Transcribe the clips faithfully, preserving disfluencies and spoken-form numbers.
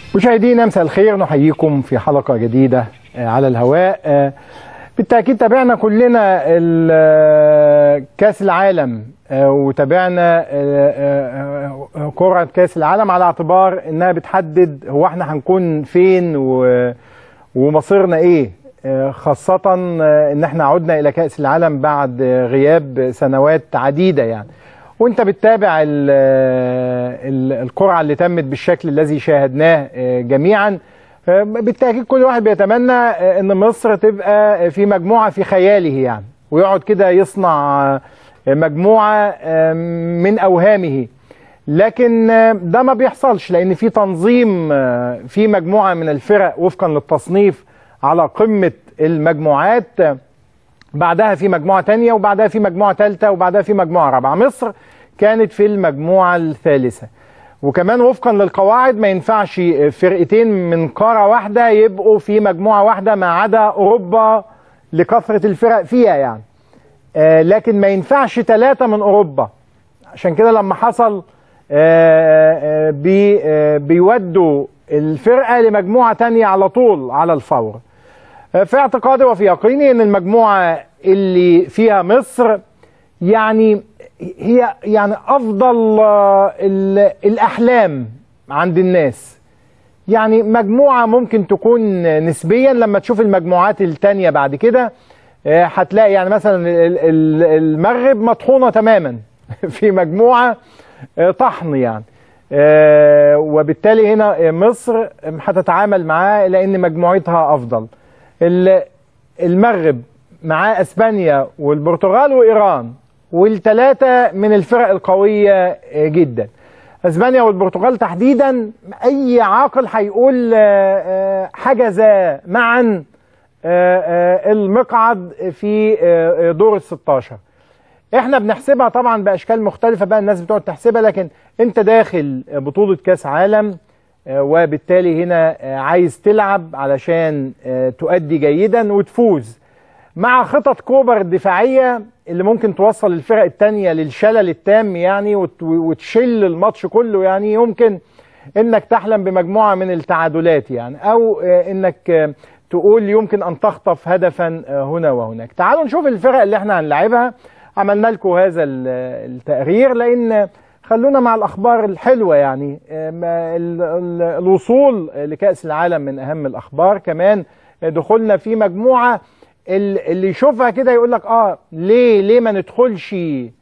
مشاهدينا مساء الخير، نحييكم في حلقة جديدة على الهواء. بالتأكيد تابعنا كلنا كأس العالم وتابعنا كرة كأس العالم على اعتبار انها بتحدد هو احنا هنكون فين ومصيرنا ايه، خاصة ان احنا عدنا الى كأس العالم بعد غياب سنوات عديدة يعني. وانت بتتابع القرعة اللي تمت بالشكل الذي شاهدناه جميعا. بالتأكيد كل واحد بيتمنى ان مصر تبقى في مجموعة في خياله يعني، ويقعد كده يصنع مجموعة من أوهامه، لكن ده ما بيحصلش لأن في تنظيم في مجموعة من الفرق وفقا للتصنيف على قمة المجموعات، بعدها في مجموعة تانية وبعدها في مجموعة تالتة وبعدها في مجموعة رابعة. مصر كانت في المجموعة الثالثة، وكمان وفقا للقواعد ما ينفعش فرقتين من قارة واحدة يبقوا في مجموعة واحدة ما عدا أوروبا لكثرة الفرق فيها يعني. آه لكن ما ينفعش ثلاثة من أوروبا، عشان كده لما حصل آه آه بي آه بيودوا الفرقة لمجموعة تانية على طول على الفور. آه في اعتقادي وفي يقيني ان المجموعة اللي فيها مصر يعني هي يعني أفضل آه الأحلام عند الناس، يعني مجموعة ممكن تكون نسبيا لما تشوف المجموعات التانية بعد كده هتلاقي يعني مثلا المغرب مطحونة تماما في مجموعة طحن يعني، وبالتالي هنا مصر هتتعامل معاه لأن مجموعتها أفضل. المغرب مع أسبانيا والبرتغال وإيران، والثلاثة من الفرق القوية جدا. أسبانيا والبرتغال تحديدا أي عاقل هيقول حجز معا المقعد في دور الستاشر. احنا بنحسبها طبعا باشكال مختلفه بقى، الناس بتقعد تحسبها، لكن انت داخل بطوله كاس عالم وبالتالي هنا عايز تلعب علشان تؤدي جيدا وتفوز مع خطط كوبر الدفاعيه اللي ممكن توصل الفرق الثانيه للشلل التام يعني، وتشل الماتش كله يعني. يمكن انك تحلم بمجموعه من التعادلات يعني، او انك تقول يمكن أن تخطف هدفا هنا وهناك. تعالوا نشوف الفرق اللي احنا هنلعبها. عملنا لكم هذا التقرير لأن خلونا مع الأخبار الحلوة يعني. الوصول لكأس العالم من أهم الأخبار، كمان دخولنا في مجموعة اللي يشوفها كده يقول لك آه ليه ليه ما ندخلش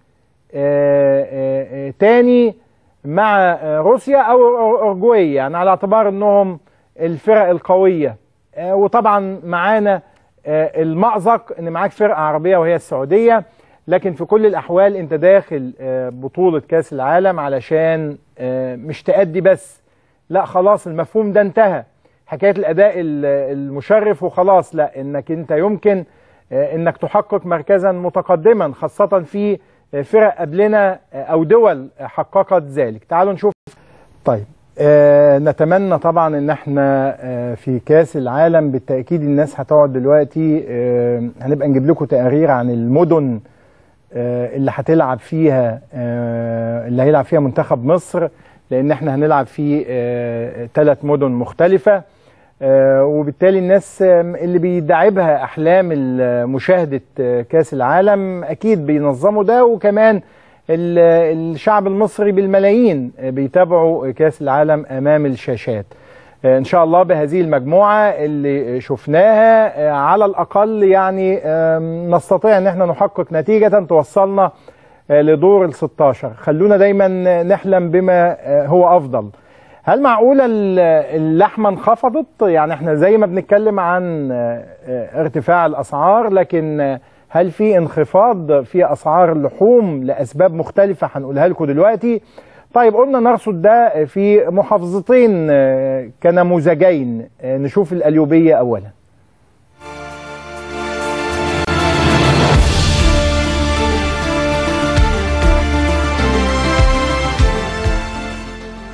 تاني مع روسيا أو أورجواي يعني، على اعتبار أنهم الفرق القوية. وطبعا معانا المأزق ان معاك فرقة عربية وهي السعودية، لكن في كل الأحوال انت داخل بطولة كاس العالم علشان مش تأدي بس، لا خلاص المفهوم ده انتهى، حكاية الأداء المشرف وخلاص، لا انك انت يمكن انك تحقق مركزا متقدما، خاصة في فرق قبلنا او دول حققت ذلك. تعالوا نشوف. طيب آه نتمنى طبعا ان احنا آه في كاس العالم بالتأكيد الناس هتقعد دلوقتي آه هنبقى نجيب لكم تقارير عن المدن آه اللي هتلعب فيها آه اللي هيلعب فيها منتخب مصر، لان احنا هنلعب في ثلاث آه مدن مختلفة، آه وبالتالي الناس آه اللي بيدعبها احلام مشاهدة آه كاس العالم اكيد بينظموا ده، وكمان الشعب المصري بالملايين بيتابعوا كاس العالم امام الشاشات. ان شاء الله بهذه المجموعه اللي شفناها على الاقل يعني نستطيع ان احنا نحقق نتيجه توصلنا لدور ال ستاشر. خلونا دايما نحلم بما هو افضل. هل معقوله اللحمه انخفضت؟ يعني احنا زي ما بنتكلم عن ارتفاع الاسعار، لكن هل في انخفاض في أسعار اللحوم لأسباب مختلفة هنقولها لكم دلوقتي؟ طيب قلنا نرصد ده في محافظتين كنموذجين. نشوف القليوبية أولا.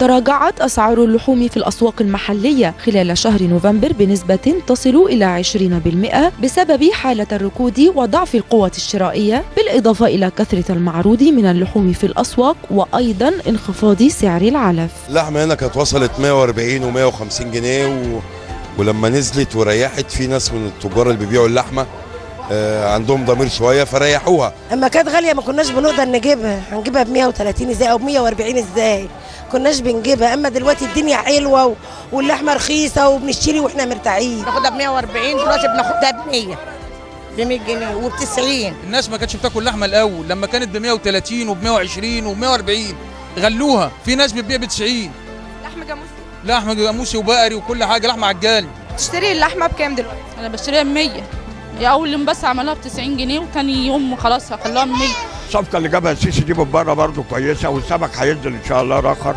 تراجعت أسعار اللحوم في الأسواق المحلية خلال شهر نوفمبر بنسبة تصل إلى عشرين بالمئة بسبب حالة الركود وضعف القوة الشرائية، بالإضافة إلى كثرة المعروض من اللحوم في الأسواق وأيضا انخفاض سعر العلف. اللحمة هنا كانت وصلت مئة وأربعين ومئة وخمسين جنيه و... ولما نزلت وريحت في ناس من التجار اللي بيبيعوا اللحمة آه عندهم ضمير شوية فريحوها. اما كانت غالية ما كناش بنقدر نجيبها، هنجيبها ب مئة وثلاثين ازاي او مئة وأربعين ازاي؟ كناش بنجيبها. اما دلوقتي الدنيا حلوة واللحمة رخيصة وبنشتري واحنا مرتاحين. بناخدها ب مئة وأربعين دلوقتي بناخدها ب مئة ب مئة جنيه وب تسعين. الناس ما كانتش بتاكل لحمة الأول لما كانت ب مئة وثلاثين وب مئة وعشرين وب مئة وأربعين غلوها، في ناس بتبيع ب تسعين. لحمة جاموسي؟ لحمة جاموسي وبقري وكل حاجة، لحمة عجالي. تشتري اللحمة بكام دلوقتي؟ أنا بشتريها ب مية. يا أول يوم بس عملوها ب تسعين جنيه وتاني يوم خلاص هخلوها ب مية. الصفقة اللي جابها السيسي دي من بره برضه كويسة، والسمك هينزل إن شاء الله رخر.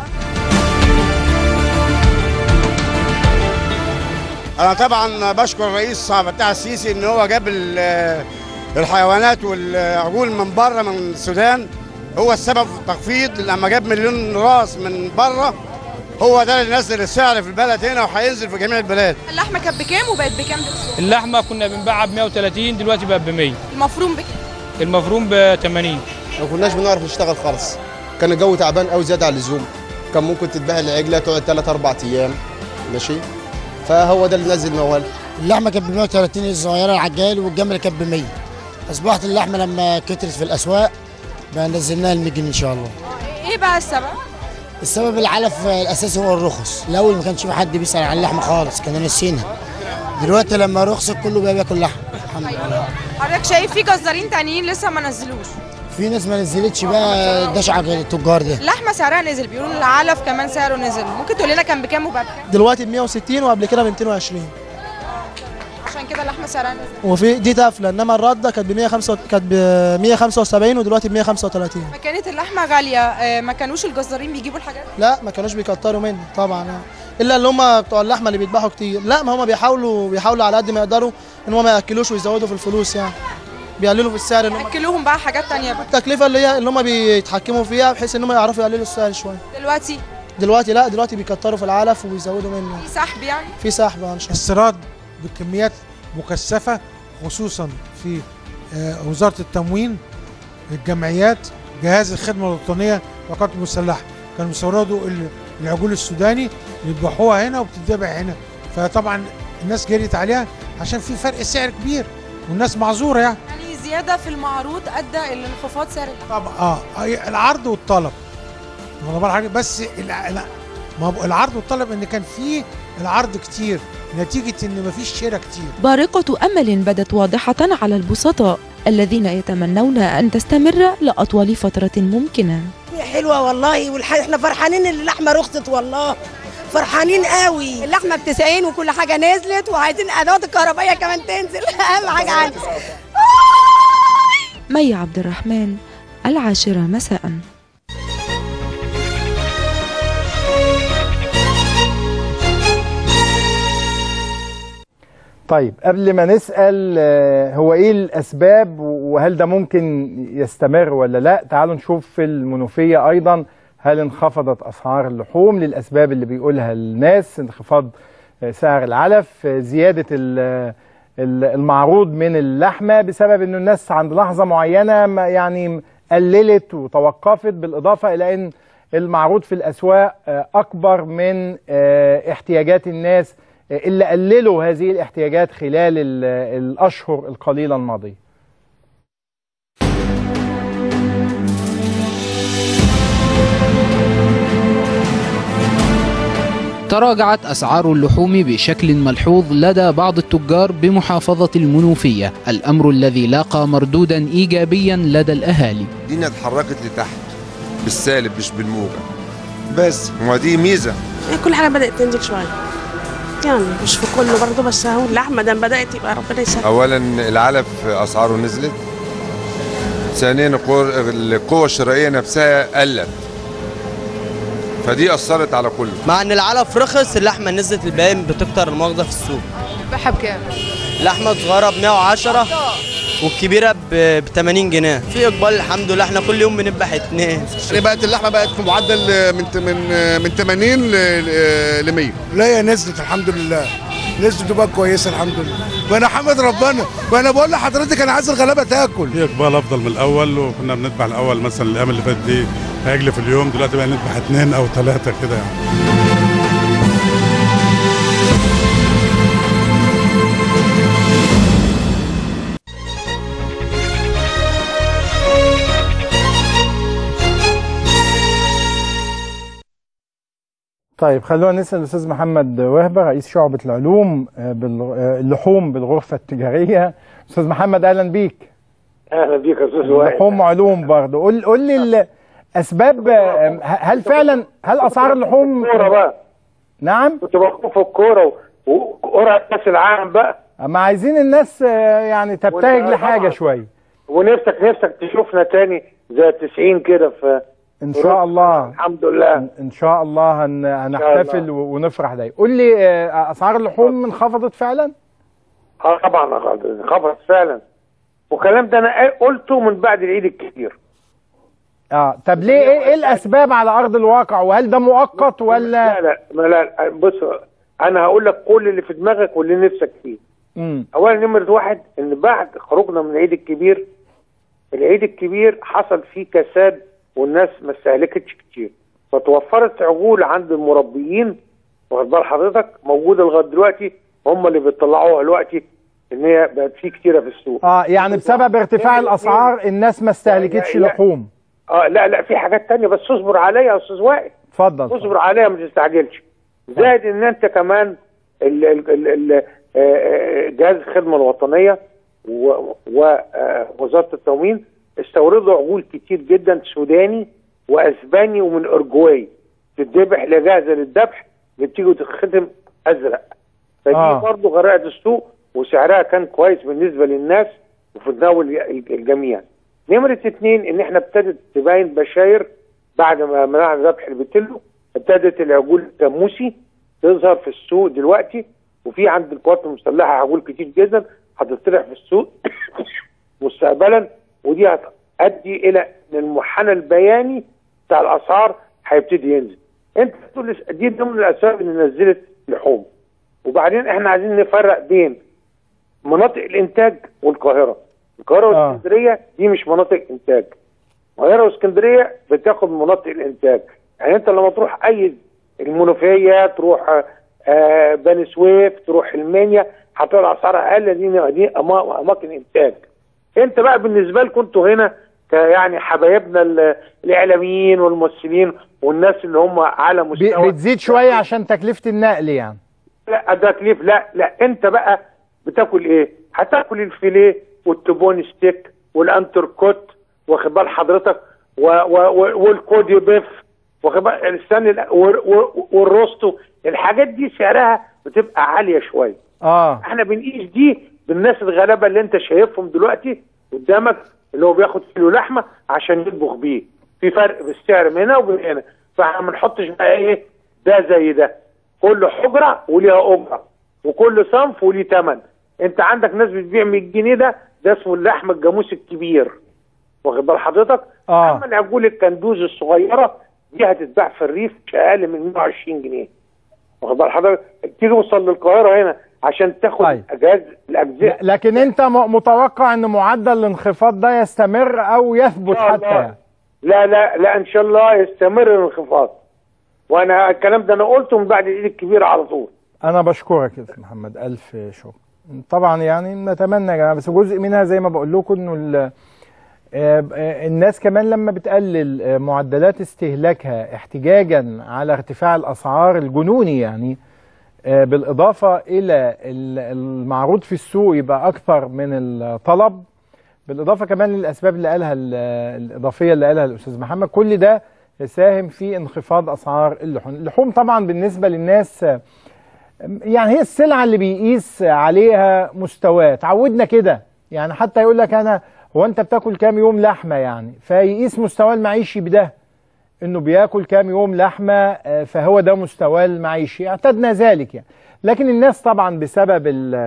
أنا طبعا بشكر الرئيس عبد الفتاح السيسي إن هو جاب الحيوانات والعجول من بره من السودان، هو السبب في التخفيض. لما جاب مليون راس من بره هو ده اللي نزل السعر في البلد هنا وهينزل في جميع البلاد. اللحمة كانت بكام وبقت بكام دلوقتي؟ اللحمة كنا بنبيعها ب مئة وثلاثين دلوقتي بقت ب مية. المفروم بكام؟ المفروم ب ثمانين. ما كناش بنعرف نشتغل خالص، كان الجو تعبان قوي زيادة عن اللزوم، كان ممكن تتباع العجلة تقعد ثلاث أربع أيام ماشي، فهو ده اللي نزل موال. اللحمة كانت ب مئة وثلاثين الصغيرة العجال، والجمل كانت ب مية. أصبحت اللحمة لما كترت في الأسواق بقى نزلناها ل مية جنيه إن شاء الله. إيه بقى السبب؟ السبب العلف الاساسي هو الرخص. الاول ما كانش في حد بيسال عن اللحمه خالص، كنا ناسينها. دلوقتي لما رخصت كله بقى بياكل لحمه الحمد لله. حضرتك شايف في جزارين تانيين لسه ما نزلوش؟ في ناس ما نزلتش بقى دشع التجار ده. اللحمه سعرها نزل، بيقولوا العلف كمان سعره نزل، ممكن تقول لنا كان بكام وبقى بكام؟ دلوقتي ب مئة وستين وقبل كده ب مئتين وعشرين. عشان كده اللحمه سعرها نزل. وفي دي تافله، انما الرده كانت ب مئة وخمسة كانت ب مئة وخمسة وسبعين ودلوقتي ب مئة وخمسة وثلاثين. ما كانت اللحمه غاليه ما كانوش الجزارين بيجيبوا الحاجات؟ لا ما كانوش بيكتروا منها طبعا، الا اللي هم بتوع اللحمه اللي بيذبحوا كتير. لا ما هم بيحاولوا بيحاولوا على قد ما يقدروا ان هم ما ياكلوش ويزودوا في الفلوس، يعني بيقللوا في السعر. ان هم ياكلوهم بقى حاجات ثانيه بقى. التكلفه اللي هي اللي هم بيتحكموا فيها بحيث ان هم يعرفوا يقللوا السعر شويه. دلوقتي دلوقتي لا دلوقتي بيكتروا في العلف وبيزودوا منه. في سحب يعني؟ في سحب ان شاء الله. استيراد بكميات مكثفه، خصوصا في وزاره التموين، الجمعيات، جهاز الخدمه الوطنيه، القوات المسلحه كانوا بيستوردوا العجول السوداني يذبحوها هنا وبتتذبح هنا، فطبعا الناس جريت عليها عشان في فرق سعر كبير والناس معذوره يعني. يعني زياده في المعروض ادى الى انخفاض سعر اللحمه. طبعا اه العرض والطلب. بس ما العرض والطلب ان كان في العرض كتير نتيجة ان مفيش شراء كتير. بارقة امل بدت واضحة على البسطاء الذين يتمنون ان تستمر لاطول فترة ممكنة. حلوة والله، واحنا فرحانين ان اللحمة رخصت والله، فرحانين قوي. اللحمة ب تسعين وكل حاجة نزلت، وعايزين ادوات الكهربائية كمان تنزل، اهم حاجة عندي. مي عبد الرحمن، العاشرة مساء. طيب قبل ما نسأل هو ايه الاسباب وهل ده ممكن يستمر ولا لا، تعالوا نشوف في المنوفية ايضا هل انخفضت اسعار اللحوم للاسباب اللي بيقولها الناس، انخفاض سعر العلف، زيادة المعروض من اللحمة بسبب انه الناس عند لحظة معينة يعني قللت وتوقفت، بالاضافة الى ان المعروض في الاسواق اكبر من احتياجات الناس اللي قللوا هذه الاحتياجات خلال الأشهر القليلة الماضية. تراجعت أسعار اللحوم بشكل ملحوظ لدى بعض التجار بمحافظة المنوفية، الأمر الذي لاقى مردودا إيجابيا لدى الأهالي. الدنيا اتحركت لتحت بالسالب مش بالموجة، بس ودي ميزة. كل حاجة بدأت تنزل شوية، يعني مش في كله برضه، بس اهو اللحمه دام بدات يبقى ربنا يسهل. اولا العلف اسعاره نزلت، ثانيا القوه الشرائيه نفسها قلت، فدي اثرت على كله. مع ان العلف رخص اللحمه نزلت، الباقي بتكتر المواخذه في السوق. بتبيعها بكام؟ لحمه صغيره ب مئة وعشرة والكبيره ب ثمانين جنيه. في اقبال الحمد لله، احنا كل يوم بنذبح اتنين. يعني بقت اللحمه بقت في معدل من من من ثمانين ل مية. لا يا نزلت الحمد لله، نزلت تبقى كويسه الحمد لله، وانا حمد ربنا. وانا بقول لحضرتك انا عايز الغلابه تاكل. في اقبال افضل من الاول، وكنا بنذبح الاول مثلا الايام اللي فاتت دي عجل في اليوم، دلوقتي بقى نذبح اثنين او ثلاثه كده يعني. طيب خلونا نسأل الأستاذ محمد وهبة رئيس شعبة العلوم باللحوم بالغرفة التجارية. أستاذ محمد أهلا بيك. أهلا بيك يا أستاذ وائل. لحوم وعلوم برضه، قول قول لي الأسباب، هل فعلا هل أسعار اللحوم الكورة بقى؟ نعم؟ كنت بقول في الكورة وقرعة كأس العالم بقى. أما عايزين الناس يعني تبتهج لحاجة شوية. ونفسك نفسك تشوفنا تاني زي التسعين كده في ان شاء الله. الحمد لله ان شاء الله هن... هنحتفل ونفرح دايما. قول لي اسعار اللحوم انخفضت فعلا؟ اه طبعا انخفضت فعلا، والكلام ده انا قلته من بعد العيد الكبير. اه طب ليه؟ ايه, إيه الاسباب على ارض الواقع، وهل ده مؤقت ولا؟ لا لا لا بص، انا هقول لك كل اللي في دماغك واللي نفسك فيه. امم اولا نمره واحد، ان بعد خروجنا من العيد الكبير، العيد الكبير حصل فيه كساد والناس ما استهلكتش كتير، فتوفرت عجول عند المربيين، واخد بال حضرتك، موجوده لغايه دلوقتي، هم اللي بيطلعوها دلوقتي ان هي بقت في كتيره في السوق. اه يعني بسبب ارتفاع الاسعار الناس ما استهلكتش لحوم. اه لا لا في حاجات تانية، بس اصبر عليا يا استاذ وائل. اتفضل. اصبر عليا ما تستعجلش. زائد ان انت كمان ال ال ال ال جهاز الخدمه الوطنيه ووزاره التموين استوردوا عجول كتير جدا سوداني واسباني ومن اورجواي، تتذبح لا جاهزه للذبح، بتيجي وتتختم ازرق. فدي آه. برضه غرقت السوق، وسعرها كان كويس بالنسبه للناس وفي تناول الجميع. نمره اثنين، ان احنا ابتدت تبين بشاير بعد ما منعنا ذبح البتلو، ابتدت العجول الجاموسي تظهر في السوق دلوقتي، وفي عند القوات المسلحه عجول كتير جدا هتطرح في السوق مستقبلا، ودي هتؤدي الى ان المنحنى البياني بتاع الاسعار هيبتدي ينزل. انت تقول دي ضمن الاسباب اللي نزلت لحوم. وبعدين احنا عايزين نفرق بين مناطق الانتاج والقاهره. القاهره آه. واسكندريه دي مش مناطق انتاج. القاهره واسكندريه بتاخد مناطق الانتاج، يعني انت لما تروح اي المنوفيه، تروح آه بني سويف، تروح المنيا، هتلاقي الاسعار اقل. دي دي اماكن انتاج. انت بقى بالنسبه لكم انتوا هنا يعني حبايبنا الاعلاميين والممثلين والناس اللي هم على مستوى بتزيد شويه عشان تكلفه النقل يعني. لا تكليف، لا لا انت بقى بتاكل ايه؟ هتاكل الفيليه والتبون ستيك والانتركوت، واخد بال حضرتك، والكودي بيف، واخد بال السن والروستو. الحاجات دي سعرها بتبقى عاليه شويه. اه احنا بنقيس دي بالناس الغلابه اللي انت شايفهم دلوقتي قدامك، اللي هو بياخد كيلو لحمه عشان يطبخ بيه. في فرق في السعر من هنا ومن هنا، فاحنا ما بنحطش بقى ايه ده زي ده. كل حجره وليها اجره، وكل صنف وليه ثمن. انت عندك ناس بتبيع مية جنيه، ده ده اسمه اللحم الجاموس الكبير، واخد بال حضرتك. اه اما العجول الكندوز الصغيره دي هتتباع في الريف مش اقل من مية وعشرين جنيه، واخد بال حضرتك. تيجي توصل للقاهره هنا عشان تاخد طيب. اجهزه الاجزاء. لكن انت متوقع ان معدل الانخفاض ده يستمر او يثبت حتى يعني؟ لا لا لا ان شاء الله يستمر الانخفاض، وانا الكلام ده انا قلته من بعد العيد الكبير على طول. انا بشكرك يا استاذ محمد، الف شكر. طبعا يعني نتمنى يا جماعه، بس جزء منها زي ما بقول لكم انه الناس كمان لما بتقلل معدلات استهلاكها احتجاجا على ارتفاع الاسعار الجنوني يعني، بالاضافه الى المعروض في السوق يبقى اكثر من الطلب، بالاضافه كمان للاسباب اللي قالها الاضافيه اللي قالها الاستاذ محمد، كل ده يساهم في انخفاض اسعار اللحوم. اللحوم طبعا بالنسبه للناس يعني هي السلعه اللي بيقيس عليها مستواه، تعودنا كده يعني. حتى يقول لك انا هو انت بتاكل كام يوم لحمه يعني، فيقيس مستواه المعيشي بده، انه بياكل كام يوم لحمه فهو ده مستواه المعيشي، اعتدنا ذلك يعني. لكن الناس طبعا بسبب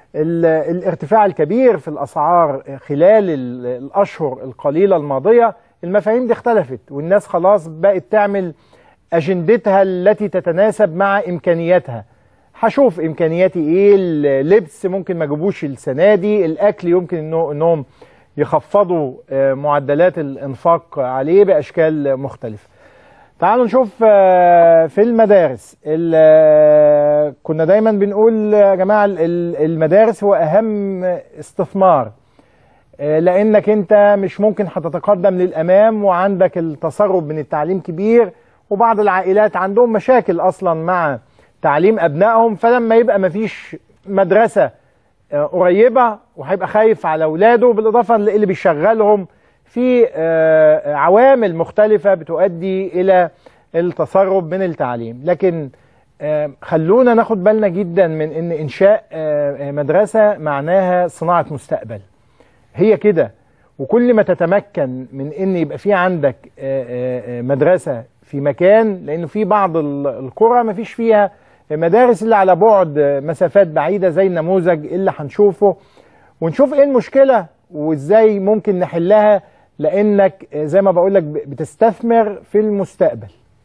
الارتفاع الكبير في الأسعار خلال الأشهر القليلة الماضية، المفاهيم دي اختلفت، والناس خلاص بقت تعمل أجندتها التي تتناسب مع إمكانياتها. هشوف إمكانياتي إيه، اللبس ممكن ما جيبوش السنة دي، الأكل يمكن إنه إنهم يخفضوا معدلات الإنفاق عليه بأشكال مختلفة. تعالوا نشوف في المدارس. كنا دايما بنقول يا جماعة المدارس هو أهم استثمار، لأنك أنت مش ممكن هتتقدم للأمام وعندك التسرب من التعليم كبير، وبعض العائلات عندهم مشاكل أصلا مع تعليم أبنائهم، فلما يبقى مفيش مدرسة قريبة وهيبقى خايف على أولاده، بالإضافة اللي بيشغلهم في عوامل مختلفة بتؤدي إلى التسرب من التعليم. لكن خلونا ناخد بالنا جدا من إن إنشاء مدرسة معناها صناعة مستقبل، هي كده. وكل ما تتمكن من إن يبقى في عندك مدرسة في مكان، لأنه في بعض القرى ما فيش فيها مدارس إلا على بعد مسافات بعيدة زي النموذج اللي هنشوفه، ونشوف إيه المشكلة وإزاي ممكن نحلها، لأنك زي ما بقولك بتستثمر في المستقبل.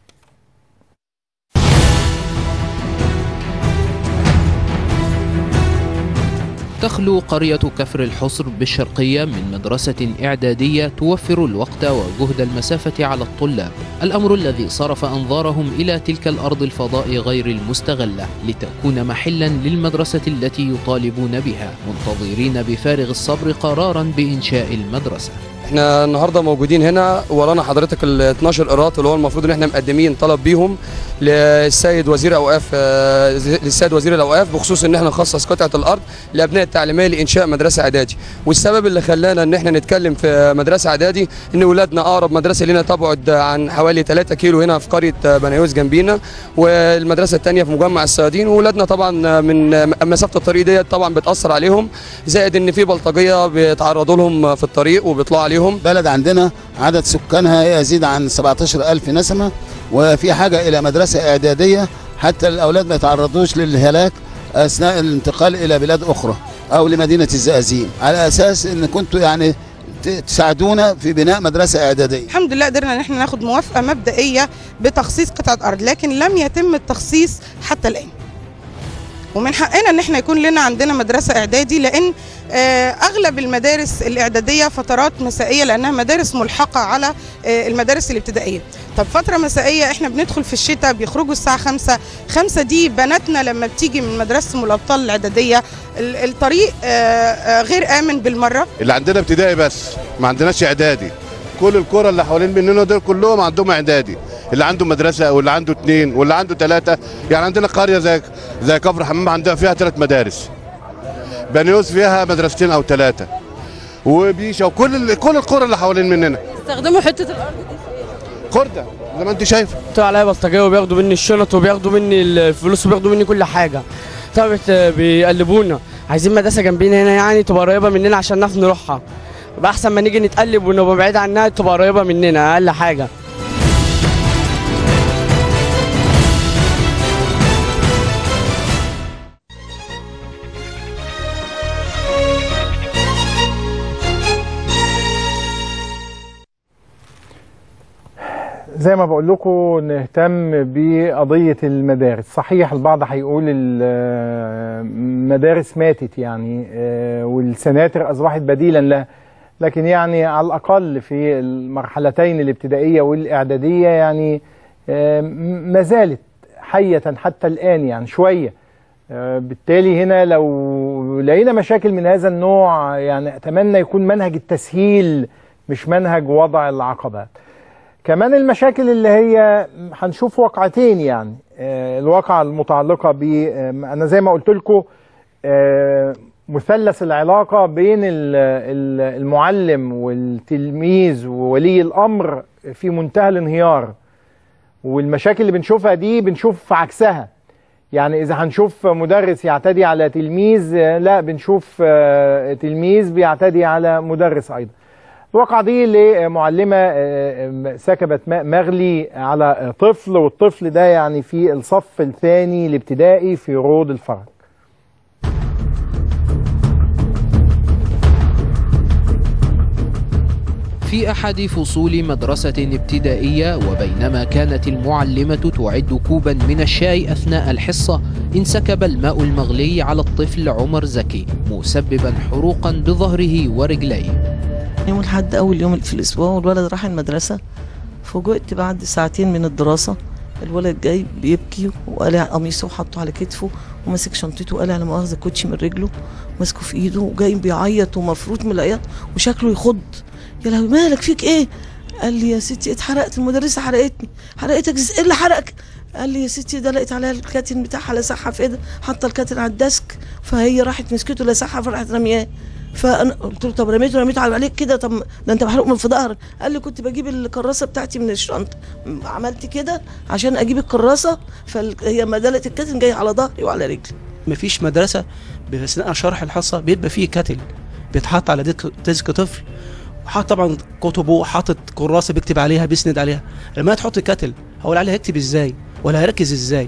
تخلو قرية كفر الحصر بالشرقية من مدرسة إعدادية توفر الوقت وجهد المسافة على الطلاب، الأمر الذي صرف أنظارهم إلى تلك الأرض الفضاء غير المستغلة لتكون محلا للمدرسة التي يطالبون بها، منتظرين بفارغ الصبر قرارا بإنشاء المدرسة. احنا النهارده موجودين هنا ورانا حضرتك ال اتناشر قراط اللي هو المفروض ان احنا مقدمين طلب بيهم للسيد وزير الاوقاف للسيد وزير الاوقاف بخصوص ان احنا نخصص قطعه الارض لابناء التعليميه لانشاء مدرسه اعدادي. والسبب اللي خلانا ان احنا نتكلم في مدرسه اعدادي ان اولادنا اقرب مدرسه لنا تبعد عن حوالي تلاتة كيلو هنا في قريه بنيوس جنبينا، والمدرسه الثانيه في مجمع الصيادين، واولادنا طبعا من مسافه الطريق ديت طبعا بتاثر عليهم، زائد ان في بلطجيه بيتعرضوا لهم في الطريق وبيطلعوا عليهم. بلد عندنا عدد سكانها يزيد عن سبعتاشر ألف نسمة، وفي حاجة إلى مدرسة إعدادية حتى الأولاد ما يتعرضوش للهلاك أثناء الانتقال إلى بلاد أخرى أو لمدينة الزقازيق، على أساس إن كنتوا يعني تساعدونا في بناء مدرسة إعدادية. الحمد لله قدرنا إن احنا ناخد موافقة مبدئية بتخصيص قطعة أرض، لكن لم يتم التخصيص حتى الآن. ومن حقنا ان احنا يكون لنا عندنا مدرسه اعدادي، لان اغلب المدارس الاعداديه فترات مسائيه لانها مدارس ملحقه على المدارس الابتدائيه. طب فتره مسائيه احنا بندخل في الشتاء بيخرجوا الساعه خمسة، خمسة دي بناتنا لما بتيجي من مدرسه ام الابطال الاعداديه الطريق غير امن بالمره. اللي عندنا ابتدائي بس ما عندناش اعدادي، كل القرى اللي حوالين مننا دول كلهم عندهم اعدادي، اللي عنده مدرسه واللي عنده اثنين واللي عنده ثلاثه. يعني عندنا قريه زي زي كفر حمام عندها فيها ثلاث مدارس، بنيوس فيها مدرستين او ثلاثه، وبيشا وكل كل القرى اللي حوالين مننا. استخدموا حته الارض دي خرده زي ما انت شايفه. طلع عليا بلطجيه وبياخدوا مني الشنط وبياخدوا مني الفلوس وبياخدوا مني كل حاجه. طبعا بيقلبونا، عايزين مدرسه جنبينا هنا يعني تبقى قريبه مننا عشان نعرف نروحها. يبقى احسن ما نيجي نتقلب ونبقى بعيد عنها، تبقى قريبه مننا اقل حاجه. زي ما بقول لكم نهتم بقضية المدارس. صحيح البعض هيقول المدارس ماتت يعني والسناتر أصبحت بديلا لها، لكن يعني على الأقل في المرحلتين الابتدائية والإعدادية يعني ما زالت حية حتى الآن يعني شوية. بالتالي هنا لو لقينا مشاكل من هذا النوع يعني أتمنى يكون منهج التسهيل مش منهج وضع العقبات. كمان المشاكل اللي هي هنشوف واقعتين يعني الواقعة المتعلقة ب أنا زي ما قلت لكم مثلث العلاقة بين المعلم والتلميذ وولي الأمر في منتهى الانهيار، والمشاكل اللي بنشوفها دي بنشوف عكسها. يعني إذا هنشوف مدرس يعتدي على تلميذ لا بنشوف تلميذ بيعتدي على مدرس أيضا. الواقعة دي لمعلمة سكبت ماء مغلي على طفل، والطفل ده يعني في الصف الثاني الابتدائي في روض الفرج. في أحد فصول مدرسة ابتدائية، وبينما كانت المعلمة تعد كوبا من الشاي أثناء الحصة انسكب الماء المغلي على الطفل عمر زكي مسببا حروقا بظهره ورجليه. يوم الأحد أول يوم في الأسبوع والولد راح المدرسة، فوجئت بعد ساعتين من الدراسة الولد جاي بيبكي وقالع قميصه وحطه على كتفه وماسك شنطته وقالع لا مؤاخذة كوتشي من رجله وماسكه في ايده وجاي بيعيط ومفروض من العياط وشكله يخض. يا لهوي مالك فيك ايه؟ قال لي يا ستي اتحرقت، المدرسة حرقتني. حرقتك ايه اللي حرقك؟ قال لي يا ستي ده لقيت عليها الكاتن بتاعها لسعها في ايدها، حاطه الكاتن على الديسك فهي راحت مسكته لسعها فراحت رمياه. فانا قلت له طب رميته رميته عليك كده، طب ده انت محروق من في ظهرك. قال لي كنت بجيب الكراسه بتاعتي من الشنطه، عملت كده عشان اجيب الكراسه فهي مدلة الكاتن جايه على ظهري وعلى رجلي. مفيش مدرسه باثناء شرح الحصه بيبقى فيه كاتل بيتحط على ديسك طفل، وحاط طبعا كتبه وحاطط كراسه بيكتب عليها بيسند عليها. لما تحط كاتل هقول عليها هيكتب ازاي ولا هيركز ازاي؟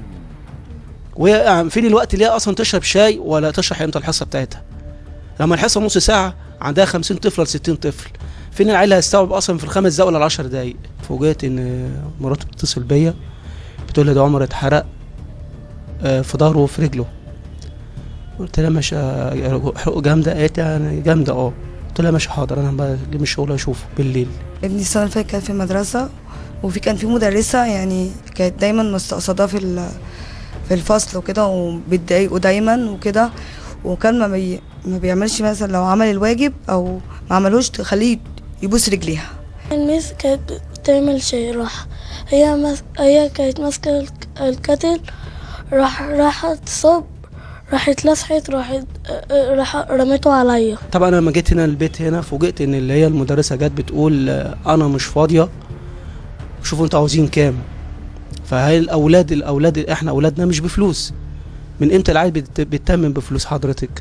وهي فين الوقت اللي هي اصلا تشرب شاي ولا تشرح امتى الحصه بتاعتها؟ لما الحصه نص ساعه عندها خمسين طفل ل ستين طفل، فين العيل هيستوعب اصلا في الخمس دقايق ولا العشر دقايق؟ فوجئت ان مراته بتتصل بيا بتقول لي ده عمر اتحرق في ظهره وفي رجله. قلت لها ماشي حرقه جامده؟ قالت لي جامده اه. قلت لها ماشي حاضر انا بجيب الشغل اشوفه بالليل. ابني السنه اللي فاتت كان في المدرسه وفي كان في مدرسه يعني كانت دايما مستقصداه في في الفصل وكده وبتضايقه دايما وكده، وكان ما, بي... ما بيعملش مثلا لو عمل الواجب او ما عملوش تخليه يبوس رجليها. الميس كانت بتعمل شيء راح هي مس... هي كانت ماسكه الكتل راح راحت تصب راحت لسحت راحت راح رميته عليا. طبعا انا لما جيت هنا البيت هنا فوجئت ان اللي هي المدرسه جت بتقول انا مش فاضيه شوفوا انتوا عاوزين كام. فهي الاولاد الاولاد احنا اولادنا مش بفلوس. من امتى العيل بيتمم بفلوس حضرتك؟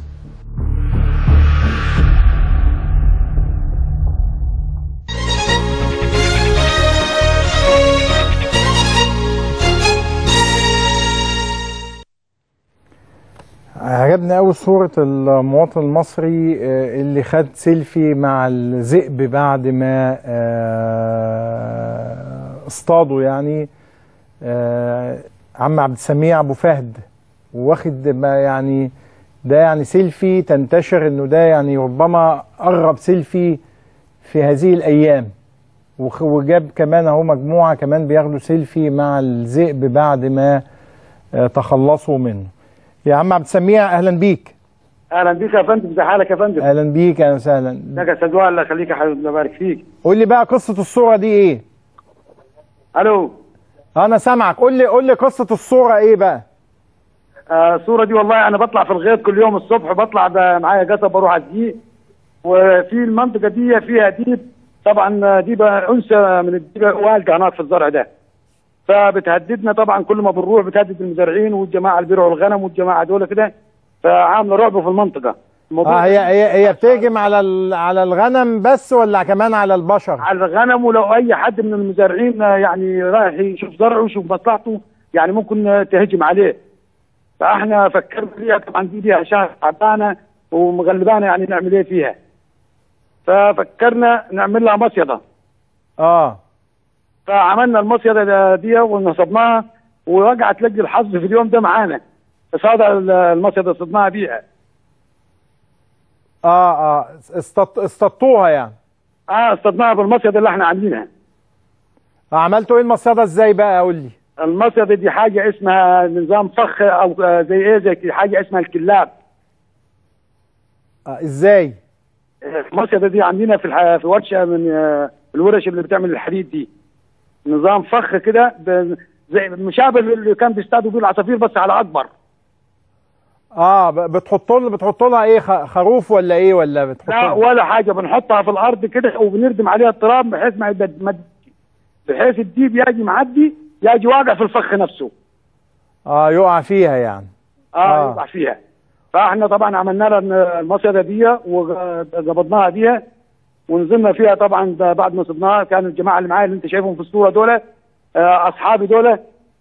عجبني قوي صورة المواطن المصري اللي خد سيلفي مع الذئب بعد ما اصطادوا يعني عم عبد السميع ابو فهد، واخد ما يعني ده يعني سيلفي تنتشر انه ده يعني ربما اغرب سيلفي في هذه الايام. وجاب كمان اهو مجموعه كمان بياخدوا سيلفي مع الذئب بعد ما تخلصوا منه. يا عم عبد السميع اهلا بيك. اهلا بيك يا فندم، ازي حالك يا فندم؟ اهلا بيك اهلا وسهلا. ازيك يا سيد وائل؟ الله يخليك يا حبيبي، الله يبارك فيك. قول لي بقى قصه الصوره دي ايه؟ الو انا سامعك، قول لي قول لي قصه الصوره ايه بقى؟ آه الصوره دي والله انا بطلع في الغيط كل يوم الصبح، بطلع معايا قصب بروح اديه، وفي المنطقه دي فيها ديب، طبعا ديبه انثى من الديبه والده هناك في الزرع ده، فبتهددنا طبعا كل ما بنروح بتهدد المزارعين والجماعه اللي بيرعوا الغنم والجماعه دول كده، فعامله رعب في المنطقه. اه هي هي هي بتهجم على على الغنم بس ولا كمان على البشر؟ على الغنم، ولو اي حد من المزارعين يعني رايح يشوف زرعه ويشوف مصلحته يعني ممكن تهجم عليه. فاحنا فكرنا فيها طبعا دي ليها شهر تعبانه ومغلبانه يعني نعمل ايه فيها. ففكرنا نعمل لها مصيده. اه فعملنا المصيده دي ونصبناها، ووقعت لجل الحظ في اليوم ده معانا. صادة المصيده صدناها بيها. اه اه اصطدتوها يعني؟ اه اصطدناها بالمصيده اللي احنا عاملينها. عملتوا ايه المصيده ازاي بقى قول لي؟ المصيده دي حاجه اسمها نظام فخ او زي ايه زي حاجه اسمها الكلاب. آه ازاي؟ المصيده دي عاملينها في الح... في ورشه من الورش اللي بتعمل الحديد دي. نظام فخ كده زي مشابه اللي كان بيصطادوا بيه العصافير بس على اكبر. اه بتحطوا لها بتحطوا لها ايه خروف ولا ايه ولا بتحطوا؟ لا ولا حاجه، بنحطها في الارض كده وبنردم عليها التراب بحيث ما يبد... بحيث الديب يجي معدي يجي واقع في الفخ نفسه. اه يقع فيها يعني. اه, آه. يقع فيها. فاحنا طبعا عملنا لها المصيده دي وقبضناها بيها ونزلنا فيها طبعا بعد ما صبناها. كان الجماعه اللي معايا اللي انت شايفهم في الصوره دول آه اصحابي دول.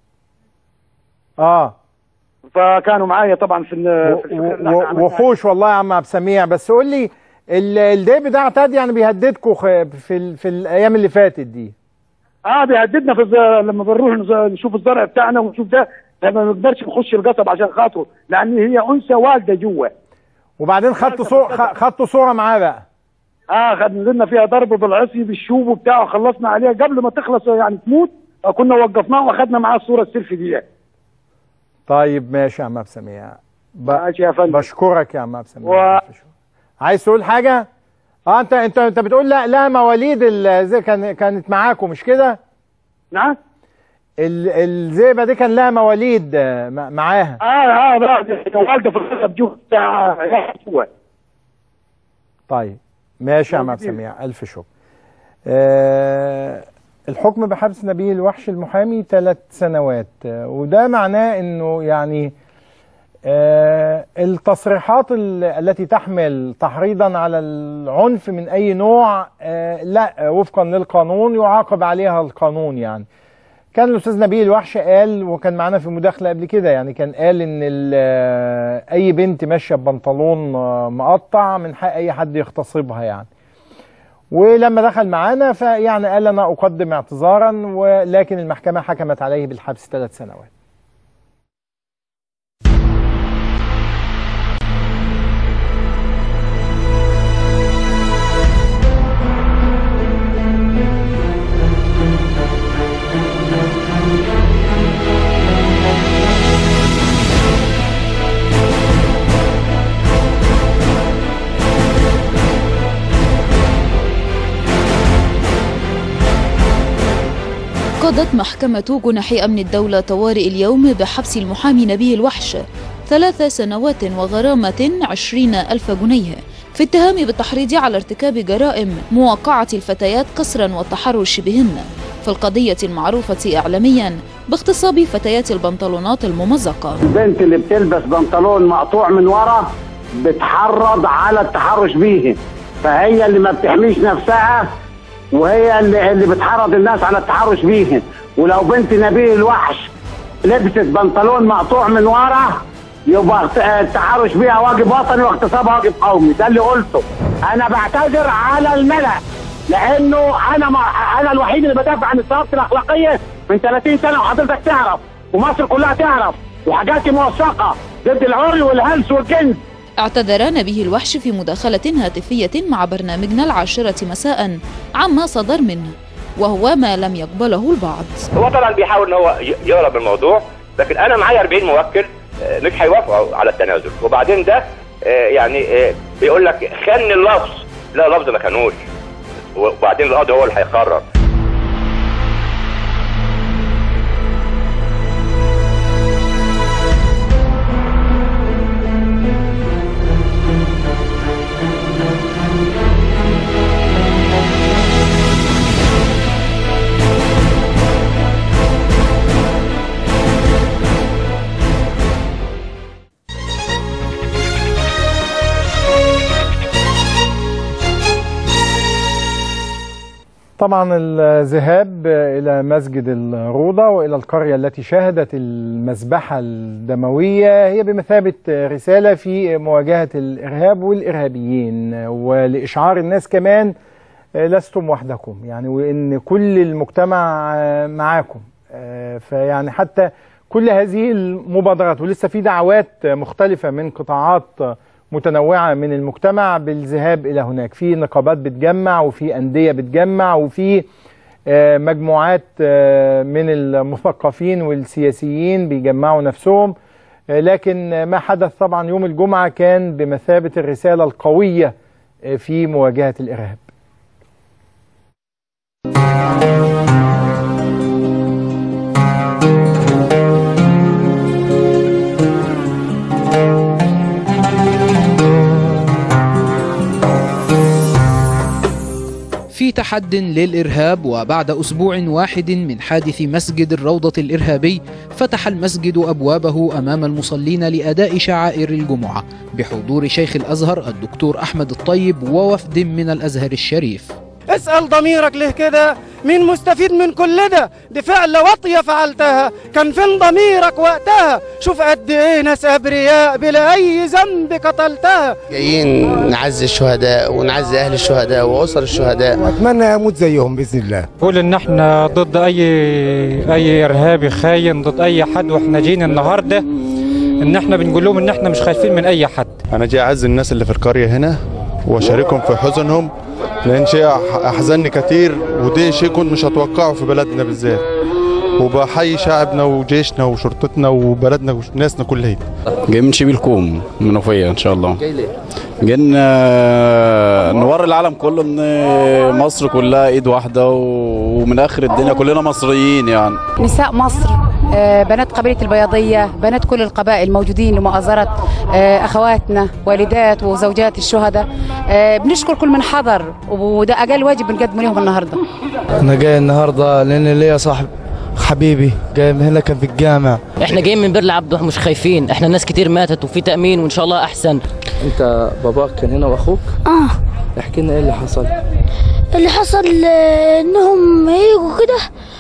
اه فكانوا معايا طبعا في, في وحوش والله يا عم عبد السميع. بس قول لي الديب ده اعتاد يعني بيهددكم في ال... في الايام اللي فاتت دي. اه بيهددنا في الز... لما بنروح نشوف الزرع بتاعنا ونشوف ده ما نقدرش نخش القصب عشان خاطره، لان هي انثى والده جوه. وبعدين خدتوا صور خدتوا صوره معاه بقى؟ اه خدنا لنا فيها ضرب بالعصي بالشوب وبتاع وخلصنا عليها قبل ما تخلص يعني تموت، كنا وقفناه واخدنا معاه الصوره السيلفي دي. طيب ماشي يا عم ابو سميع. ب... ماشي يا فندم. بشكرك يا عم ابو سميع. و... عايز تقول حاجه؟ اه انت انت انت بتقول لا لا مواليد ال... كان كانت معاكم مش كده؟ نعم. الزيبه دي كان لها مواليد معاها. اه اه لا والده في القصب جوه بتاع جوه. طيب ماشي يا عم عبد السميع، الف شكر. آه الحكم بحبس نبيل الوحش المحامي ثلاث سنوات، آه وده معناه انه يعني آه التصريحات التي تحمل تحريضا على العنف من اي نوع آه لا وفقا للقانون يعاقب عليها القانون. يعني كان الاستاذ نبيل الوحش قال، وكان معانا في مداخله قبل كده، يعني كان قال ان اي بنت ماشيه ببنطلون مقطع من حق اي حد يغتصبها يعني. ولما دخل معانا فيعني قال انا اقدم اعتذارا، ولكن المحكمه حكمت عليه بالحبس ثلاث سنوات. قضت محكمة جنحي أمن الدولة طوارئ اليوم بحبس المحامي نبيل الوحش ثلاث سنوات وغرامة عشرين ألف جنيه في اتهام بالتحريض على ارتكاب جرائم موقعة الفتيات قسرا والتحرش بهن في القضية المعروفة إعلاميا باغتصاب فتيات البنطلونات الممزقة. البنت اللي بتلبس بنطلون مقطوع من ورا بتحرض على التحرش بيه، فهي اللي ما بتحميش نفسها وهي اللي اللي بتحرض الناس على التحرش بيه. ولو بنت نبيل الوحش لبست بنطلون مقطوع من ورا يبقى التحرش بيها واجب وطني واغتصابها واجب قومي. ده اللي قلته. انا بعتذر على الملأ لانه انا ما انا الوحيد اللي بدافع عن الثوابت الاخلاقيه من ثلاثين سنه، وحضرتك تعرف ومصر كلها تعرف، وحاجاتي موثقه ضد العري والهلس والجنس. اعتذر نبيه الوحش في مداخلة هاتفية مع برنامجنا العاشرة مساء عما صدر منه، وهو ما لم يقبله البعض. هو طبعا بيحاول ان هو يهرب الموضوع، لكن انا معايا أربعين موكل مش هيوافقوا على التنازل. وبعدين ده يعني بيقول لك خن اللفظ، لا لفظ ما خانوش، وبعدين القاضي هو اللي هيقرر. طبعا الذهاب إلى مسجد الروضة وإلى القرية التي شهدت المذبحة الدموية هي بمثابة رسالة في مواجهة الإرهاب والإرهابيين، ولإشعار الناس كمان لستم وحدكم يعني، وإن كل المجتمع معاكم. فيعني حتى كل هذه المبادرات، ولسه في دعوات مختلفة من قطاعات متنوعة من المجتمع بالذهاب إلى هناك، في نقابات بتجمع وفي أندية بتجمع وفي مجموعات من المثقفين والسياسيين بيجمعوا نفسهم. لكن ما حدث طبعا يوم الجمعة كان بمثابة الرسالة القوية في مواجهة الإرهاب. في تحد للإرهاب، وبعد أسبوع واحد من حادث مسجد الروضة الإرهابي فتح المسجد أبوابه أمام المصلين لأداء شعائر الجمعة بحضور شيخ الأزهر الدكتور أحمد الطيب ووفد من الأزهر الشريف. اسأل ضميرك ليه كده؟ مين مستفيد من كل ده؟ دي فعل واطية فعلتها، كان فين ضميرك وقتها؟ شوف قد ايه ناس ابرياء بلا اي ذنب قتلتها. جايين نعزي الشهداء ونعزي اهل الشهداء واسر الشهداء، واتمنى اموت زيهم باذن الله. قول ان احنا ضد اي اي ارهابي خاين، ضد اي حد، واحنا جايين النهارده ان احنا بنقول لهم ان احنا مش خايفين من اي حد. انا جاي اعزي الناس اللي في القريه هنا واشاركهم في حزنهم، لان شيء احزنني كتير، ودي شيء كنت مش هتوقعه في بلدنا بالذات. وبحيي شعبنا وجيشنا وشرطتنا وبلدنا وناسنا كلها. جاي من شبيل كوم منوفيه ان شاء الله. جاي ليه؟ جايين نوري العالم كله ان مصر كلها ايد واحده، ومن اخر الدنيا كلنا مصريين يعني. نساء مصر، بنات قبيله البياضيه، بنات كل القبائل موجودين لمؤازره اخواتنا والدات وزوجات الشهداء. بنشكر كل من حضر، وده اقل واجب بنقدمه لهم النهارده. انا جاي النهارده لان ليا صاحب حبيبي جاي من هنا كان في الجامع. احنا جايين من بير العبد واحنا مش خايفين، احنا ناس كتير ماتت وفي تامين وان شاء الله احسن. انت باباك كان هنا واخوك؟ اه. احكي لنا ايه اللي حصل؟ اللي حصل انهم يجوا كده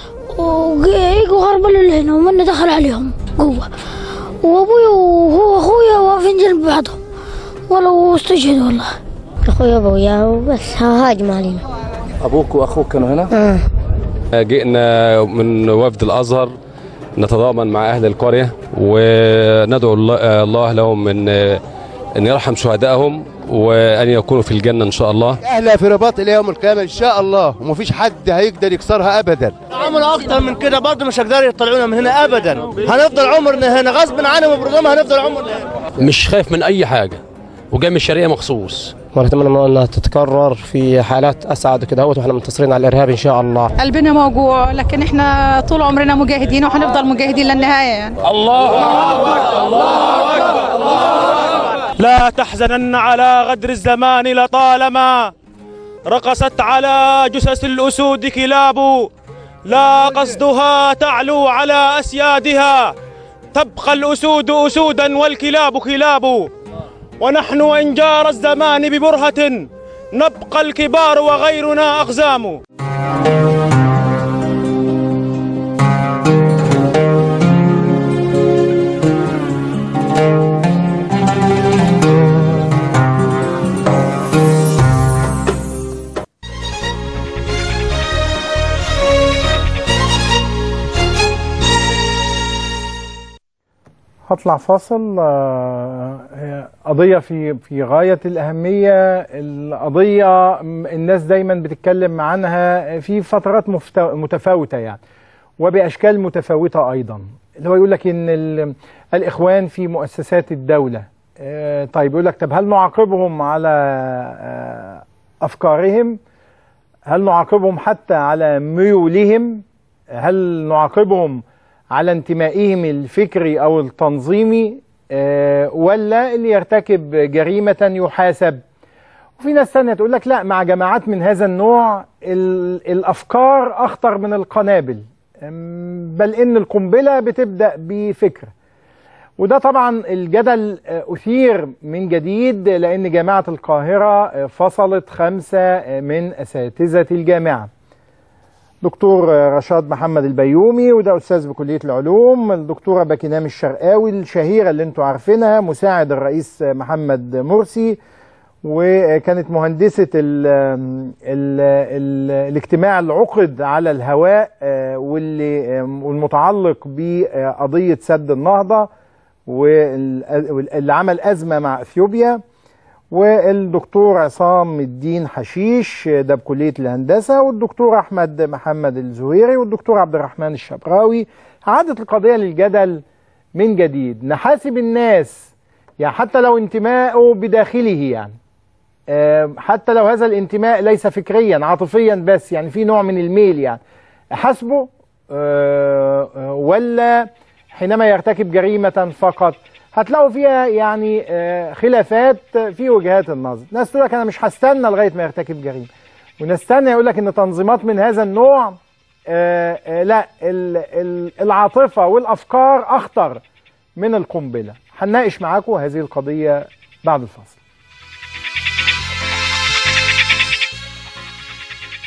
ويجوا هربوا لهنا ومنا دخل عليهم جوه، وابويا وهو اخويا واقفين جنب بعضهم ولو استشهدوا والله. اخويا وابويا بس هاجم علينا. ابوك واخوك كانوا هنا؟ اه. جئنا من وفد الازهر نتضامن مع اهل القريه وندعو الله لهم ان ان يرحم شهدائهم وان يكونوا في الجنه ان شاء الله. اهلها في رباط الى يوم القيامه ان شاء الله، ومفيش حد هيقدر يكسرها ابدا. عملوا اكتر من كده برضه مش هيقدروا يطلعونا من هنا ابدا، هنفضل عمرنا هنا غصب عنهم وبرضهم هنفضل عمرنا هنا. مش خايف من اي حاجه وجاي من الشرقيه مخصوص. ونتمنى انها تتكرر في حالات اسعد كده واحنا منتصرين على الارهاب ان شاء الله. قلبنا موجوع، لكن احنا طول عمرنا مجاهدين وهنفضل مجاهدين للنهايه يعني. الله اكبر الله اكبر الله. لا تحزنن على غدر الزمان لطالما رقصت على جثث الاسود كلاب، لا قصدها تعلو على اسيادها، تبقى الاسود اسودا والكلاب كلاب. ونحن وإن جار الزمان ببرهة نبقى الكبار وغيرنا أقزام. هطلع فاصل. قضية في في غاية الأهمية. القضية الناس دايما بتتكلم عنها في فترات متفاوتة يعني وبأشكال متفاوتة أيضا، اللي هو يقول لك إن الإخوان في مؤسسات الدولة. طيب يقول لك طب هل نعاقبهم على أفكارهم؟ هل نعاقبهم حتى على ميولهم؟ هل نعاقبهم على انتمائهم الفكري أو التنظيمي، أه ولا اللي يرتكب جريمة يحاسب؟ وفي ناس ثانية تقول لك لا، مع جماعات من هذا النوع الأفكار أخطر من القنابل، بل إن القنبلة بتبدأ بفكرة. وده طبعا الجدل أثير من جديد لأن جامعة القاهرة فصلت خمسة من أساتذة الجامعة. دكتور رشاد محمد البيومي وده أستاذ بكلية العلوم، الدكتورة باكينام الشرقاوي الشهيرة اللي انتوا عارفينها مساعد الرئيس محمد مرسي، وكانت مهندسة ال ال ال الاجتماع اللي عقد على الهواء واللي والمتعلق بقضية سد النهضة واللي عمل أزمة مع أثيوبيا، والدكتور عصام الدين حشيش ده بكلية الهندسة، والدكتور أحمد محمد الزهيري، والدكتور عبد الرحمن الشبراوي. عادت القضية للجدل من جديد، نحاسب الناس يعني حتى لو انتمائه بداخله، يعني حتى لو هذا الانتماء ليس فكريا عاطفيا بس، يعني في نوع من الميل، يعني حسبه ولا حينما يرتكب جريمة فقط. هتلاقوا فيها يعني خلافات في وجهات النظر. ناس تقول لك انا مش هستنى لغايه ما يرتكب جريمه، وناس ثانيه يقول لك ان تنظيمات من هذا النوع لا، العاطفه والافكار اخطر من القنبله. هنناقش معاكم هذه القضيه بعد الفاصل.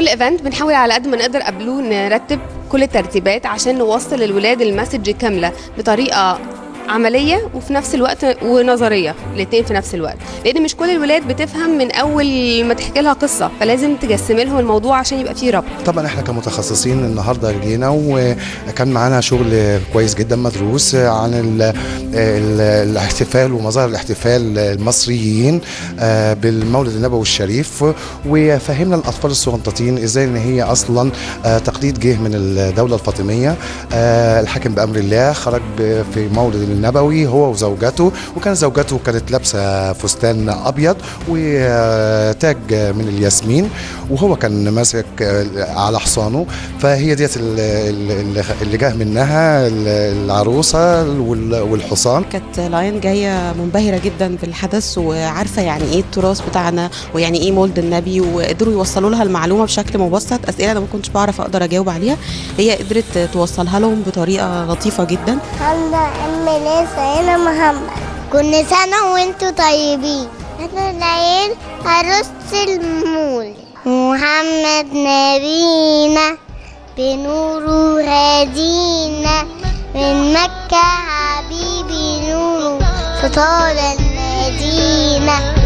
كل ايفنت بنحاول على قد ما نقدر قبله نرتب كل الترتيبات عشان نوصل للولاد المسج كامله بطريقه عمليه وفي نفس الوقت ونظريه، الاثنين في نفس الوقت، لان مش كل الولاد بتفهم من اول ما تحكي لها قصه، فلازم تجسم لهم الموضوع عشان يبقى فيه ربط. طبعا احنا كمتخصصين النهارده جينا وكان معانا شغل كويس جدا مدروس عن ال ال الاحتفال ومظاهر الاحتفال المصريين بالمولد النبوي الشريف، وفهمنا الاطفال الصغنطاطين ازاي ان هي اصلا تقليد جه من الدوله الفاطميه. الحاكم بامر الله خرج في مولد النبوي هو وزوجته، وكان زوجته كانت لابسه فستان ابيض وتاج من الياسمين، وهو كان ماسك على حصانه، فهي ديت اللي جه منها العروسه والحصان. كانت لاين جايه منبهره جدا بالحدث وعارفه يعني ايه التراث بتاعنا ويعني ايه مولد النبي، وقدروا يوصلوا لها المعلومه بشكل مبسط. اسئله انا ما كنتش بعرف اقدر اجاوب عليها، هي قدرت توصلها لهم بطريقه لطيفه جدا. سيدنا محمد كل سنة وانتوا طيبين. احنا العيل عروسة المولد محمد نبينا بنوره هدينا من مكة حبيبي نوره فطال المدينة.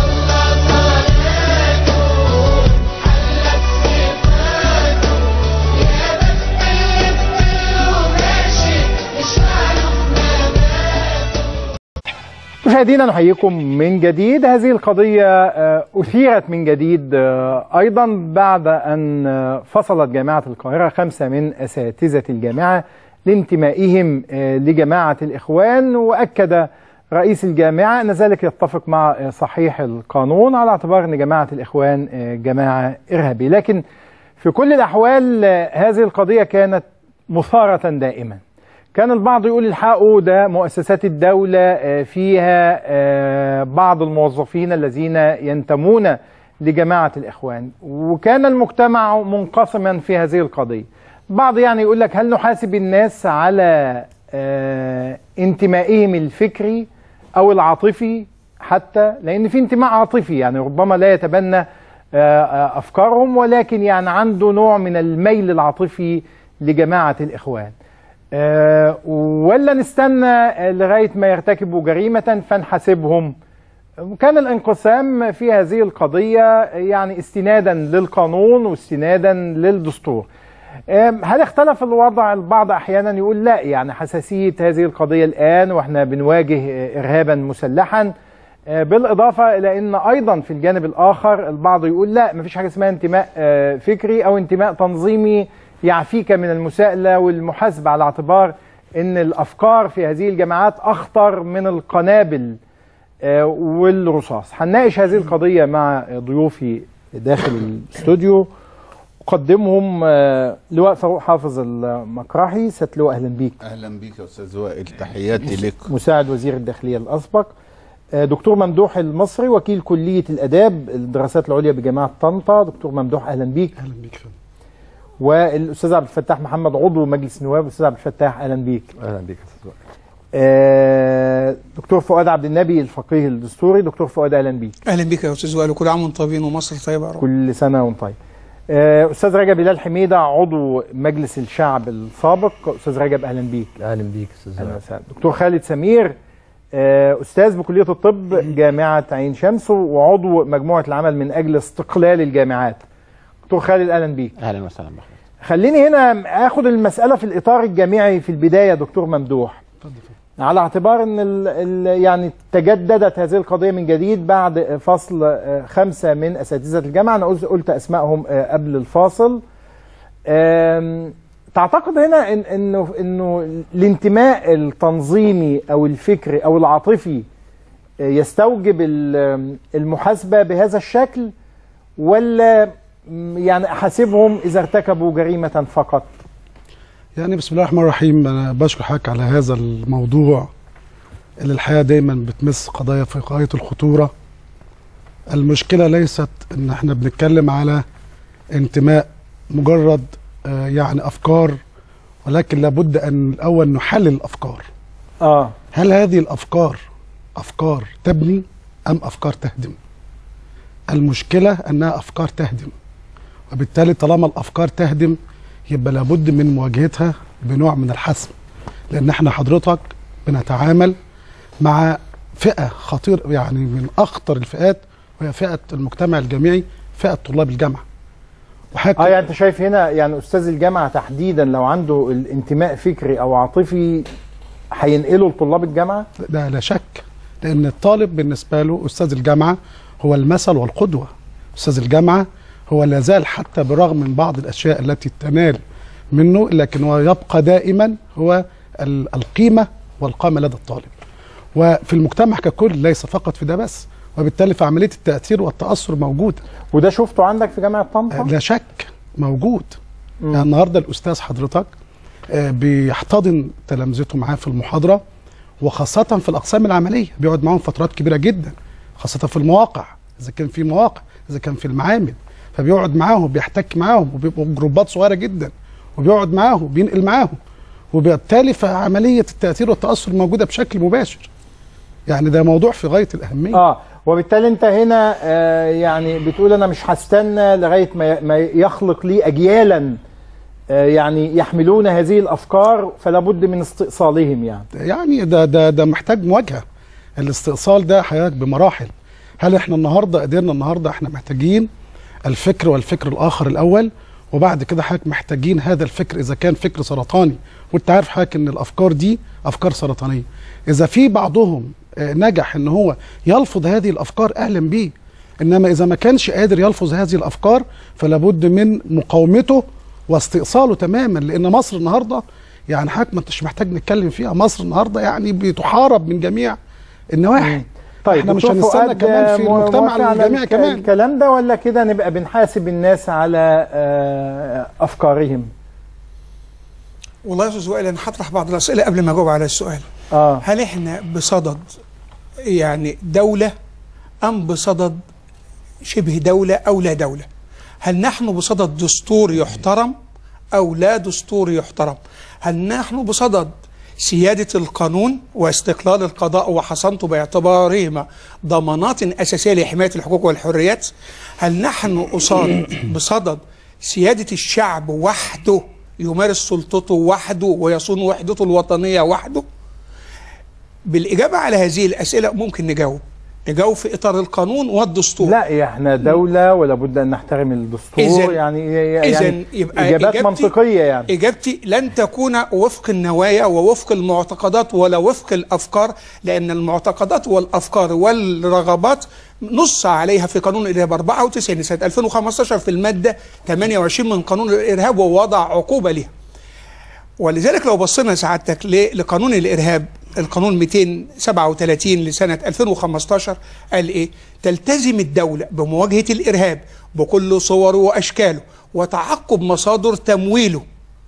مشاهدينا نحييكم من جديد. هذه القضية أثيرت من جديد أيضا بعد أن فصلت جامعة القاهرة خمسة من أساتذة الجامعة لانتمائهم لجماعة الإخوان، وأكد رئيس الجامعة أن ذلك يتفق مع صحيح القانون على اعتبار أن جماعة الإخوان جماعة إرهابية. لكن في كل الأحوال هذه القضية كانت مثارة دائما. كان البعض يقول الحقوا ده مؤسسات الدولة فيها بعض الموظفين الذين ينتمون لجماعة الإخوان، وكان المجتمع منقسما في هذه القضية. بعض يعني يقول لك هل نحاسب الناس على انتمائهم الفكري أو العاطفي، حتى لأن في انتماء عاطفي يعني ربما لا يتبنى أفكارهم ولكن يعني عنده نوع من الميل العاطفي لجماعة الإخوان، أه ولا نستنى لغاية ما يرتكبوا جريمة فنحاسبهم. كان الانقسام في هذه القضية يعني استنادا للقانون واستنادا للدستور. أه هل اختلف الوضع؟ البعض أحيانا يقول لا، يعني حساسية هذه القضية الآن وإحنا بنواجه إرهابا مسلحا، أه بالإضافة إلى أن أيضا في الجانب الآخر البعض يقول لا، مفيش حاجة اسمها انتماء أه فكري أو انتماء تنظيمي يعفيك من المساءلة والمحاسبة، على اعتبار ان الافكار في هذه الجماعات اخطر من القنابل والرصاص. هنناقش هذه القضية مع ضيوفي داخل الاستوديو. اقدمهم لواء فاروق حافظ المقرحي. سيادة اللواء اهلا بيك. اهلا بيك يا استاذ وائل، تحياتي لك. مساعد وزير الداخلية الاسبق. دكتور ممدوح المصري وكيل كلية الاداب الدراسات العليا بجامعة طنطا. دكتور ممدوح اهلا بيك. اهلا بيك. والاستاذ عبد الفتاح محمد عضو مجلس النواب. استاذ عبد الفتاح اهلا بيك. اهلا بيك يا استاذ وائل. آه دكتور فؤاد عبد النبي الفقيه الدستوري. دكتور فؤاد اهلا بيك. اهلا بيك يا استاذ وائل، وكل عام وانتم طيبين ومصر طيبه يا رب. كل سنه وانت طيب. آه استاذ رجب هلال حميده عضو مجلس الشعب السابق. استاذ رجب اهلا بيك. اهلا بيك استاذ اهلا وسهلا. دكتور خالد سمير آه استاذ بكليه الطب جامعه عين شمس وعضو مجموعه العمل من اجل استقلال الجامعات. دكتور خالد اهلا بيك. اهلا وسهلا بك. خليني هنا اخد المساله في الاطار الجامعي في البدايه. دكتور ممدوح، على اعتبار ان ال ال يعني تجددت هذه القضيه من جديد بعد فصل خمسه من اساتذه الجامعه، انا قلت اسمائهم قبل الفاصل. تعتقد هنا إن انه انه الانتماء التنظيمي او الفكري او العاطفي يستوجب المحاسبه بهذا الشكل، ولا يعني احاسبهم اذا ارتكبوا جريمه فقط؟ يعني بسم الله الرحمن الرحيم، انا بشكر حضرتك على هذا الموضوع اللي الحقيقه دايما بتمس قضايا في غايه الخطوره. المشكله ليست ان احنا بنتكلم على انتماء مجرد آه يعني افكار، ولكن لابد ان الاول نحلل الافكار. اه هل هذه الافكار افكار تبني ام افكار تهدم؟ المشكله انها افكار تهدم، وبالتالي طالما الافكار تهدم يبقى لابد من مواجهتها بنوع من الحسم، لان احنا حضرتك بنتعامل مع فئه خطير، يعني من اخطر الفئات، وهي فئه المجتمع الجامعي، فئه طلاب الجامعه. اه يعني انت شايف هنا يعني استاذ الجامعه تحديدا لو عنده الانتماء فكري او عاطفي هينقله لطلاب الجامعه؟ لا لا شك، لان الطالب بالنسبه له استاذ الجامعه هو المثل والقدوه. استاذ الجامعه هو لا زال حتى برغم من بعض الاشياء التي تنال منه، لكن هو يبقى دائما هو القيمه والقامه لدى الطالب وفي المجتمع ككل، ليس فقط في ده بس. وبالتالي في عمليه التاثير والتاثر موجوده. وده شفته عندك في جامعه طنطا؟ لا شك موجود. يعني النهارده الاستاذ حضرتك بيحتضن تلامذته معاه في المحاضره، وخاصه في الاقسام العمليه بيقعد معاهم فترات كبيره جدا، خاصه في المواقع، اذا كان في مواقع، اذا كان في المعامل، فبيقعد معاهم بيحتك معاهم، وبيبقوا جروبات صغيره جدا، وبيقعد معاهم بينقل معاهم، وبالتالي فعمليه التاثير والتاثر موجوده بشكل مباشر. يعني ده موضوع في غايه الاهميه. اه وبالتالي انت هنا آه يعني بتقول انا مش هستنى لغايه ما ما يخلق لي اجيالا آه يعني يحملون هذه الافكار، فلا بد من استئصالهم. يعني يعني ده ده ده محتاج مواجهه. الاستئصال ده حضرتك بمراحل. هل احنا النهارده قدرنا؟ النهارده احنا محتاجين الفكر والفكر الاخر الاول، وبعد كده حضرتك محتاجين هذا الفكر اذا كان فكر سرطاني، وانت عارف حضرتك ان الافكار دي افكار سرطانيه. اذا في بعضهم نجح ان هو يلفظ هذه الافكار اهلا بيه، انما اذا ما كانش قادر يلفظ هذه الافكار فلا بد من مقاومته واستئصاله تماما. لان مصر النهارده يعني حضرتك ما انتش محتاج نتكلم فيها، مصر النهارده يعني بتحارب من جميع النواحي. طيب احنا مش هنستنى كمان في المجتمع الجميع كمان الكلام ده، ولا كده نبقى بنحاسب الناس على افكارهم؟ والله يا استاذ وائل انا هطرح بعض الاسئله قبل ما اجاوب على السؤال. آه. هل احنا بصدد يعني دوله ام بصدد شبه دوله او لا دوله؟ هل نحن بصدد دستور يحترم او لا دستور يحترم؟ هل نحن بصدد سياده القانون واستقلال القضاء وحصانته باعتبارهما ضمانات اساسيه لحمايه الحقوق والحريات؟ هل نحن قصاد بصدد سياده الشعب وحده يمارس سلطته وحده ويصون وحدته الوطنية وحده؟ بالإجابة على هذه الأسئلة ممكن نجاوب نجاوب في إطار القانون والدستور. لا احنا دولة ولا بد أن نحترم الدستور. إذن يعني يعني يبقى إجابات منطقية. يعني إجابتي لن تكون وفق النوايا ووفق المعتقدات ولا وفق الأفكار، لأن المعتقدات والأفكار والرغبات نص عليها في قانون الإرهاب أربعة وتسعين سنة ألفين وخمسة عشر في المادة ثمانية وعشرين من قانون الإرهاب، ووضع عقوبة لها. ولذلك لو بصينا سعادتك لقانون الإرهاب، القانون مئتين وسبعة وثلاثين لسنة ألفين وخمسة عشر قال إيه؟ تلتزم الدولة بمواجهة الإرهاب بكل صوره وأشكاله وتعقب مصادر تمويله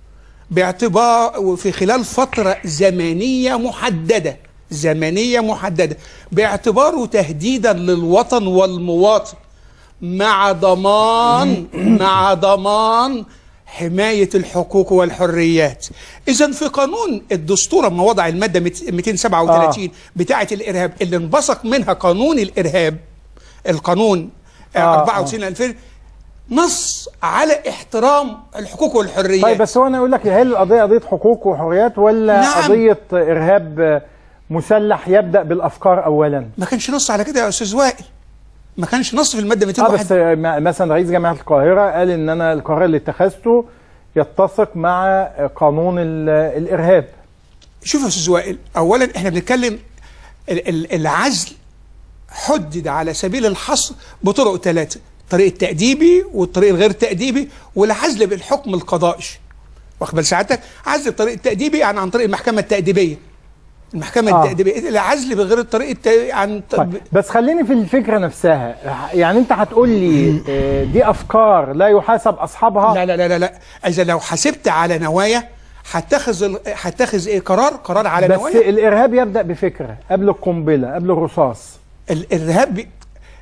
باعتبار في خلال فترة زمنية محددة زمنية محددة باعتباره تهديدا للوطن والمواطن، مع ضمان مع ضمان حماية الحقوق والحريات. إذن في قانون الدستور لما وضع المادة مئتين وسبعة وثلاثين آه. بتاعة الإرهاب اللي انبثق منها قانون الإرهاب، القانون آه أربعة وتسعين ألفين، نص على احترام الحقوق والحريات. طيب بس هو أنا أقول لك، هل القضية قضية حقوق وحريات ولا نعم. قضية إرهاب مسلح يبدأ بالأفكار أولا؟ ما كانش نص على كده يا أستاذ وائل، ما كانش نص في المادة مئتين وواحد. اه بس مثلا رئيس جامعة القاهرة قال ان انا القرار اللي اتخذته يتسق مع قانون الارهاب. شوف يا استاذ وائل، اولا احنا بنتكلم العزل حدد على سبيل الحصر بطرق ثلاثة، الطريق التأديبي والطريق الغير تأديبي والعزل بالحكم القضائي. واخد بال سعادتك؟ عزل الطريق التأديبي يعني عن طريق المحكمة التأديبية. المحكمة آه. التأديبية العزل بغير الطريق التأديبي عن طيب. بس خليني في الفكرة نفسها، يعني انت هتقول لي دي افكار لا يحاسب اصحابها؟ لا لا لا لا, لا. اذا لو حسبت على نوايا هتخذ هتخذ ايه قرار قرار على بس نوايا. بس الارهاب يبدأ بفكرة قبل القنبلة قبل الرصاص. الارهاب بي...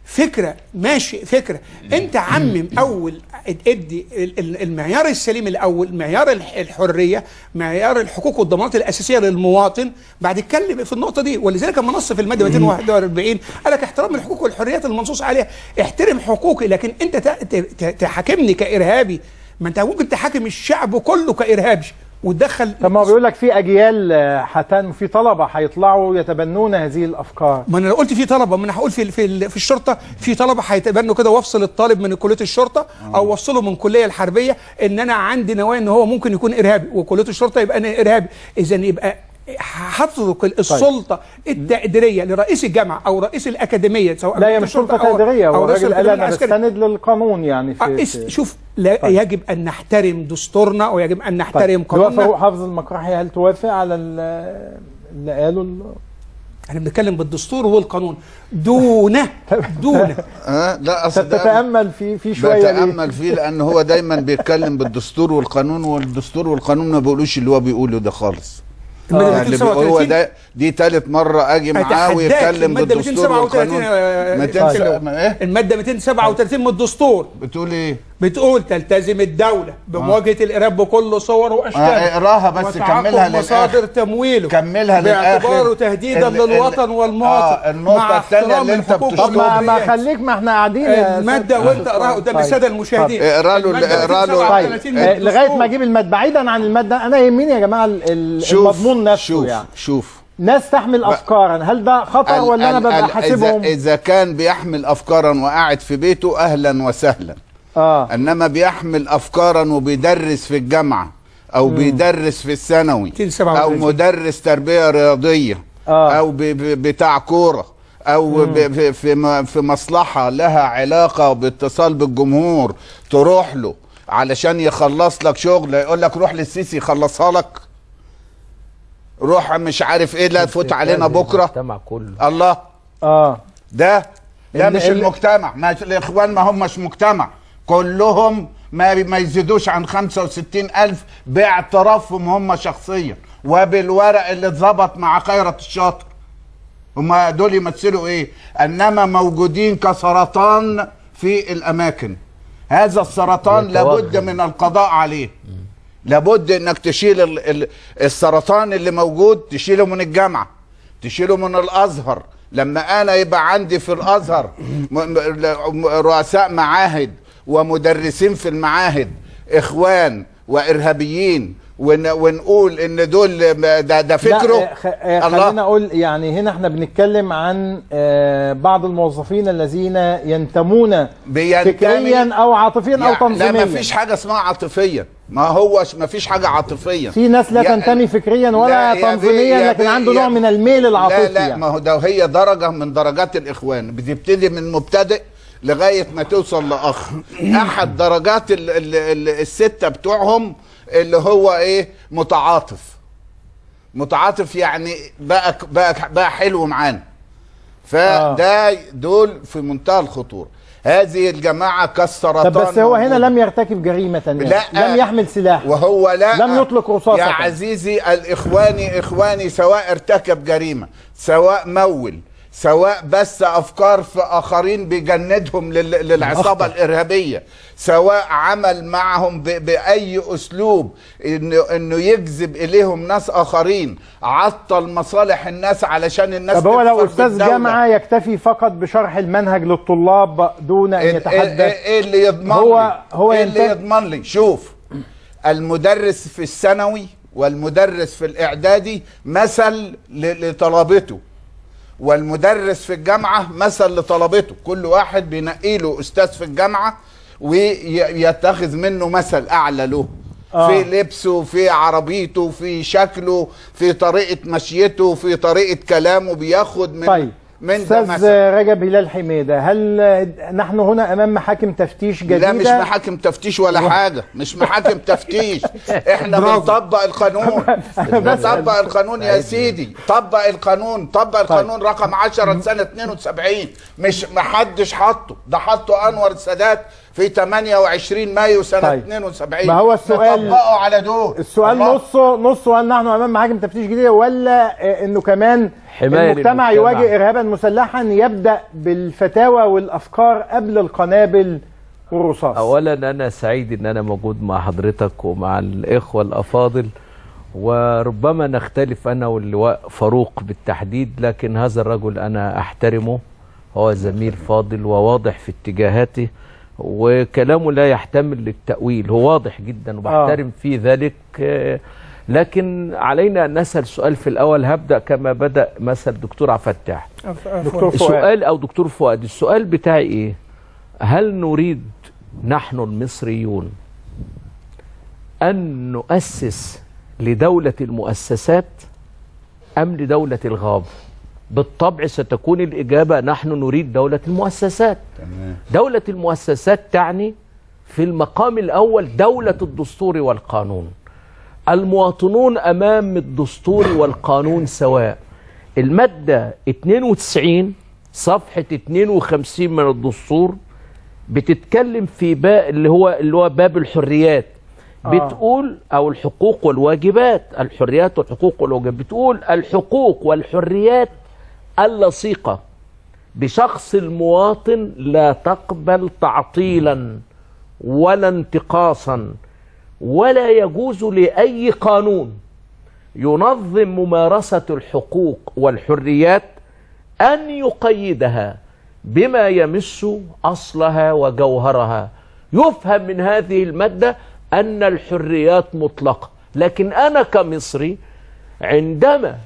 فكره ماشي فكره انت عمم اول ادي المعيار السليم الاول، معيار الحريه، معيار الحقوق والضمانات الاساسيه للمواطن، بعد اتكلم في النقطه دي. ولذلك لما نص في الماده مئتين وواحد وأربعين قال لك احترام الحقوق والحريات المنصوص عليها، احترم حقوقي، لكن انت تحاكمني كارهابي. ما انت ممكن تحاكم الشعب كله كارهابي وتدخل. طب ما بيقول لك في اجيال حتى في طلبه هيطلعوا يتبنون هذه الافكار. ما انا لو قلت في طلبه، ما انا هقول في في في الشرطه في طلبه هيتبنوا كده، وافصل الطالب من كليه الشرطه او وصله من الكليه الحربيه ان انا عندي نوايا ان هو ممكن يكون ارهابي، وكليه الشرطه يبقى انا ارهابي. اذا يبقى هتترك السلطه التقديريه لرئيس الجامعه او رئيس الاكاديميه، سواء لا هي مش سلطه تقديريه، هو الراجل قال انا بستند للقانون يعني في, في شوف لا طيب. يجب ان نحترم دستورنا ويجب ان نحترم طيب. قانوننا. فاروق حافظ المقرحي، هل توافق على اللي قاله؟ احنا بنتكلم بالدستور والقانون دونه دونه اه لا اصل تتامل في في شويه بتامل فيه لان هو دايما بيتكلم بالدستور والقانون، والدستور والقانون ما بيقولوش اللي هو بيقوله ده خالص. آه. اللي هو ده دي ثالث مره اجي معاه ويتكلم بالدستور والقانون. الماده مئتين وسبعة وثلاثين من الدستور بتقول ايه؟ بتقول تلتزم الدوله بمواجهه آه. الارهاب بكل صوره واشكاله. آه اقراها بس كملها للاخر. مصادر تمويله كملها للاخر باعتباره تهديدا للوطن والمواطن. آه النقطه الثانيه اللي انت بتقولها ما خليك، ما احنا قاعدين الماده وانت اقراها قدام الساده المشاهدين. اقرا له اقرا له لغايه ما اجيب الماده. بعيدا عن الماده، انا يهمني يا جماعه المضمون نفسه. شوف يعني شوف ناس تحمل افكارا، هل ده خطر ولا انا ببقى حاسبهم؟ إذا, اذا كان بيحمل افكارا وقاعد في بيته اهلا وسهلا. اه انما بيحمل افكارا وبيدرس في الجامعه او مم. بيدرس في الثانوي او مدرس تربيه رياضيه آه. او بتاع كوره او في في مصلحه لها علاقه باتصال بالجمهور، تروح له علشان يخلص لك شغل، يقول لك روح للسيسي يخلصها لك، روح مش عارف ايه، لا تفوت علينا بكره. المجتمع كله الله اه ده ده مش المجتمع. ما الاخوان ما هم مش مجتمع كلهم، ما ما يزيدوش عن خمسة وستين ألف باعترافهم هم شخصيا وبالورق اللي اتظبط مع خيرت الشاطر. هم دول يمثلوا ايه؟ انما موجودين كسرطان في الاماكن. هذا السرطان لابد من القضاء عليه. لابد انك تشيل السرطان اللي موجود، تشيله من الجامعه، تشيله من الازهر. لما انا يبقى عندي في الازهر رؤساء معاهد ومدرسين في المعاهد اخوان وارهابيين ونقول ان دول ده, ده فكره، خلينا اقول يعني هنا احنا بنتكلم عن بعض الموظفين الذين ينتمون فكريا او عاطفيا او تنظيميا. لا ما فيش حاجه اسمها عاطفيا، ما هو ما فيش حاجه عاطفيا. في ناس لا تنتمي فكريا ولا تنظيميا لكن عنده نوع من الميل العاطفي. لا لا يعني. ما هو ده هي درجه من درجات الاخوان، بتبتدي من مبتدئ لغايه ما توصل لاخ. احد درجات ال ال ال السته بتوعهم اللي هو ايه؟ متعاطف. متعاطف يعني بقى بقى بقى حلو معانا. فده دول في منتهى الخطوره. هذه الجماعه كالسرطان. طب بس هو هنا لم يرتكب جريمه يعني. لا لم يحمل سلاح وهو لا لم يطلق رصاصه. يا عزيزي الاخواني اخواني سواء ارتكب جريمه، سواء مول، سواء بس افكار في اخرين بيجندهم للعصابه الارهابيه، سواء عمل معهم باي اسلوب انه انه يجذب اليهم ناس اخرين، عطل مصالح الناس علشان الناس. طب هو لو استاذ جامعه يكتفي فقط بشرح المنهج للطلاب دون ان يتحدث، ايه اللي يضمن هو لي؟ هو ايه اللي يضمن لي؟ شوف، المدرس في الثانوي والمدرس في الاعدادي مثل لطلبته، والمدرس في الجامعه مثل لطلبته. كل واحد بينقي له استاذ في الجامعه ويتخذ منه مثل اعلى له آه. في لبسه، في عربيته، في شكله، في طريقه مشيته، في طريقه كلامه، بياخد من طيب. من استاذ رجب هلال حميده، هل نحن هنا امام محاكم تفتيش جديده؟ لا مش محاكم تفتيش ولا حاجه، مش محاكم تفتيش. احنا بنطبق القانون، بنطبق القانون يا سيدي. طبق القانون، طبق القانون رقم عشرة سنه اثنين وسبعين، مش محدش حطه، ده حطه انور السادات في ثمانية وعشرين مايو سنه طيب. اثنين وسبعين. ما هو السؤال نطبقوا على دول. السؤال نصه نصه هل نحن امام محاكم تفتيش جديده، ولا انه كمان حماية المجتمع يواجه ارهابا مسلحا يبدا بالفتاوى والافكار قبل القنابل والرصاص؟ اولا انا سعيد ان انا موجود مع حضرتك ومع الاخوه الافاضل، وربما نختلف انا واللواء فاروق بالتحديد، لكن هذا الرجل انا احترمه، هو زميل فاضل وواضح في اتجاهاته، وكلامه لا يحتمل للتأويل، هو واضح جدا وبحترم آه. في ذلك. لكن علينا أن نسأل سؤال في الأول. هبدأ كما بدأ مثل دكتور عبد الفتاح، دكتور السؤال أو دكتور فؤاد، السؤال بتاعي إيه؟ هل نريد نحن المصريون أن نؤسس لدولة المؤسسات أم لدولة الغاب؟ بالطبع ستكون الإجابة نحن نريد دولة المؤسسات. تمام. دولة المؤسسات تعني في المقام الأول دولة الدستور والقانون. المواطنون أمام الدستور والقانون سواء. المادة اثنين وتسعين صفحة اثنين وخمسين من الدستور بتتكلم في باب اللي هو اللي هو باب الحريات. آه. بتقول أو الحقوق والواجبات، الحريات والحقوق والواجبات، بتقول الحقوق والحريات اللصيقة بشخص المواطن لا تقبل تعطيلا ولا انتقاصا، ولا يجوز لأي قانون ينظم ممارسة الحقوق والحريات أن يقيدها بما يمس أصلها وجوهرها. يفهم من هذه المادة أن الحريات مطلقة، لكن أنا كمصري عندما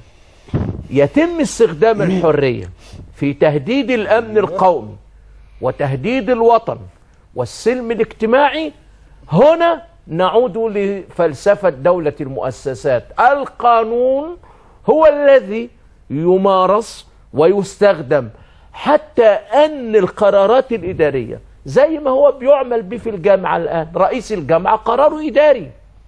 يتم استخدام الحرية في تهديد الأمن القومي وتهديد الوطن والسلم الاجتماعي، هنا نعود لفلسفة دولة المؤسسات. القانون هو الذي يمارس ويستخدم، حتى أن القرارات الإدارية زي ما هو بيعمل به في الجامعة الآن، رئيس الجامعة قراره إداري،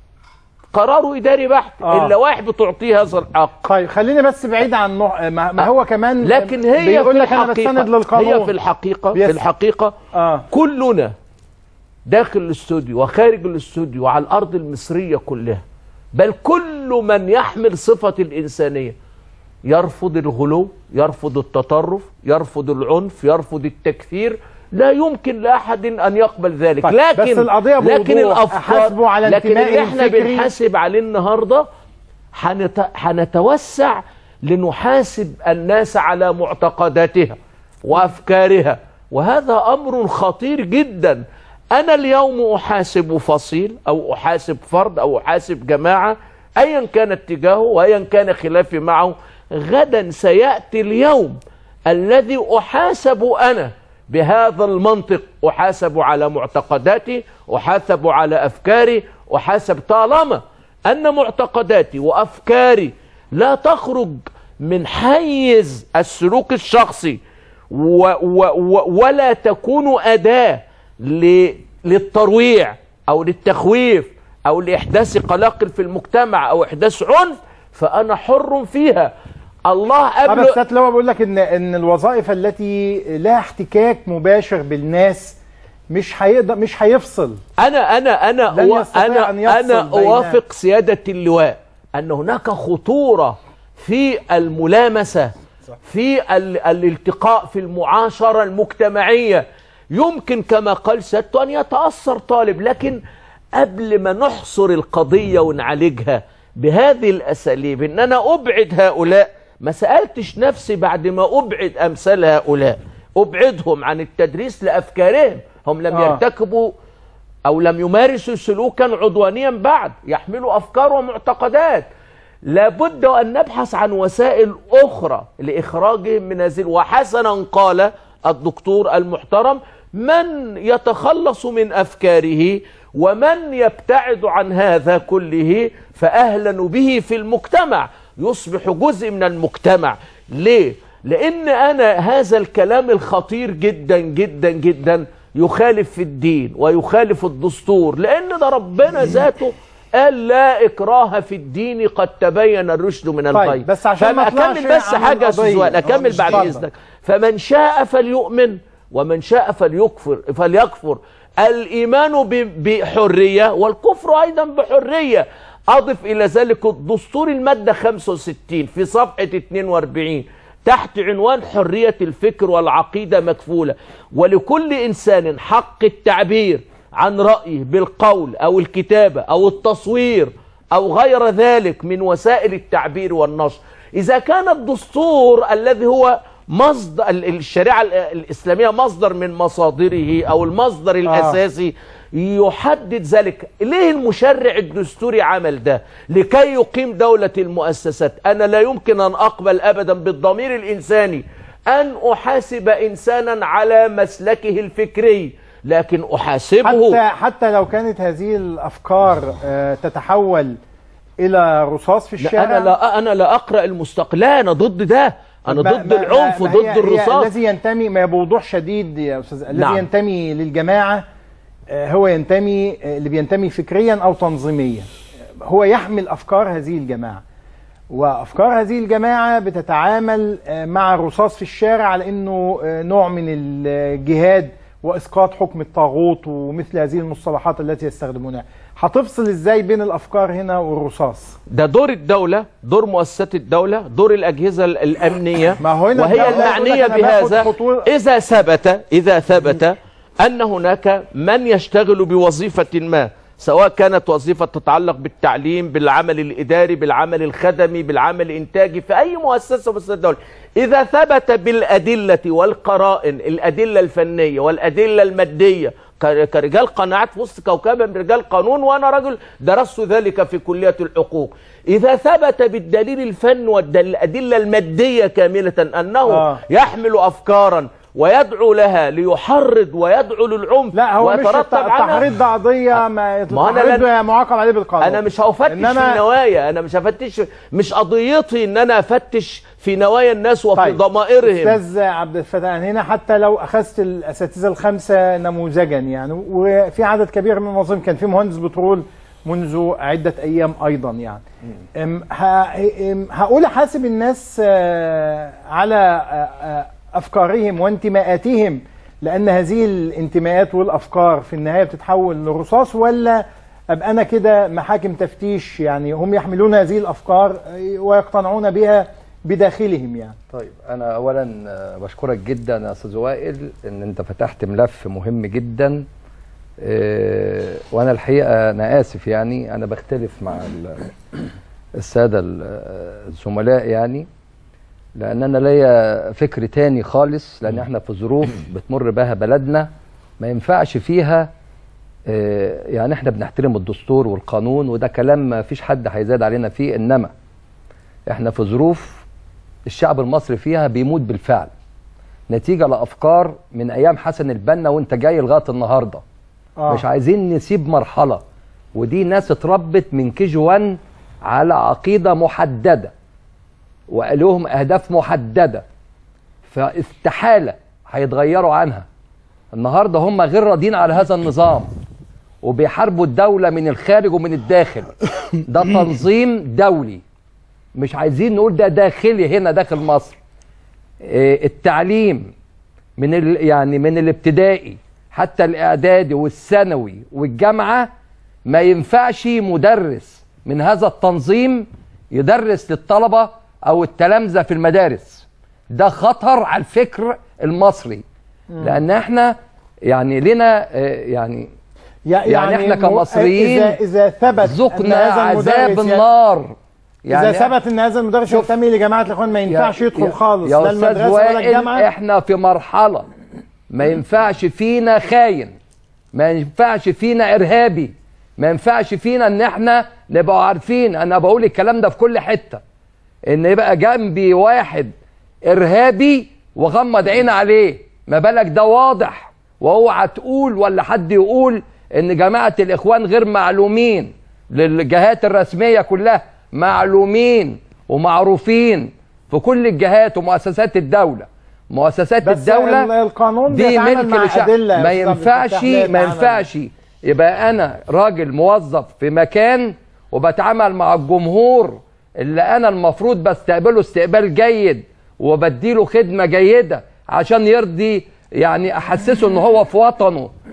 قراره إداري بحت. آه. اللوائح بتعطيه هذا الحق. طيب خليني بس بعيد عن نوع ما هو كمان، لكن هي بيقول في لك أنا بستند للقانون. هي في الحقيقة في الحقيقة آه. كلنا داخل الاستوديو وخارج الاستوديو وعلى الأرض المصرية كلها، بل كل من يحمل صفة الإنسانية يرفض الغلو، يرفض التطرف، يرفض العنف، يرفض التكفير. لا يمكن لأحد أن يقبل ذلك. طيب لكن بس القضية لكن الأفكار على لكن اللي احنا بنحاسب عليه النهارده حنت... حنتوسع لنحاسب الناس على معتقداتها وأفكارها، وهذا أمر خطير جدا. أنا اليوم أحاسب فصيل أو أحاسب فرد أو أحاسب جماعة أيا كان اتجاهه وأيا كان خلافي معه، غدا سيأتي اليوم الذي أحاسب أنا بهذا المنطق، أحاسب على معتقداتي، أحاسب على أفكاري، أحاسب طالما أن معتقداتي وأفكاري لا تخرج من حيز السلوك الشخصي و و و ولا تكون أداة للترويع أو للتخويف أو لإحداث قلاقل في المجتمع أو إحداث عنف، فأنا حر فيها. الله قبل بس سيادة اللواء بيقول لك ان ان الوظائف التي لها احتكاك مباشر بالناس مش هيقدر مش هيفصل. انا انا انا أو انا انا اوافق سيادة اللواء ان هناك خطورة في الملامسة، في ال الالتقاء، في المعاشرة المجتمعية. يمكن كما قال سيادته ان يتأثر طالب، لكن قبل ما نحصر القضية ونعالجها بهذه الاساليب ان انا ابعد هؤلاء، ما سألتش نفسي بعد ما أبعد أمثال هؤلاء، أبعدهم عن التدريس لأفكارهم. هم لم آه. يرتكبوا أو لم يمارسوا سلوكا عدوانيا بعد، يحملوا أفكار ومعتقدات. لابد أن نبحث عن وسائل أخرى لإخراجهم من هذه. وحسنا قال الدكتور المحترم: من يتخلص من أفكاره ومن يبتعد عن هذا كله فأهلا به في المجتمع، يصبح جزء من المجتمع. ليه؟ لأن أنا هذا الكلام الخطير جدا جدا جدا يخالف في الدين ويخالف الدستور، لأن ده ربنا ذاته قال: لا إكراه في الدين قد تبين الرشد من الغي. طيب بس عشان ما أكمل بس حاجة سؤال أكمل بعد إذنك. فمن شاء فليؤمن ومن شاء فليكفر فليكفر الإيمان بحرية والكفر أيضا بحرية. أضف إلى ذلك الدستور المادة خمسة وستين في صفحة اثنين وأربعين تحت عنوان حرية الفكر والعقيدة مكفولة، ولكل إنسان حق التعبير عن رأيه بالقول أو الكتابة أو التصوير أو غير ذلك من وسائل التعبير والنشر. إذا كان الدستور الذي هو مصدر الشريعة الإسلامية مصدر من مصادره أو المصدر الأساسي يحدد ذلك، ليه المشرع الدستوري عمل ده؟ لكي يقيم دولة المؤسسات. أنا لا يمكن أن أقبل أبدا بالضمير الإنساني أن أحاسب إنسانا على مسلكه الفكري، لكن أحاسبه حتى حتى لو كانت هذه الأفكار تتحول إلى رصاص في الشارع. لا أنا لا أنا لا أقرأ المستقبل، لا أنا ضد ده، أنا ما ضد ما العنف ما وضد هي الرصاص. الذي ينتمي ما بوضوح شديد يا أستاذ، الذي نعم. ينتمي للجماعة هو ينتمي اللي بينتمي فكريا أو تنظيميا، هو يحمل أفكار هذه الجماعة، وأفكار هذه الجماعة بتتعامل مع الرصاص في الشارع على أنه نوع من الجهاد وإسقاط حكم الطاغوت ومثل هذه المصطلحات التي يستخدمونها. هتفصل إزاي بين الأفكار هنا والرصاص؟ ده دور الدولة، دور مؤسسات الدولة، دور الأجهزة الأمنية، ما هو هنا وهي المعنية بهذا. إذا ثبت إذا ثبت أن هناك من يشتغل بوظيفة ما، سواء كانت وظيفة تتعلق بالتعليم، بالعمل الإداري، بالعمل الخدمي، بالعمل الإنتاجي في أي مؤسسة مؤسسات الدولة، إذا ثبت بالأدلة والقرائن، الأدلة الفنية والأدلة المادية، كرجال قناعات في وسط كوكبة من رجال قانون، وأنا رجل درست ذلك في كلية الحقوق، إذا ثبت بالدليل الفن والأدلة المادية كاملة أنه آه. يحمل أفكارا ويدعو لها ليحرض ويدعو للعنف، لا هو مش التحريض ده قضيه ما التحريض معاقب عليه بالقانون. انا مش هفتش إنما... في النوايا، انا مش هفتش، مش قضيتي ان انا افتش في نوايا الناس وفي طيب. ضمائرهم. استاذ عبد الفتاح، هنا حتى لو اخذت الاساتذه الخمسه نموذجا يعني، وفي عدد كبير من المنظمين، كان في مهندس بترول منذ عده ايام ايضا يعني، هقول حاسب الناس على أفكارهم وانتماءاتهم، لأن هذه الانتماءات والأفكار في النهاية بتتحول لرصاص، ولا أبقى أنا كده محاكم تفتيش يعني هم يحملون هذه الأفكار ويقتنعون بها بداخلهم يعني؟ طيب أنا أولا بشكرك جدا يا أستاذ وائل إن أنت فتحت ملف مهم جدا، وأنا الحقيقة أنا آسف يعني أنا بختلف مع السادة الزملاء يعني، لأن أنا ليا فكر تاني خالص، لأن احنا في ظروف بتمر بها بلدنا ما ينفعش فيها يعني احنا بنحترم الدستور والقانون وده كلام ما فيش حد هيزاد علينا فيه، إنما احنا في ظروف الشعب المصري فيها بيموت بالفعل نتيجة لأفكار من أيام حسن البنا وانت جاي لغاية النهاردة. آه. مش عايزين نسيب مرحلة، ودي ناس اتربت من كي جي واحد على عقيدة محددة وقالوهم أهداف محددة، فاستحالة هيتغيروا عنها. النهاردة هم غير راضين على هذا النظام وبيحاربوا الدولة من الخارج ومن الداخل. ده تنظيم دولي، مش عايزين نقول ده داخلي هنا داخل مصر. التعليم من ال يعني من الابتدائي حتى الإعدادي والثانوي والجامعة ما ينفعش مدرس من هذا التنظيم يدرس للطلبة أو التلامذة في المدارس. ده خطر على الفكر المصري، لأن احنا يعني لنا يعني يعني, يعني احنا كمصريين إذا, إذا ثبت ذقنا عذاب النار. يعني إذا ثبت ان هذا المدرس ينتمي لجماعة الإخوان ما ينفعش يدخل خالص لا المدرسة ولا الجامعة. احنا في مرحلة ما ينفعش فينا خاين، ما ينفعش فينا إرهابي، ما ينفعش فينا ان احنا نبقى عارفين. انا بقول الكلام ده في كل حتة، ان يبقى جنبي واحد ارهابي وغمض عين عليه، ما بالك ده واضح، واوعى تقول ولا حد يقول ان جماعة الإخوان غير معلومين للجهات الرسمية كلها، معلومين ومعروفين في كل الجهات ومؤسسات الدولة. مؤسسات بس الدولة القانون دي ملك للشعب، ما ينفعش ما ينفعش يبقى انا راجل موظف في مكان وبتعامل مع الجمهور اللي انا المفروض بستقبله استقبال جيد وبديله خدمة جيدة عشان يرضي يعني احسسه ان هو في وطنه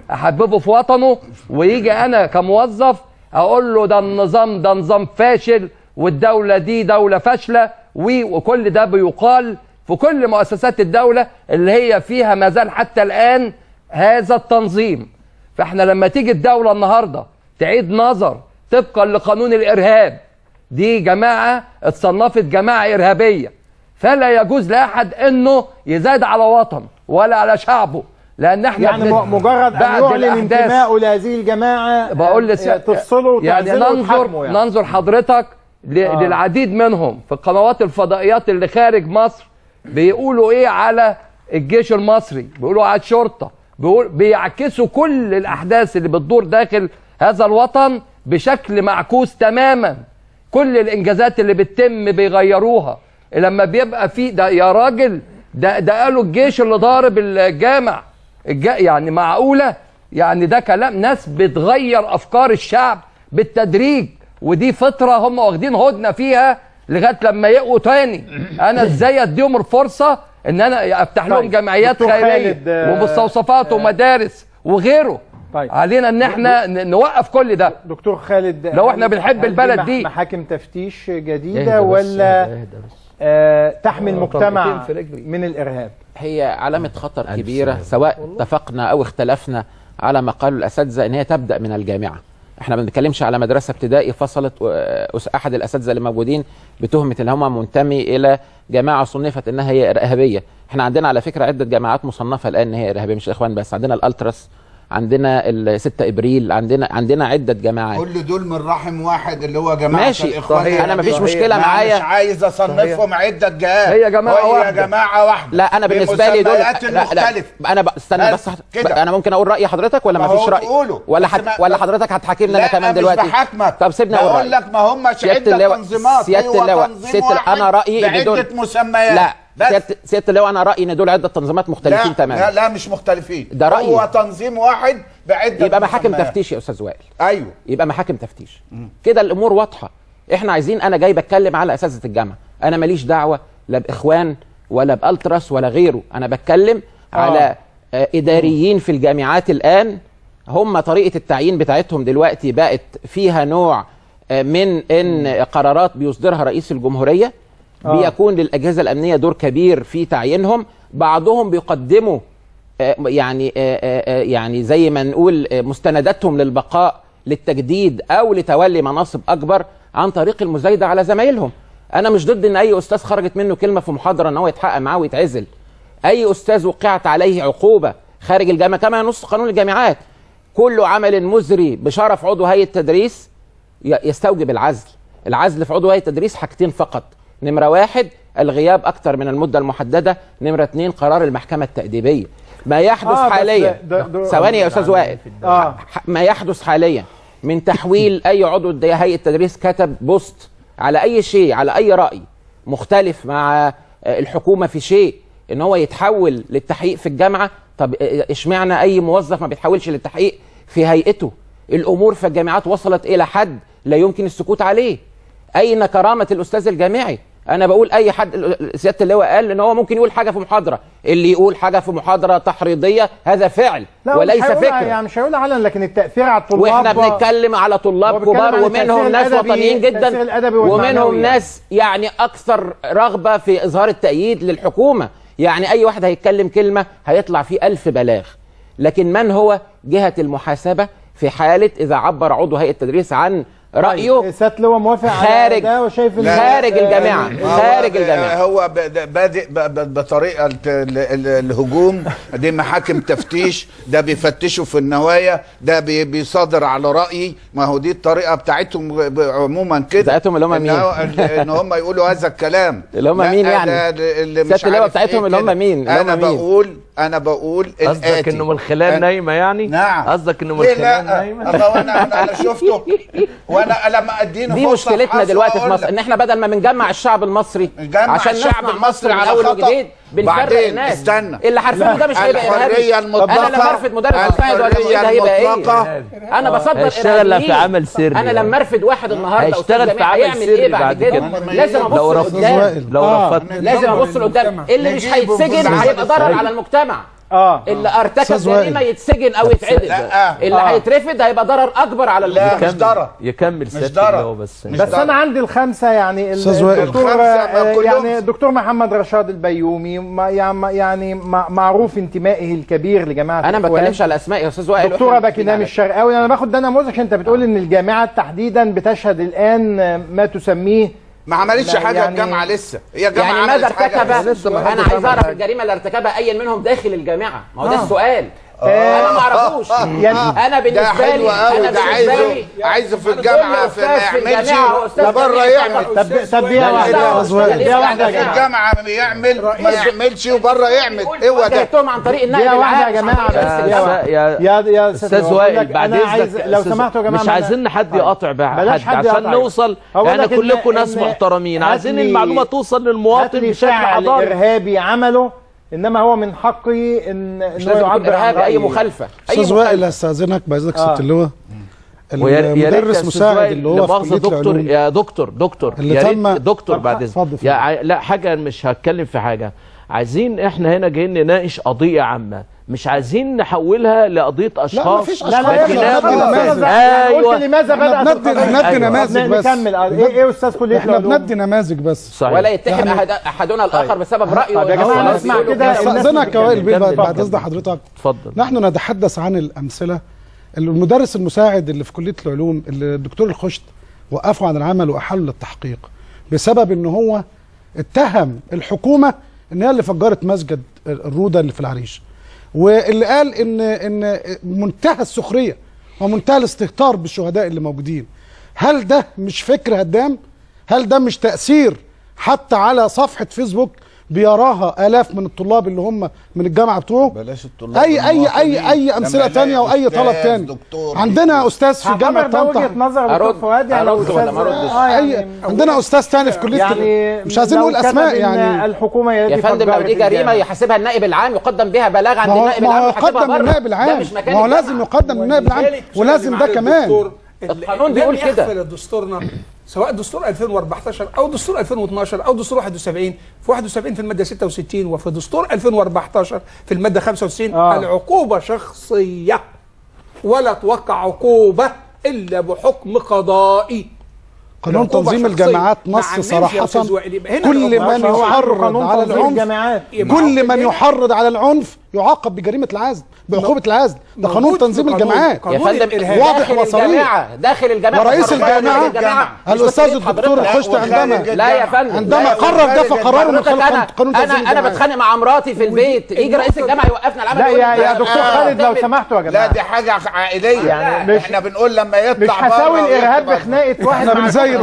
احببه في وطنه، ويجي انا كموظف اقول له ده النظام ده نظام فاشل والدوله دي دوله فاشله، وكل ده بيقال في كل مؤسسات الدوله اللي هي فيها ما زال حتى الان هذا التنظيم. فاحنا لما تيجي الدوله النهارده تعيد نظر طبقا لقانون الارهاب، دي جماعه اتصنفت جماعه ارهابيه، فلا يجوز لاحد انه يزاد على وطن ولا على شعبه، لان احنا يعني مجرد ان يعلن انتمائه لهذه الجماعه بقول لس... تفصله يعني ننظر يعني. ننظر حضرتك ل... آه. للعديد منهم في القنوات الفضائيات اللي خارج مصر بيقولوا ايه على الجيش المصري، بيقولوا على الشرطه، بيقول... بيعكسوا كل الاحداث اللي بتدور داخل هذا الوطن بشكل معكوس تماما. كل الانجازات اللي بتتم بيغيروها. لما بيبقى في ده يا راجل ده ده قالوا الجيش اللي ضارب الجامع الجا يعني معقوله؟ يعني ده كلام ناس بتغير افكار الشعب بالتدريج، ودي فتره هم واخدين هدنه فيها لغايه لما يقوا تاني. انا ازاي اديهم الفرصه ان انا افتح لهم طيب. جمعيات خيريه ومستوصفات ومدارس وغيره. طيب. علينا ان احنا نوقف كل ده. دكتور خالد، لو احنا بنحب البلد دي محاكم تفتيش جديده ولا آه تحمي المجتمع من الارهاب؟ هي علامه خطر كبيره سواء اتفقنا او اختلفنا على ما قالوا الاساتذه ان هي تبدا من الجامعه. احنا ما بنتكلمش على مدرسه ابتدائي فصلت احد الاساتذه اللي موجودين بتهمه ان هم منتمي الى جماعه صنفت انها هي ارهابيه. احنا عندنا على فكره عده جماعات مصنفه الان ان هي ارهابيه، مش الاخوان بس، عندنا الالتراس، عندنا ستة ابريل، عندنا عندنا عده جماعات. كل دول من رحم واحد اللي هو جماعه ماشي. الاخوان. انا مفيش مشكله معايا، مش عايز اصنفهم عده جهات، هي جماعه وهي واحده جماعه واحده. لا انا بالنسبه لي دول لا, لا انا استنى بس, بس كده. انا ممكن اقول راي حضرتك ولا مفيش راي؟ ولا حت... ولا حضرتك هتحاكمني انا كمان دلوقتي؟ لا مش بحاكمك، طب سيبني اقول بقول لك ما هماش عده تنظيمات، سياده اللواء سياده انا رايي ان دول بعده مسميات. لا سياده اللواء انا رايي ان دول عده تنظيمات مختلفين تماما. لا لا مش مختلفين، ده رايي. هو تنظيم واحد بعده يبقى محاكم تفتيش يا استاذ وائل. ايوه يبقى محاكم تفتيش كده الامور واضحه. احنا عايزين، انا جاي بتكلم على اساتذه الجامعه، انا ماليش دعوه لا باخوان ولا بالتراس ولا غيره، انا بتكلم آه. على آه اداريين في الجامعات الان. هم طريقه التعيين بتاعتهم دلوقتي بقت فيها نوع آه من ان قرارات بيصدرها رئيس الجمهوريه، آه. بيكون للاجهزه الامنيه دور كبير في تعيينهم. بعضهم بيقدموا يعني يعني زي ما نقول مستنداتهم للبقاء للتجديد او لتولي مناصب اكبر عن طريق المزايده على زمايلهم. انا مش ضد ان اي استاذ خرجت منه كلمه في محاضره ان هو يتحقق معاه ويتعزل. اي استاذ وقعت عليه عقوبه خارج الجامعه كما ينص قانون الجامعات، كل عمل مزري بشرف عضو هيئه التدريس يستوجب العزل. العزل في عضو هيئه التدريس حاجتين فقط: نمره واحد الغياب اكثر من المده المحدده، نمره اثنين قرار المحكمه التاديبيه. ما يحدث آه حاليا، ثواني يا استاذ وائل، آه. ما يحدث حاليا من تحويل اي عضو هيئه تدريس كتب بوست على اي شيء، على اي راي مختلف مع الحكومه في شيء، ان هو يتحول للتحقيق في الجامعه. طب اشمعنى اي موظف ما بيتحولش للتحقيق في هيئته؟ الامور في الجامعات وصلت الى حد لا يمكن السكوت عليه. اين كرامه الاستاذ الجامعي؟ انا بقول اي حد، سياده اللواء قال ان هو ممكن يقول حاجه في محاضره، اللي يقول حاجه في محاضره تحريضيه هذا فعل وليس فكره. يعني مش هيقول علنا، لكن التاثير على الطلاب، واحنا بنتكلم على طلاب كبار ومنهم ناس وطنيين جدا ومنهم ناس يعني اكثر رغبه في اظهار التأييد للحكومه. يعني اي واحد هيتكلم كلمه هيطلع فيه ألف بلاغ. لكن من هو جهه المحاسبه في حاله اذا عبر عضو هيئه التدريس عن رأيه سيادة اللواء موافق خارج على ده وشايف خارج الجامعة خارج الجامعة هو بادئ بطريقة الهجوم دي، محاكم تفتيش، ده بيفتشوا في النوايا، ده بيصادر على رأيي. ما هو دي الطريقة بتاعتهم عموما كده، بتاعتهم اللي هم مين؟ ان هم يقولوا هذا الكلام اللي هم مين يعني؟ سيادة اللواء بتاعتهم اللي هم مين؟ انا بقول انا بقول قصدك انه من خلال نايمة يعني؟ نعم. قصدك انه من خلال نايمة؟ انا انا شفته وانا لما اديني دي مشكلتنا دلوقتي في مصر، ان احنا بدل ما بنجمع الشعب المصري عشان الشعب المصري على اول وجديد بنفرق الناس. استنى، اللي عارفينه ده مش هيبقى ارهابي. انا لما ارفض مدرس مساعد ولا معيد هيبقى ايه؟ انا بصدر اشتغل في عمل سري. انا لما ارفض واحد النهارده هيشتغل في عمل سري بعد كده. لازم ابص لقدام، لو رفضت لازم ابص لقدام. اللي مش هيتسجن هيبقى ضرر على المجتمع. اه اللي ارتكب جريمه يتسجن او يتعدم، اللي آه. هيترفد هيبقى ضرر اكبر على لا مش ضرر، يكمل مش ضرر بس بس انا عندي الخمسه يعني الدكتور يعني الدكتور محمد رشاد البيومي يعني معروف انتمائه الكبير لجماعه انا ما بتكلمش على اسماء يا استاذ وائل. دكتوره باكينام الشرقاوي، انا باخد ده نموذج عشان انت بتقول ان الجامعات تحديدا بتشهد الان ما تسميه ما عملتش حاجه يعني الجامعه لسه، هي الجامعه يعني ماذا ارتكب؟ انا عايز اعرف الجريمه اللي ارتكبها اي منهم داخل الجامعه، ما هو ده السؤال. آه. انا ما اعرفوش. آه. يعني انا بالنسبه لي انا ده عايزه عايزه في الجامعه في ما يعملش وبره يعمل. طب طب دقيقه واحده دقيقه واحده في الجامعه يعمل ما يعملش وبره يعمل. هو ده عن طريق النائب العام. واحده يا جماعه بس يا يا استاذ وائل بعد اذنك لو سمحتوا يا جماعه مش عايزين حد يقاطع بقى حد عشان نوصل، احنا كلكم ناس محترمين، عايزين المعلومه توصل للمواطن بشكل حضاري. ارهابي عمله، انما هو من حقي ان انه يعبر عن اي مخالفه. استاذ وائل استاذنك باذنك ست اللواء المدرس مساعد اللي هو في دكتور يا دكتور دكتور اللي تم دكتور بعد اذنك لا حاجه مش هتكلم في حاجه، عايزين احنا هنا جايين نناقش قضيه عامه، مش عايزين نحولها لقضيه اشخاص. لا مفيش اشخاص. ايوه لماذا بدات بندي نماذج بس نكمل ايه ايه استاذ كليه احنا بندي نماذج بس صحيح. ولا يتهم احد احدنا الاخر بسبب رايه. يا جماعه نسمع كده استاذنك يا وائل بعد اذن حضرتك. اتفضل. نحن نتحدث عن الامثله. المدرس المساعد اللي في كليه العلوم اللي الدكتور الخشت وقفوا عن العمل واحالوا للتحقيق بسبب ان هو اتهم الحكومه ان هي اللي فجرت مسجد الروضه اللي في العريش، واللي قال ان ان منتهى السخريه ومنتهى الاستهتار بالشهداء اللي موجودين. هل ده مش فكر هدام؟ هل ده مش تاثير حتى على صفحه فيسبوك بيراها آلاف من الطلاب اللي هم من الجامعه بتوعه؟ بلاش الطلاب اي اي اي اي امثله ثانيه واي طلب ثاني. عندنا استاذ في جامعه طنطا وجهه نظر دكتور فؤاد يعني ارد ولا ما اردش؟ اه يعني عندنا استاذ ثاني في كليه يعني مش عايزين نقول اسماء يعني الحكومه يا فندم لو دي جريمه يحاسبها النائب العام، يقدم بها بلاغ عند النائب العام يحاسبها بره. النائب العام ما هو لازم يقدم للنائب العام ولازم ده كمان. القانون بيقول كده. يغفل دستورنا سواء دستور ألفين وأربعتاشر او دستور ألفين واثناشر او دستور واحد وسبعين، في واحد وسبعين في الماده ستة وستين وفي دستور ألفين وأربعتاشر في الماده خمسة وتسعين آه. العقوبه شخصيه ولا توقع عقوبه الا بحكم قضائي. قانون تنظيم الجامعات نص صراحة كل من يحرض على العنف كل من يحرض على العنف يعاقب بجريمة العزل بعقوبة العزل. ده قانون تنظيم الجامعات يا فندم واضح وصريح. داخل الجامعة ورئيس الجامعة الأستاذ الدكتور الخشت عندما لا يا فندم عندما قرر ده فقرار من خلال قانون تنظيم الجامعات. أنا بتخانق مع مراتي في البيت يجي رئيس الجامعة يوقفنا العمل. لا يا يا دكتور خالد لو سمحتوا يا جماعة. لا دي حاجة عائلية يعني احنا بنقول لما يطلع مش هساوي الإرهاب بخناقة واحد. احنا بنزايد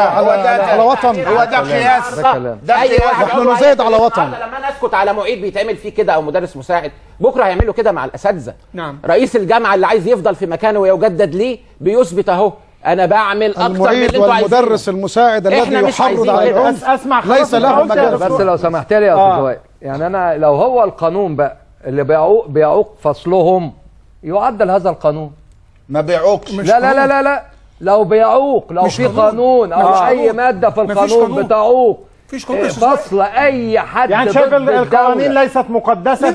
على وطن. هو ده قياس. ده احنا نزايد على وطن. لما انا اسكت على معيد بيتعمل فيه كده او مدرس مساعد، بكره هيعملوا كده مع الاساتذه. نعم. رئيس الجامعه اللي عايز يفضل في مكانه ويجدد ليه بيثبت اهو انا بعمل اكتر من اللي انتوا عايزينه. والمدرس المساعد الذي يحرض على العنف اسمع ليس له مجال. بس لو سمحت لي يا استاذ وائل، يعني انا لو هو القانون بقى اللي بيعوق بيعوق فصلهم يعدل هذا القانون. ما بيعوقش. لا لا لا لا لا لو بيعوق لو في قانون او آه. اي ماده في القانون بتعوق مفيش قانون فصل اي حد. يعني شايف القوانين ليست مقدسه.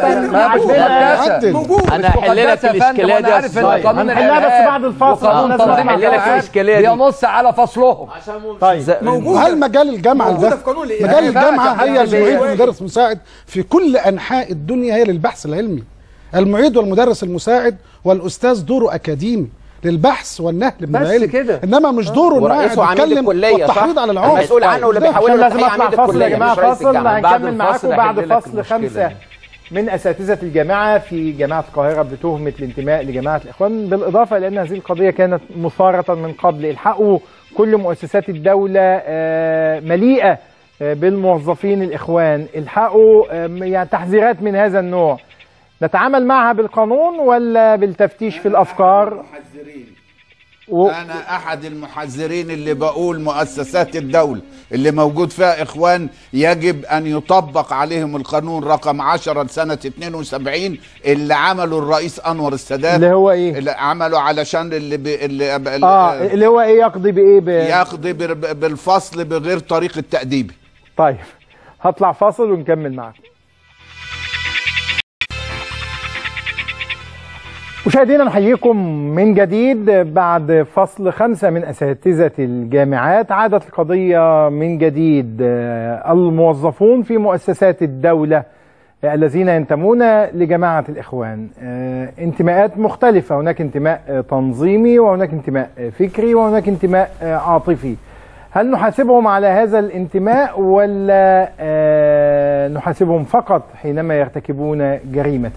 انا هحل لك الاشكاليه دي. هنحلها بس بعد الفصل. هحل لك الاشكاليه دي. بينص على فصلهم. طيب هل مجال الجامعه ده مجال الجامعه هي المعيد والمدرس المساعد في كل انحاء الدنيا هي للبحث العلمي. المعيد والمدرس المساعد والاستاذ دوره اكاديمي للبحث والنهل من العلم كده. انما مش دوره انه قاعد يتكلم والتحريض على العنف. المسؤول عنه واللي بيحوله لازم اطلع فاصل يا جماعه. فاصل هنكمل معاكم بعد فصل خمسه من اساتذه الجامعه في جامعه القاهره بتهمه الانتماء لجماعه الاخوان، بالاضافه لان هذه القضيه كانت مثاره من قبل. الحقوا كل مؤسسات الدوله مليئه بالموظفين الاخوان، الحقوا يعني تحذيرات من هذا النوع نتعامل معها بالقانون ولا بالتفتيش في الافكار؟ محذرين. و... انا احد المحذرين اللي بقول مؤسسات الدوله اللي موجود فيها اخوان يجب ان يطبق عليهم القانون رقم عشرة سنه اثنين وسبعين اللي عمله الرئيس انور السادات. اللي هو ايه؟ اللي عمله علشان اللي ب... اللي, ب... اه اللي هو ايه يقضي بايه؟ ب... يقضي ب... بالفصل بغير طريقه تأديبي. طيب هطلع فاصل ونكمل معاكم. مشاهدينا نحييكم من جديد بعد فصل خمسة من أساتذة الجامعات. عادت القضية من جديد. الموظفون في مؤسسات الدولة الذين ينتمون لجماعة الإخوان، انتماءات مختلفة، هناك انتماء تنظيمي وهناك انتماء فكري وهناك انتماء عاطفي. هل نحاسبهم على هذا الانتماء ولا نحاسبهم فقط حينما يرتكبون جريمة؟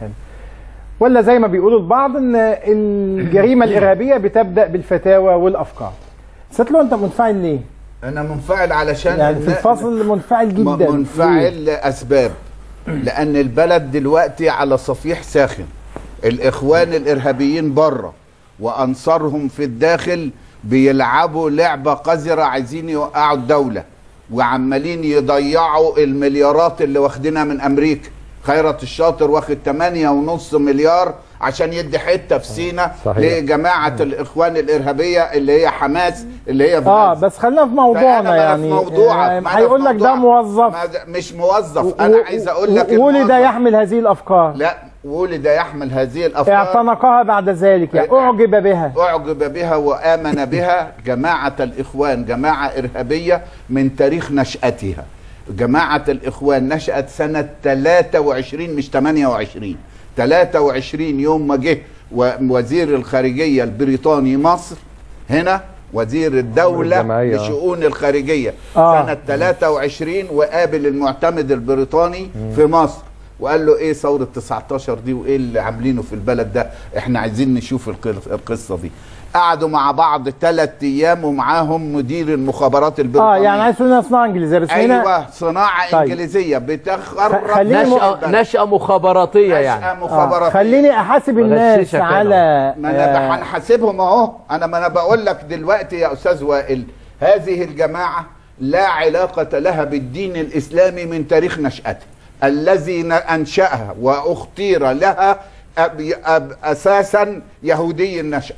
ولا زي ما بيقولوا البعض ان الجريمه الارهابيه بتبدا بالفتاوى والافكار؟ ستلو انت منفعل ليه؟ انا منفعل علشان يعني في الفصل منفعل جدا. منفعل لاسباب، لان البلد دلوقتي على صفيح ساخن. الاخوان الارهابيين بره وانصارهم في الداخل بيلعبوا لعبه قذره، عايزين يوقعوا الدوله وعمالين يضيعوا المليارات اللي واخدينها من امريكا. خيرت الشاطر واخد ثمانية ونص مليار عشان يدي حته في سينا لجماعه الاخوان الارهابيه اللي هي حماس اللي هي في اه بس خلينا في موضوعنا. يعني في موضوعك هيقول لك ده موظف مش موظف. انا عايز اقول لك ولد يحمل هذه الافكار. لا، ولد يحمل هذه الافكار، اعتنقها بعد ذلك، يعني اعجب بها اعجب بها وامن بها. جماعه الاخوان جماعه ارهابيه من تاريخ نشاتها. جماعة الإخوان نشأت سنة ثلاثة وعشرين مش ثمانية وعشرين. ثلاثة وعشرين يوم ما جه وزير الخارجية البريطاني مصر هنا، وزير الدولة لشؤون الخارجية آه. سنة ثلاثة وعشرين، وقابل المعتمد البريطاني م. في مصر وقال له ايه ثورة تسعتاشر دي وايه اللي عاملينه في البلد ده، احنا عايزين نشوف القصة دي. قعدوا مع بعض ثلاث ايام ومعاهم مدير المخابرات البريطانيه. اه يعني عايز تقول صناعه انجليزيه بس ايوه هنا صناعه طيب. انجليزيه بتخرب نشأة نشأة مخابراتيه يعني نشأة مخابراتيه. آه. خليني احاسب الناس على ما انا هنحاسبهم اهو. انا ما انا بقول لك دلوقتي يا استاذ وائل، هذه الجماعه لا علاقه لها بالدين الاسلامي من تاريخ نشأتها. الذي انشأها واختير لها أب أب اساسا يهودي النشأة.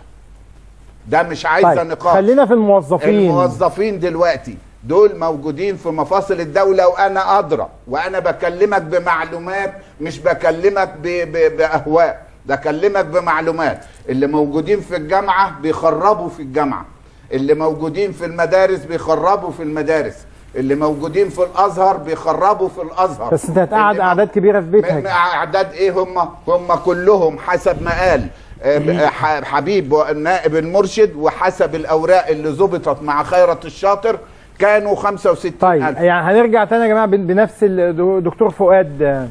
ده مش عايزه طيب. نقاش. خلينا في الموظفين. الموظفين دلوقتي دول موجودين في مفاصل الدولة وأنا أدرى، وأنا بكلمك بمعلومات، مش بكلمك بأهواء، بكلمك بمعلومات. اللي موجودين في الجامعة بيخربوا في الجامعة، اللي موجودين في المدارس بيخربوا في المدارس، اللي موجودين في الأزهر بيخربوا في الأزهر. بس أنت هتقعد أعداد كبيرة في بيتك. أعداد إيه هم؟ هم كلهم حسب ما قال حبيب النائب المرشد وحسب الأوراق اللي ظبطت مع خيرت الشاطر كانوا خمسة وستين طيب ألف. يعني هنرجع تاني يا جماعة بنفس الدكتور فؤاد.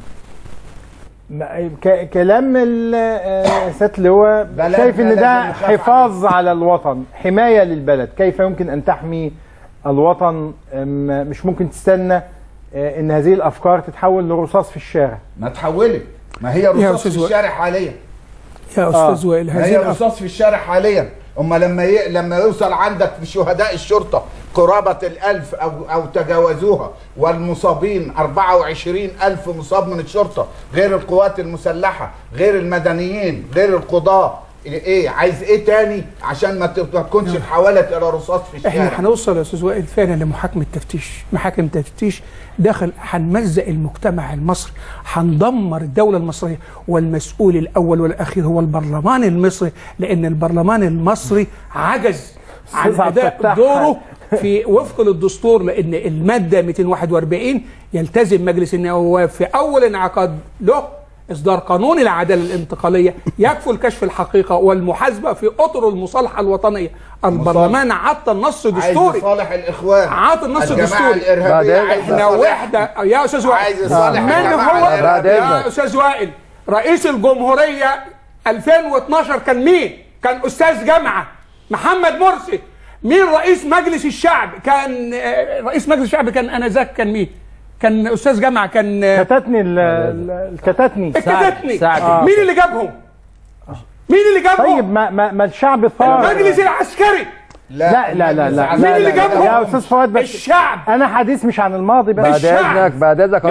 كلام السيد اللي هو شايف ان ده حفاظ على الوطن، حماية للبلد. كيف يمكن ان تحمي الوطن؟ مش ممكن تستنى ان هذه الافكار تتحول لرصاص في الشارع. ما تحولت، ما هي رصاص في الشارع حاليا يا استاذ وائل. آه. هي رصاص في الشارع حاليا. اما لما ي... لما يوصل عندك في شهداء الشرطه قرابه الالف او او تجاوزوها، والمصابين أربعة وعشرين ألف مصاب من الشرطه، غير القوات المسلحه، غير المدنيين، غير القضاه، ايه عايز ايه تاني عشان ما تكونش اتحولت الى رصاص في الشارع؟ احنا هنوصل يا استاذ وائل فعلا لمحاكمه تفتيش، محاكم تفتيش داخل، هنمزق المجتمع المصري، هندمر الدوله المصريه، والمسؤول الاول والاخير هو البرلمان المصري، لان البرلمان المصري عجز عن اداء دوره في وفق للدستور، لان الماده مئتين وواحد وأربعين يلتزم مجلس النواب في اول انعقاد له إصدار قانون العدالة الانتقالية يكفل كشف الحقيقة والمحاسبة في أطر المصالحة الوطنية. البرلمان عطى النص دستوري، عايز يصالح الإخوان، عطى النص دستوري. احنا وحدة يا أستاذ وائل. من هو يا أستاذ وائل رئيس الجمهورية ألفين واثناشر؟ كان مين؟ كان أستاذ جامعة محمد مرسي. مين رئيس مجلس الشعب؟ كان رئيس مجلس الشعب كان آنذاك كان مين؟ كان استاذ جامعه، كان كتتني الكتتني الكتتني آه. مين اللي جابهم؟ مين اللي جابهم؟ طيب ما ما, ما الشعب ثار. المجلس العسكري. لا لا لا لا مين اللي جابهم؟ يا استاذ فؤاد بس الشعب. انا حديث مش عن الماضي بس. بعد اذنك بعد اذنك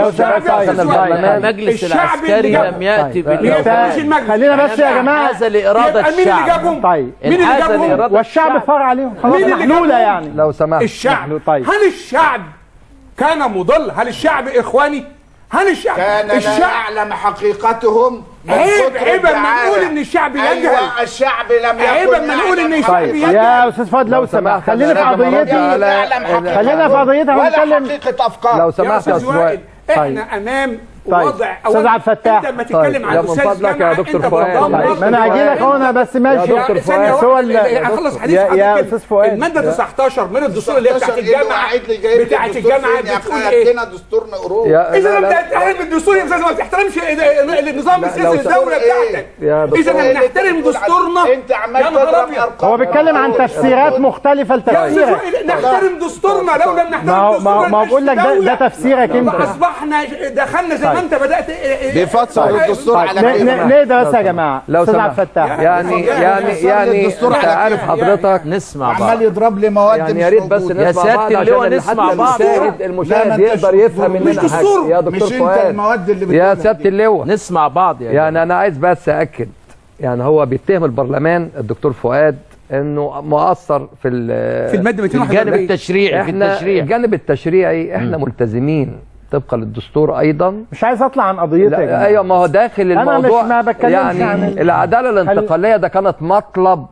المجلس العسكري لم ياتي بالمجلس. خلينا بس يا جماعه هذا لاراده الشعب. مين اللي جابهم؟ طيب مين اللي جابهم؟ والشعب ثار عليهم خلاص محلوله يعني. لو سمحت الشعب. طيب هل الشعب كان مضل؟ هل الشعب اخواني؟ هل الشعب كان الشعب لا يعلم حقيقتهم عيب عيب اما نقول ان الشعب يجهل. ايوه الشعب لم يكن عيب اما نقول ان الشعب طيب يجهل. يا استاذ فؤاد لو سمحت خلينا في قضيتي، خلينا في قضيتها ونتكلم. حقيقه افكار لو سمحت يا استاذ احنا امام طيب. وضع استاذ عبد الفتاح انت لما تتكلم عن استاذ جامعه يا دكتور فؤاد، ما انا هاجي لك اهو، انا بس ماشي يا دكتور فؤاد هو هخلص حديث يا, يا استاذ فؤاد. الماده تسعتاشر من الدستور اللي هي بتاعت الجامعه بتاعت الجامعه بتقول ايه؟ دستور نقروه. اذا لم تحترم الدستور يا استاذ ما بتحترمش النظام السياسي الدوله بتاعتك. اذا لم نحترم دستورنا انت عمال تضرب ارقام. هو بيتكلم عن تفسيرات مختلفه لتفسيرك. نحترم دستورنا، لو لم نحترم دستورنا ما بقول لك ده تفسيرك انت. اصبحنا دخلنا زي ما انت بدات بيفسر الدستور على كده. نهدى بس يا جماعه. لو استاذ سمحت عبد الفتاح يعني يعني يعني انت عارف حضرتك نسمع بعض، عمال يضرب لي مواد يعني يا ريت بس نسمع بعض عشان نسمع بعض المشاهد المشاهد يقدر يفهم مننا حاجه. يا دكتور فؤاد يا سياده اللواء نسمع بعض. يعني, يعني انا عايز بس اكد، يعني هو بيتهم البرلمان الدكتور فؤاد انه مؤثر في في الماده في الجانب التشريعي. في التشريع الجانب التشريعي احنا م. ملتزمين طبقا للدستور ايضا. مش عايز اطلع عن قضيتك. ايوه ما هو داخل الموضوع. انا مش ما بتكلمش يعني عن العداله الانتقاليه ده كانت مطلب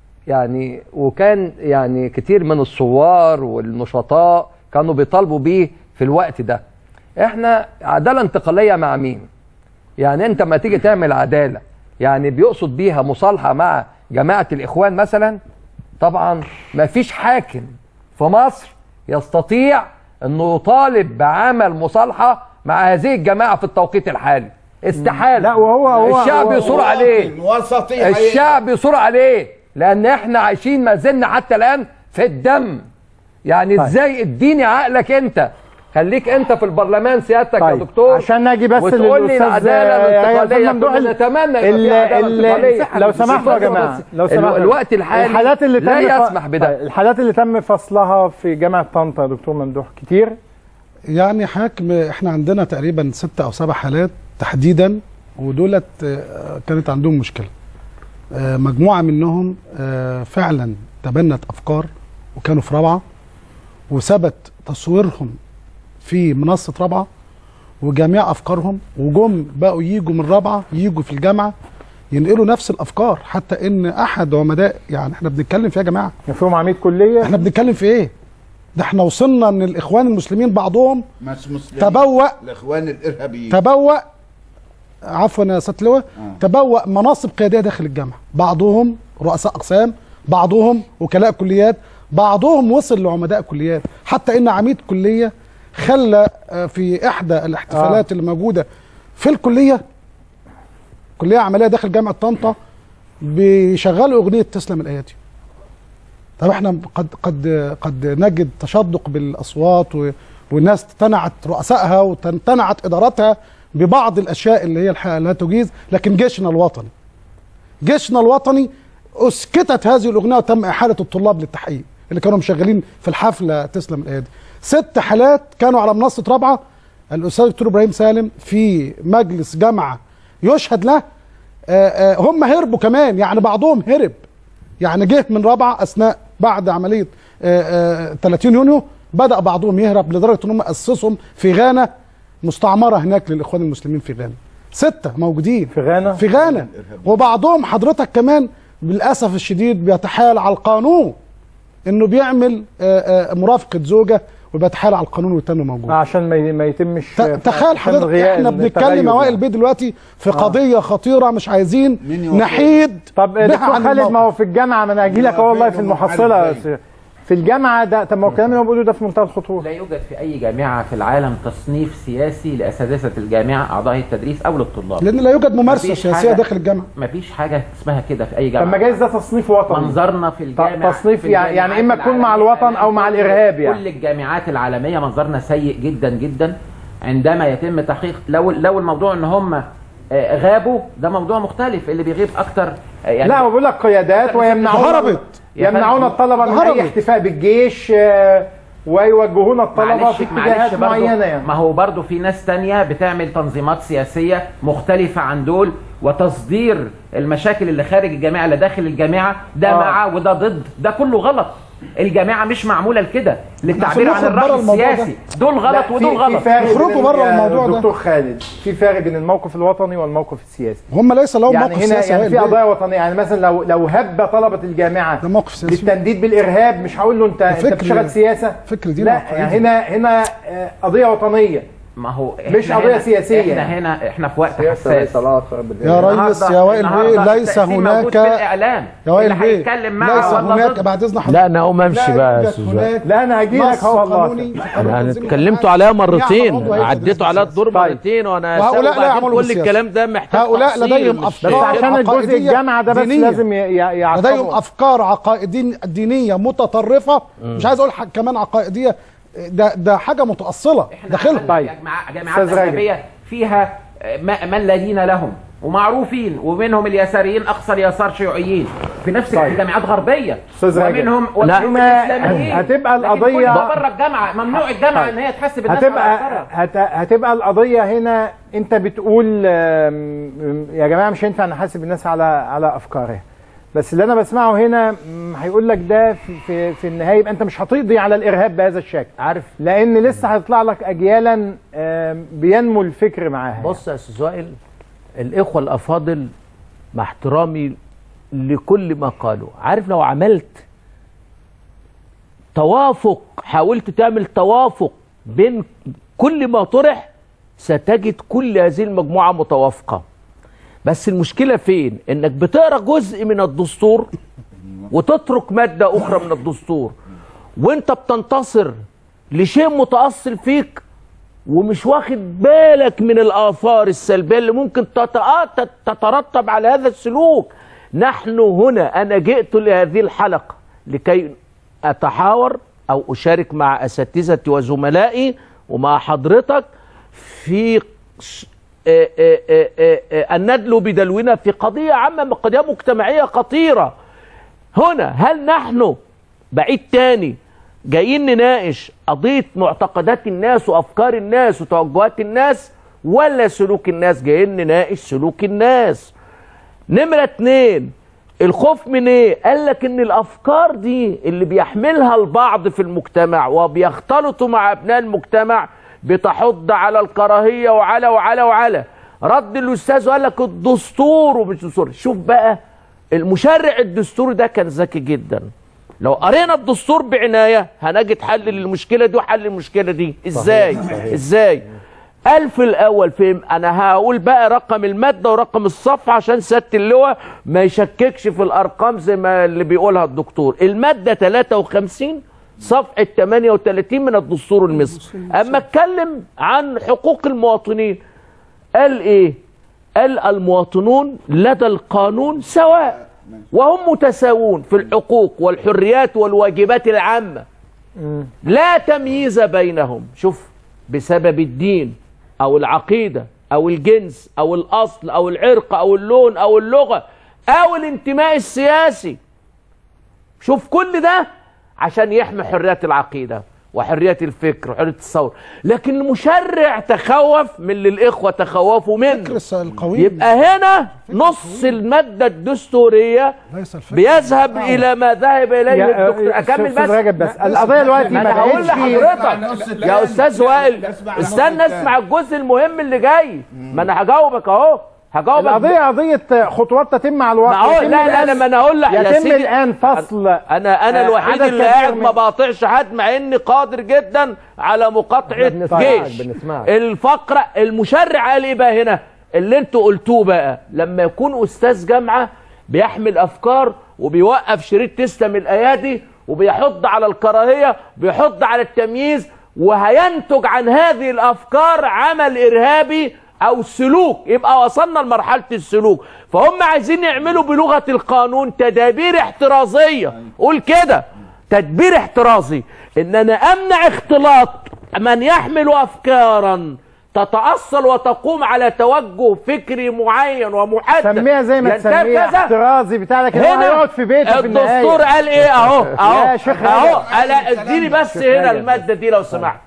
يعني، وكان يعني كتير من الثوار والنشطاء كانوا بيطالبوا بيه في الوقت ده. احنا عداله انتقاليه مع مين؟ يعني انت ما تيجي تعمل عداله يعني بيقصد بيها مصالحه مع جماعه الاخوان مثلا؟ طبعا ما فيش حاكم في مصر يستطيع انه يطالب بعمل مصالحه مع هذه الجماعه في التوقيت الحالي. استحاله. لا وهو هو الشعب يصور عليه. وسطي الشعب يصور عليه لان احنا عايشين ما زلنا حتى الان في الدم. يعني طيب. ازاي اديني عقلك انت، خليك انت في البرلمان سيادتك طيب. يا دكتور عشان ناجي بس وتقول لي العداله الانتقاليه. كنا نتمنى لو سمحتوا يا جماعه، لو سمحتوا الوقت الحالي الحالات اللي لا يسمح بده. الحالات اللي تم فصلها في جامعه طنطا يا دكتور ممدوح كتير. يعني حاكم احنا عندنا تقريبا ستة او سبع حالات تحديدا، ودولت كانت عندهم مشكله. مجموعه منهم فعلا تبنت افكار وكانوا في رابعه، وثبت تصويرهم في منصه رابعه وجميع افكارهم، وجم بقوا ييجوا من رابعه ييجوا في الجامعه ينقلوا نفس الافكار، حتى ان احد عمداء يعني احنا بنتكلم في يا جماعه فيهم عميد كليه. احنا بنتكلم في ايه؟ ده احنا وصلنا ان الاخوان المسلمين بعضهم تبوأ الاخوان الارهابيين تبوأ عفوا يا سياده اللواء آه. تبوأ مناصب قياديه داخل الجامعه، بعضهم رؤساء اقسام، بعضهم وكلاء كليات، بعضهم وصل لعمداء كليات، حتى ان عميد كليه خلى في احدى الاحتفالات آه. اللي موجوده في الكليه كليه عمليه داخل جامعه طنطا بيشغلوا اغنيه تسلم الايادي. طب احنا قد قد قد نجد تشدق بالاصوات والناس امتنعت رؤسائها وامتنعت اداراتها ببعض الاشياء اللي هي الحقيقه لا تجيز، لكن جيشنا الوطني جيشنا الوطني اسكتت هذه الاغنيه وتم احاله الطلاب للتحقيق اللي كانوا مشغلين في الحفله تسلم الايادي. ست حالات كانوا على منصه رابعه، الاستاذ الدكتور ابراهيم سالم في مجلس جامعه يشهد له. آآ آآ هم هربوا كمان، يعني بعضهم هرب، يعني جه من رابعه اثناء بعد عمليه آآ آآ ثلاثين يونيو بدا بعضهم يهرب لدرجه ان هم اسسهم في غانا مستعمره هناك للاخوان المسلمين في غانا. سته موجودين في غانا في غانا وبعضهم حضرتك كمان للاسف الشديد بيتحايل على القانون انه بيعمل آآ آآ مرافقه زوجه وبيتحايل على القانون ويتم موجود عشان ما يتمش. تخيل حضرتك احنا بنتكلم يا وائل بيه دلوقتي في قضيه آه. خطيره مش عايزين نحيد. طب دكتور خالد ما هو في الجامعه، ما انا هاجي لك والله في المحصله في الجامعه ده. طب ما هو الكلام اللي هو بيقوله ده في منتهى الخطوره. لا يوجد في اي جامعه في العالم تصنيف سياسي لاساتذه الجامعه اعضاء التدريس او للطلاب، لان لا يوجد ممارسه سياسيه داخل الجامعه. ما فيش حاجه اسمها كده في اي جامعه. طب ما جايز ده تصنيف وطني. منظرنا في الجامعه تصنيف يعني, يعني اما تكون مع الوطن او مع الارهاب. يعني كل الجامعات العالميه منظرنا سيء جدا جدا عندما يتم تحقيق. لو لو الموضوع ان هم غابوا ده موضوع مختلف، اللي بيغيب اكتر يعني. لا هو بيقول لك قيادات ويمنعون هربت يمنعون الطلبه من اي احتفاء بالجيش ويوجهون الطلبه في اتجاهات معينه. يعني ما هو برضه في ناس تانية بتعمل تنظيمات سياسيه مختلفه عن دول، وتصدير المشاكل اللي خارج الجامعه لداخل الجامعه ده آه. مع وده ضد، ده كله غلط. الجامعه مش معموله لكده للتعبير عن الراي السياسي. دول غلط ودول غلط. اخرجوا بره الموضوع ده. دكتور خالد، في فرق بين الموقف الوطني والموقف السياسي. هم ليس لهم يعني موقف هنا سياسي يعني في قضايا وطنيه، يعني مثلا لو لو هب طلبه الجامعه للتنديد بالارهاب مش هقول له انت انت بتشتغل سياسه. فكر دي لا يعني هنا هنا قضيه وطنيه. ما هو مش قضيه سياسيه. احنا هنا احنا في وقت حساس يا ريس يا وائل بيه، ليس هناك الاعلام يا وائل بيه ليس هناك بعد اذن حضرتك. لا انا اقوم امشي بقى يا استاذ. لا انا هجي لك اهو والله. انا اتكلمتوا عليها مرتين، عديتوا عليها الدور مرتين، وانا هؤلاء لا يعملوا كل الكلام ده محتاج هؤلاء لديهم افكار بس عشان الجزء الجامعه ده بس لازم يعقبوا. لديهم افكار عقائدين دينيه متطرفه، مش عايز اقول كمان عقائديه، ده ده حاجه متاصله داخلهم. طيب جامعات اجنبيه فيها من لا دين لهم ومعروفين، ومنهم اليساريين اقصى اليسار شيوعيين في نفس طيب. الجامعات غربيه، ومنهم الاسلاميين. هتبقى القضيه بره الجامعه ممنوع الجامعه طيب. ان هي تحسب الناس هتبقى هت... هتبقى القضيه هنا انت بتقول يا جماعه مش هينفع نحاسب الناس على على افكارها، بس اللي انا بسمعه هنا هيقول لك ده في, في في النهايه يبقى انت مش هتقضي على الارهاب بهذا الشكل، عارف، لان لسه هيطلع لك اجيالا بينمو الفكر معاها. بص يا استاذ وائل، الاخوه الافاضل مع احترامي لكل ما قالوا، عارف لو عملت توافق، حاولت تعمل توافق بين كل ما طرح ستجد كل هذه المجموعه متوافقه. بس المشكلة فين؟ انك بتقرأ جزء من الدستور وتترك مادة اخرى من الدستور، وانت بتنتصر لشيء متأصل فيك ومش واخد بالك من الآثار السلبية اللي ممكن تترتب على هذا السلوك. نحن هنا، انا جئت لهذه الحلقة لكي اتحاور او اشارك مع اساتذتي وزملائي ومع حضرتك في أن ندلو بدلونا في قضية عامة، قضية مجتمعية خطيرة. هنا هل نحن بعيد تاني جايين نناقش قضية معتقدات الناس وأفكار الناس وتوجهات الناس، ولا سلوك الناس؟ جايين نناقش سلوك الناس. نمرة اتنين، الخوف من ايه؟ قال لك ان الأفكار دي اللي بيحملها البعض في المجتمع وبيختلطوا مع أبناء المجتمع بتحض على الكراهية وعلى وعلى وعلى. رد الأستاذ وقال لك الدستور ومش دستور. شوف بقى، المشرع الدستوري ده كان ذكي جدا. لو قرينا الدستور بعناية هنجد حل للمشكلة دي وحل المشكلة دي. ازاي؟ صحيح. صحيح. ازاي؟ قال في الأول، في أنا هقول بقى رقم المادة ورقم الصفحة عشان سيادة اللواء ما يشككش في الأرقام زي ما اللي بيقولها الدكتور. المادة ثلاثة وخمسين صفحة ثمانية وثلاثين من الدستور المصري. أما اتكلم عن حقوق المواطنين قال إيه؟ قال المواطنون لدى القانون سواء وهم متساوون في الحقوق والحريات والواجبات العامة، لا تمييز بينهم. شوف، بسبب الدين أو العقيدة أو الجنس أو الأصل أو العرق أو اللون أو اللغة أو الانتماء السياسي. شوف كل ده عشان يحمي حريات العقيدة وحريات الفكر وحرية الثورة. لكن المشرع تخوف من اللي الإخوة تخوفوا منه. يبقى هنا نص المادة الدستورية بيذهب إلى ما ذهب إليه الدكتور. أكمل بس. بس القضية دلوقتي ما هقول لحضرتك يا أستاذ وائل، استنى اسمع الجزء المهم اللي جاي. ما أنا هجاوبك أهو. هجاوبك. القضية قضية خطوات تتم مع الوقت. لا لا لا، ما انا اقول لك يتم الان فصل. انا انا الوحيد اللي قاعد ما بقاطعش حد، مع اني قادر جدا على مقاطعة جيش. الفقرة المشرع قال ايه بقى هنا؟ اللي انتوا قلتوه بقى، لما يكون استاذ جامعة بيحمل افكار وبيوقف شريط تسلم الايادي وبيحض على الكراهية بيحض على التمييز، وهينتج عن هذه الافكار عمل ارهابي او سلوك، يبقى وصلنا لمرحلة السلوك. فهم عايزين يعملوا بلغة القانون تدابير احترازية. قول كده، تدبير احترازي، ان انا امنع اختلاط من يحمل افكارا تتأصل وتقوم على توجه فكري معين ومحدد. سميها زي ما تسميها احترازي بتاع لك، هنا هيقعد في بيته في النهاية. الدستور قال ايه اهو اهو اهو. اديني بس هنا المادة دي لو سمحت.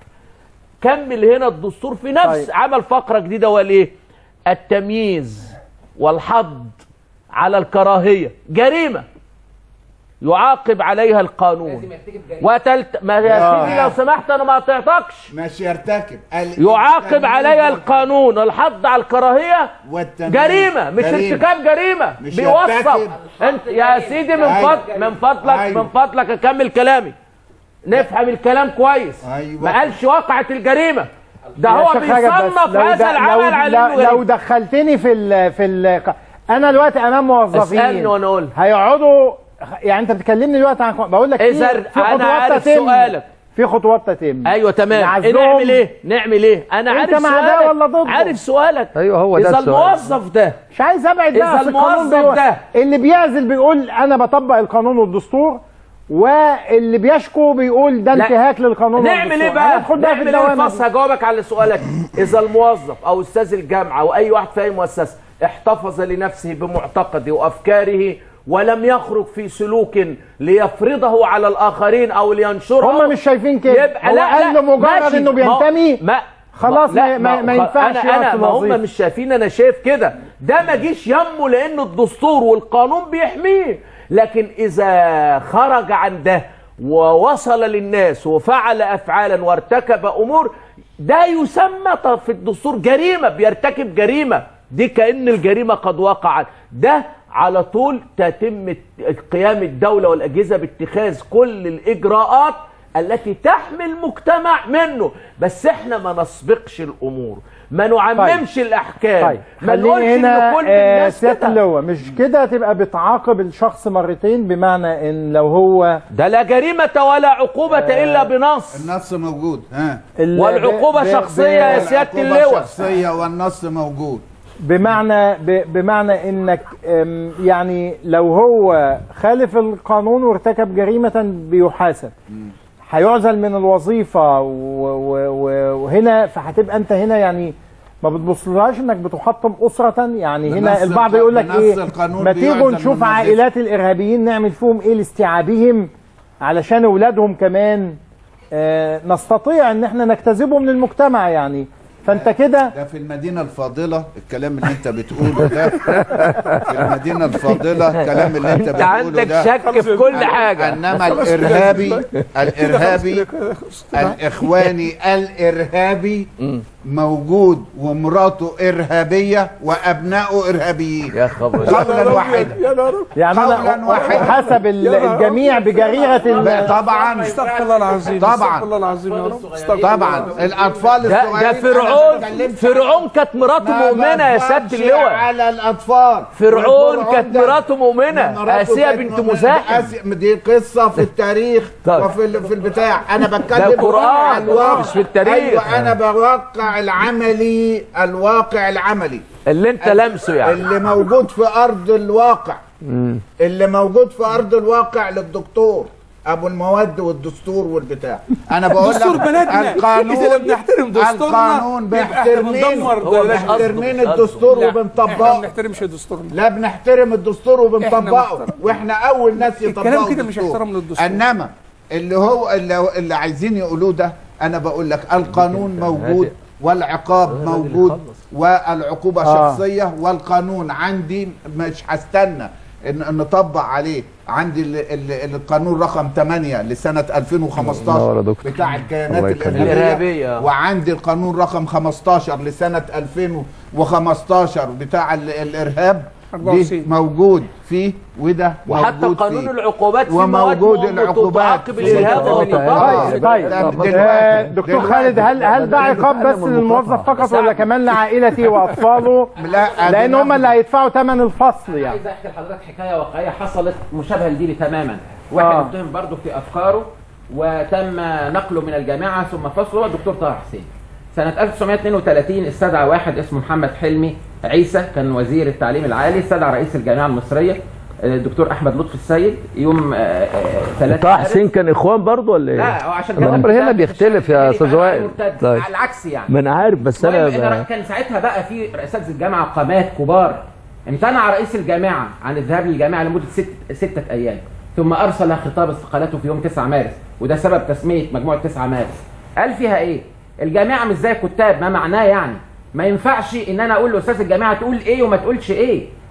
كمل هنا الدستور في نفس طيب. عمل فقرة جديدة وقال ايه؟ التمييز والحض على الكراهية جريمة. يعاقب عليها القانون. وتلت ما يا سيدي لو سمحت انا ما قطعتكش. مش يرتكب يعاقب عليها القانون. الحض على الكراهيه جريمه مش ارتكاب جريمه. بيوصف انت يا سيدي من فضل من فضلك أيوة. من فضلك اكمل كلامي. نفهم الكلام كويس. أيوة. ما قالش وقعت الجريمه. ده هو بيصنف هذا العمل على انه لو دخلتني في ال في ال انا دلوقتي امام موظفين اسالني وانا اقول هيقعدوا يعني انت بتكلمني دلوقتي عن بقول لك في خطوات تتم سؤالك. في خطوات تتم ايوه تمام. إيه نعمل ايه نعمل ايه انا عارف انت مع ده ولا ضده؟ عارف سؤالك. ايوه هو ده اذا الموظف ده مش عايز ابعد اذا الموظف ده اللي بيعزل بيقول انا بطبق القانون والدستور واللي بيشكو بيقول ده انتهاك للقانون. نعمل ايه بقى؟ نعمل ايه الفصل؟ هجاوبك على سؤالك. اذا الموظف او استاذ الجامعه او اي واحد في اي مؤسسه احتفظ لنفسه بمعتقده وافكاره ولم يخرج في سلوك ليفرضه على الاخرين او لينشره هم مش شايفين كده. يبقى لا قال له مجرد انه بينتمي ما خلاص ما, ما, ما ينفعش. انا انا ما هم مش شايفين انا شايف كده. ده ما جيش يمه لانه الدستور والقانون بيحميه. لكن إذا خرج عن ده ووصل للناس وفعل أفعالا وارتكب أمور ده يسمى في الدستور جريمة. بيرتكب جريمة دي كأن الجريمة قد وقعت. ده على طول تتم قيام الدولة والأجهزة باتخاذ كل الإجراءات التي تحمي المجتمع منه. بس احنا ما نسبقش الأمور ما نعممش طيب. الأحكام طيب. ما نقولش ان كل الناس كده. اللي هو مش كده تبقى بتعاقب الشخص مرتين بمعنى ان لو هو ده لا جريمة ولا عقوبة آه إلا بنص. النص موجود ها والعقوبة ب... شخصية يا سيادة اللواء. العقوبة شخصية والنص موجود. بمعنى ب... بمعنى انك يعني لو هو خالف القانون وارتكب جريمة بيحاسب. م. هيعزل من الوظيفة وهنا فهتبقى انت هنا يعني ما بتبصلهاش انك بتحطم أسرة. يعني هنا البعض يقول لك ايه ما تيجوا نشوف عائلات الارهابيين نعمل فيهم ايه لاستيعابهم علشان اولادهم كمان آه نستطيع ان احنا نجتذبهم من المجتمع. يعني فانت كده ده في المدينة الفاضلة الكلام اللي انت بتقوله ده في المدينة الفاضلة الكلام اللي انت بتقوله ده انت عندك شك في كل حاجة. انما الارهابي الارهابي الاخواني الارهابي موجود ومراته ارهابيه وابنائه ارهابيين. يا خبر قولا واحدا يعني قولا واحدا حسب الجميع بجريره. طبعا استغفر الله العظيم طبعا استغفر الله العظيم يا رب. طبعا الاطفال ده, ده فرعون فرعون كانت مراته مؤمنه يا سياده اللواء. على الاطفال فرعون كانت مراته مؤمنه آسيا بنت مزاحم. دي قصه في التاريخ وفي في البتاع. انا بتكلم عن الواقع مش في التاريخ. ايوه انا بوقع العملي الواقع العملي اللي انت لمسه يعني اللي موجود في ارض الواقع. مم. اللي موجود في ارض الواقع للدكتور ابو المواد والدستور والبتاع. انا بقول لك القانون اذا لم نحترم دستورنا القانون بيحترمين بيحترمين الدستور وبنطبقه. ما بنحترمش دستورنا. لا بنحترم الدستور وبنطبقه واحنا اول ناس يطبقوا الكلام كده مش احترام للدستور. انما اللي هو اللي, اللي عايزين يقولوه ده انا بقول لك القانون موجود والعقاب موجود والعقوبة آه. شخصية والقانون عندي مش هستنى ان نطبق عليه. عندي ال ال القانون رقم ثمانية لسنة ألفين وخمستاشر بتاع الكيانات الإرهابية وعندي القانون رقم خمستاشر لسنة ألفين وخمستاشر بتاع الإرهاب دي موجود فيه وده وحتى قانون العقوبات فيه وموجود العقوبات تعاقب الارهاب طيب طيب دكتور خالد هل هل ده عقاب بس للموظف فقط ولا كمان لعائلته واطفاله؟ لا لان هم اللي هيدفعوا ثمن الفصل. يعني عايز احكي لحضرتك حكايه واقعيه حصلت مشابهه لدي تماما. واحد اتهم آه. برضه في افكاره وتم نقله من الجامعه ثم فصله هو الدكتور طه حسين. سنة ألف وتسعمائة واثنين وثلاثين استدعى واحد اسمه محمد حلمي عيسى كان وزير التعليم العالي. استدعى رئيس الجامعة المصرية الدكتور أحمد لطفي السيد يوم ثلاثة. طه حسين كان إخوان برضه ولا إيه؟ لا عشان الأمر هنا بيختلف يا أستاذ وائل. على العكس يعني. ما أنا عارف بس أنا كان ساعتها بقى في رئاسات الجامعة قامات كبار. امتنع رئيس الجامعة عن الذهاب للجامعة لمدة ست ستة أيام ثم أرسل خطاب استقالته في يوم تسعة مارس وده سبب تسمية مجموعة تسعة مارس. قال فيها إيه؟ الجامعة مش زي الكتاب. ما معناه يعني ما ينفعش ان انا اقول لاستاذ الجامعه تقول ايه وما تقولش ايه.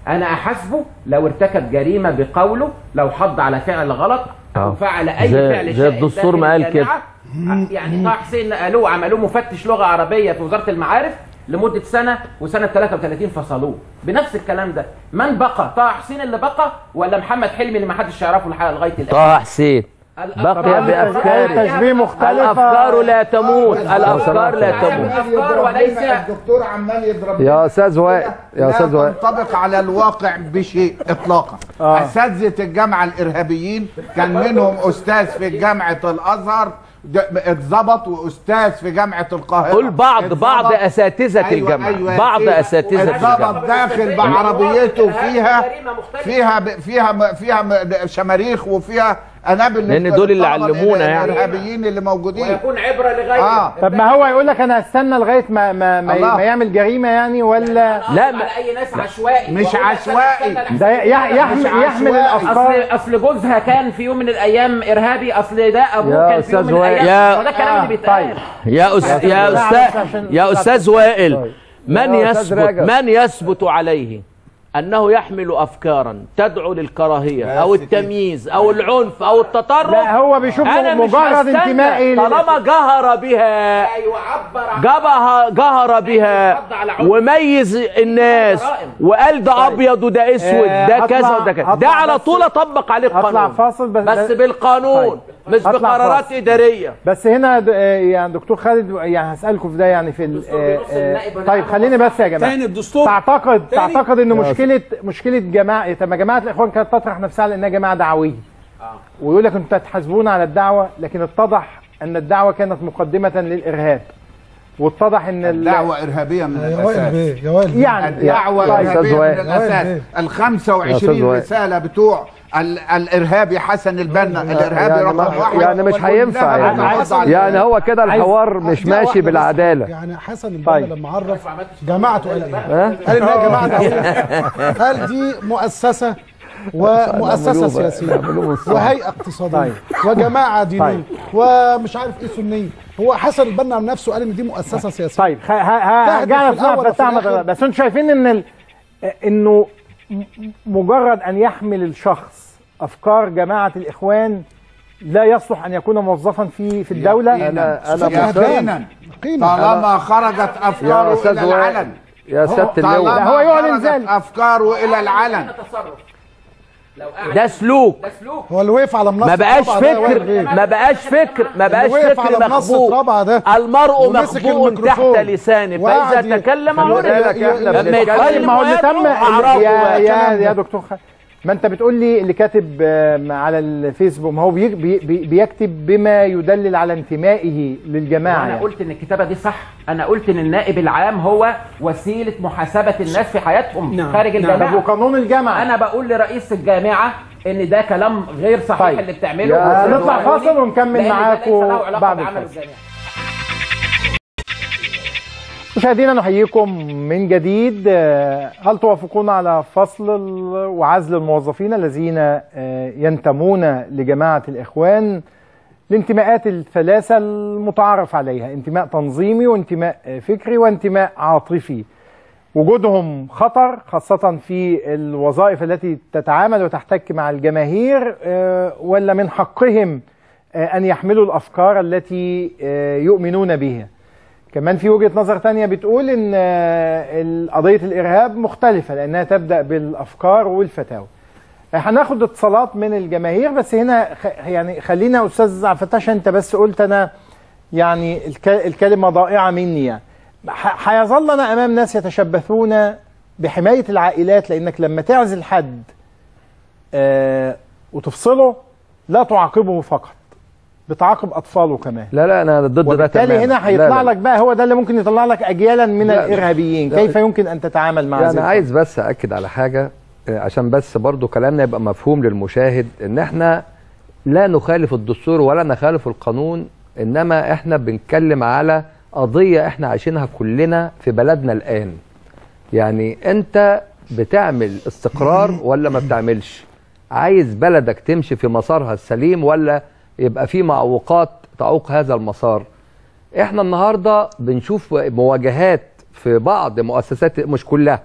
انا احاسبه لو ارتكب جريمه بقوله، لو حض على فعل غلط او فعل اي زي فعل زي الدستور ما قال كده. يعني طه حسين نقلوه عملوه مفتش لغه عربيه في وزاره المعارف لمده سنه، وسنه ثلاثة وثلاثين فصلوه بنفس الكلام ده. من بقى؟ طه حسين اللي بقى ولا محمد حلمي اللي ما حدش يعرفه لغايه الان؟ طه حسين بقي بأفكاره. تشبيه مختلف. الأفكار لا تموت، الأفكار لا تموت. الأفكار وليس الدكتور عمال يضرب يا أستاذ وائل يا أستاذ وائل لا تنطبق على الواقع بشيء إطلاقا. آه. أساتذة الجامعة الإرهابيين كان منهم أستاذ في جامعة الأزهر اتظبط، واستاذ في جامعه القاهره. قول بعض بعض اساتذه أيوة الجامعه. أيوة بعض اساتذه الجامعه اتظبط داخل بعربيته فيها فيها فيها فيها شماريخ وفيها قنابل، لان دول اللي علمونا يعني الارهابيين اللي موجودين، ويكون عبره لغيره. آه. طب ما هو يقول لك انا هستنى لغايه ما ما, ما, ما يعمل جريمه يعني، ولا لا ما اي ناس عشوائي مش عشوائي ده يحمل يحمل الافكار. اصل اصل جوزها كان في يوم من الايام ارهابي، اصل ده ابوه كان في يوم من الايام، ده الكلام اللي بيتقال. يا استاذ يا استاذ يا استاذ وائل، من يثبت من يثبت عليه أنه يحمل أفكارا تدعو للكراهية أو التمييز أو العنف أو التطرف؟ لا هو بيشوف مجرد انتمائي طالما جهر بها، جبه جهر بها وميز الناس وقال ده أبيض وده أسود، ده كذا وده كذا، ده على طول أطبق عليه القانون. فاصل بس, بس بالقانون مش بقرارات فاصل. إدارية. بس هنا يعني دكتور خالد يعني هسألكم في ده يعني في طيب خليني بس يا جماعة تاني الدستور تعتقد تاني. تعتقد إن مشكلة مشكلة جماعة طب ما جماعة الإخوان كانت تطرح نفسها لأنها جماعة دعوية آه. ويقول لك أنتوا تحاسبونا على الدعوة، لكن اتضح أن الدعوة كانت مقدمة للإرهاب، واتضح ان الدعوه ارهابيه من الاساس. يا وائل يعني الدعوه ارهابيه من الاساس. ال خمسة وعشرين رساله بتوع الارهابي حسن البنا الارهابي يعني رقم واحد، يعني مش هينفع يعني, يعني هو كده الحوار مش ماشي بالعداله. يعني حسن البنا لما عرف جماعته قال ايه؟ قال انها جماعه دعويه، قال دي مؤسسه ومؤسسه سياسيه وهيئه اقتصاديه وجماعه دينيه ومش عارف ايه سنيه. هو حسن البنا نفسه قال ان دي مؤسسه سياسيه. طيب هرجعنا في فتحنا، بس انتوا شايفين ان ال... انه مجرد ان يحمل الشخص افكار جماعه الاخوان لا يصلح ان يكون موظفا في في الدوله؟ انا انا يقينا طالما خرجت افكاره الى العلن يا سياده اللواء هو يعلن ذلك افكاره الى العلن. ده سلوك، هو اللي وقف على منصه ما بقاش فكر ما بقاش فكر ما بقاش فكر مخبوء. المرء مخبوء تحت لسانه، فاذا تكلم عرف. لما يتكلم ما هو اللي تم يا يا يا دكتور خالد، ما انت بتقول لي اللي كاتب على الفيسبوك، ما هو بي بي بيكتب بما يدلل على انتمائه للجماعه. انا يعني. قلت ان الكتابه دي صح، انا قلت ان النائب العام هو وسيله محاسبه الناس في حياتهم نعم. خارج الجامعه. طب وقانون الجامعه؟ انا بقول لرئيس الجامعه ان ده كلام غير صحيح طيب. اللي بتعمله. نطلع فاصل ونكمل معاكم بعد الفاصل. مشاهدينا نحييكم من جديد. هل توافقون على فصل وعزل الموظفين الذين ينتمون لجماعة الإخوان؟ الانتماءات الثلاثة المتعارف عليها، انتماء تنظيمي وانتماء فكري وانتماء عاطفي، وجودهم خطر خاصة في الوظائف التي تتعامل وتحتك مع الجماهير، ولا من حقهم أن يحملوا الأفكار التي يؤمنون بها؟ كمان في وجهة نظر تانية بتقول ان قضية الارهاب مختلفة لانها تبدأ بالافكار والفتاوى. هناخد اتصالات من الجماهير، بس هنا يعني خلينا استاذ عبد الفتاح، انت بس قلت انا يعني الكلمة ضائعة مني، يعني هيظلنا امام ناس يتشبثون بحماية العائلات، لانك لما تعزل حد آه وتفصله لا تعاقبه فقط، بتعاقب اطفاله كمان. لا لا انا ضد ده تماما. وبالتالي هنا هيطلع لك بقى، هو ده اللي ممكن يطلع لك اجيالا من لا الارهابيين. لا كيف لا يمكن ان تتعامل مع ذلك؟ انا عايز بس اكد على حاجه عشان بس برضو كلامنا يبقى مفهوم للمشاهد، ان احنا لا نخالف الدستور ولا نخالف القانون، انما احنا بنتكلم على قضيه احنا عايشينها كلنا في بلدنا الان. يعني انت بتعمل استقرار ولا ما بتعملش؟ عايز بلدك تمشي في مسارها السليم ولا يبقى في معوقات تعوق هذا المسار؟ احنا النهارده بنشوف مواجهات في بعض مؤسسات، مش كلها،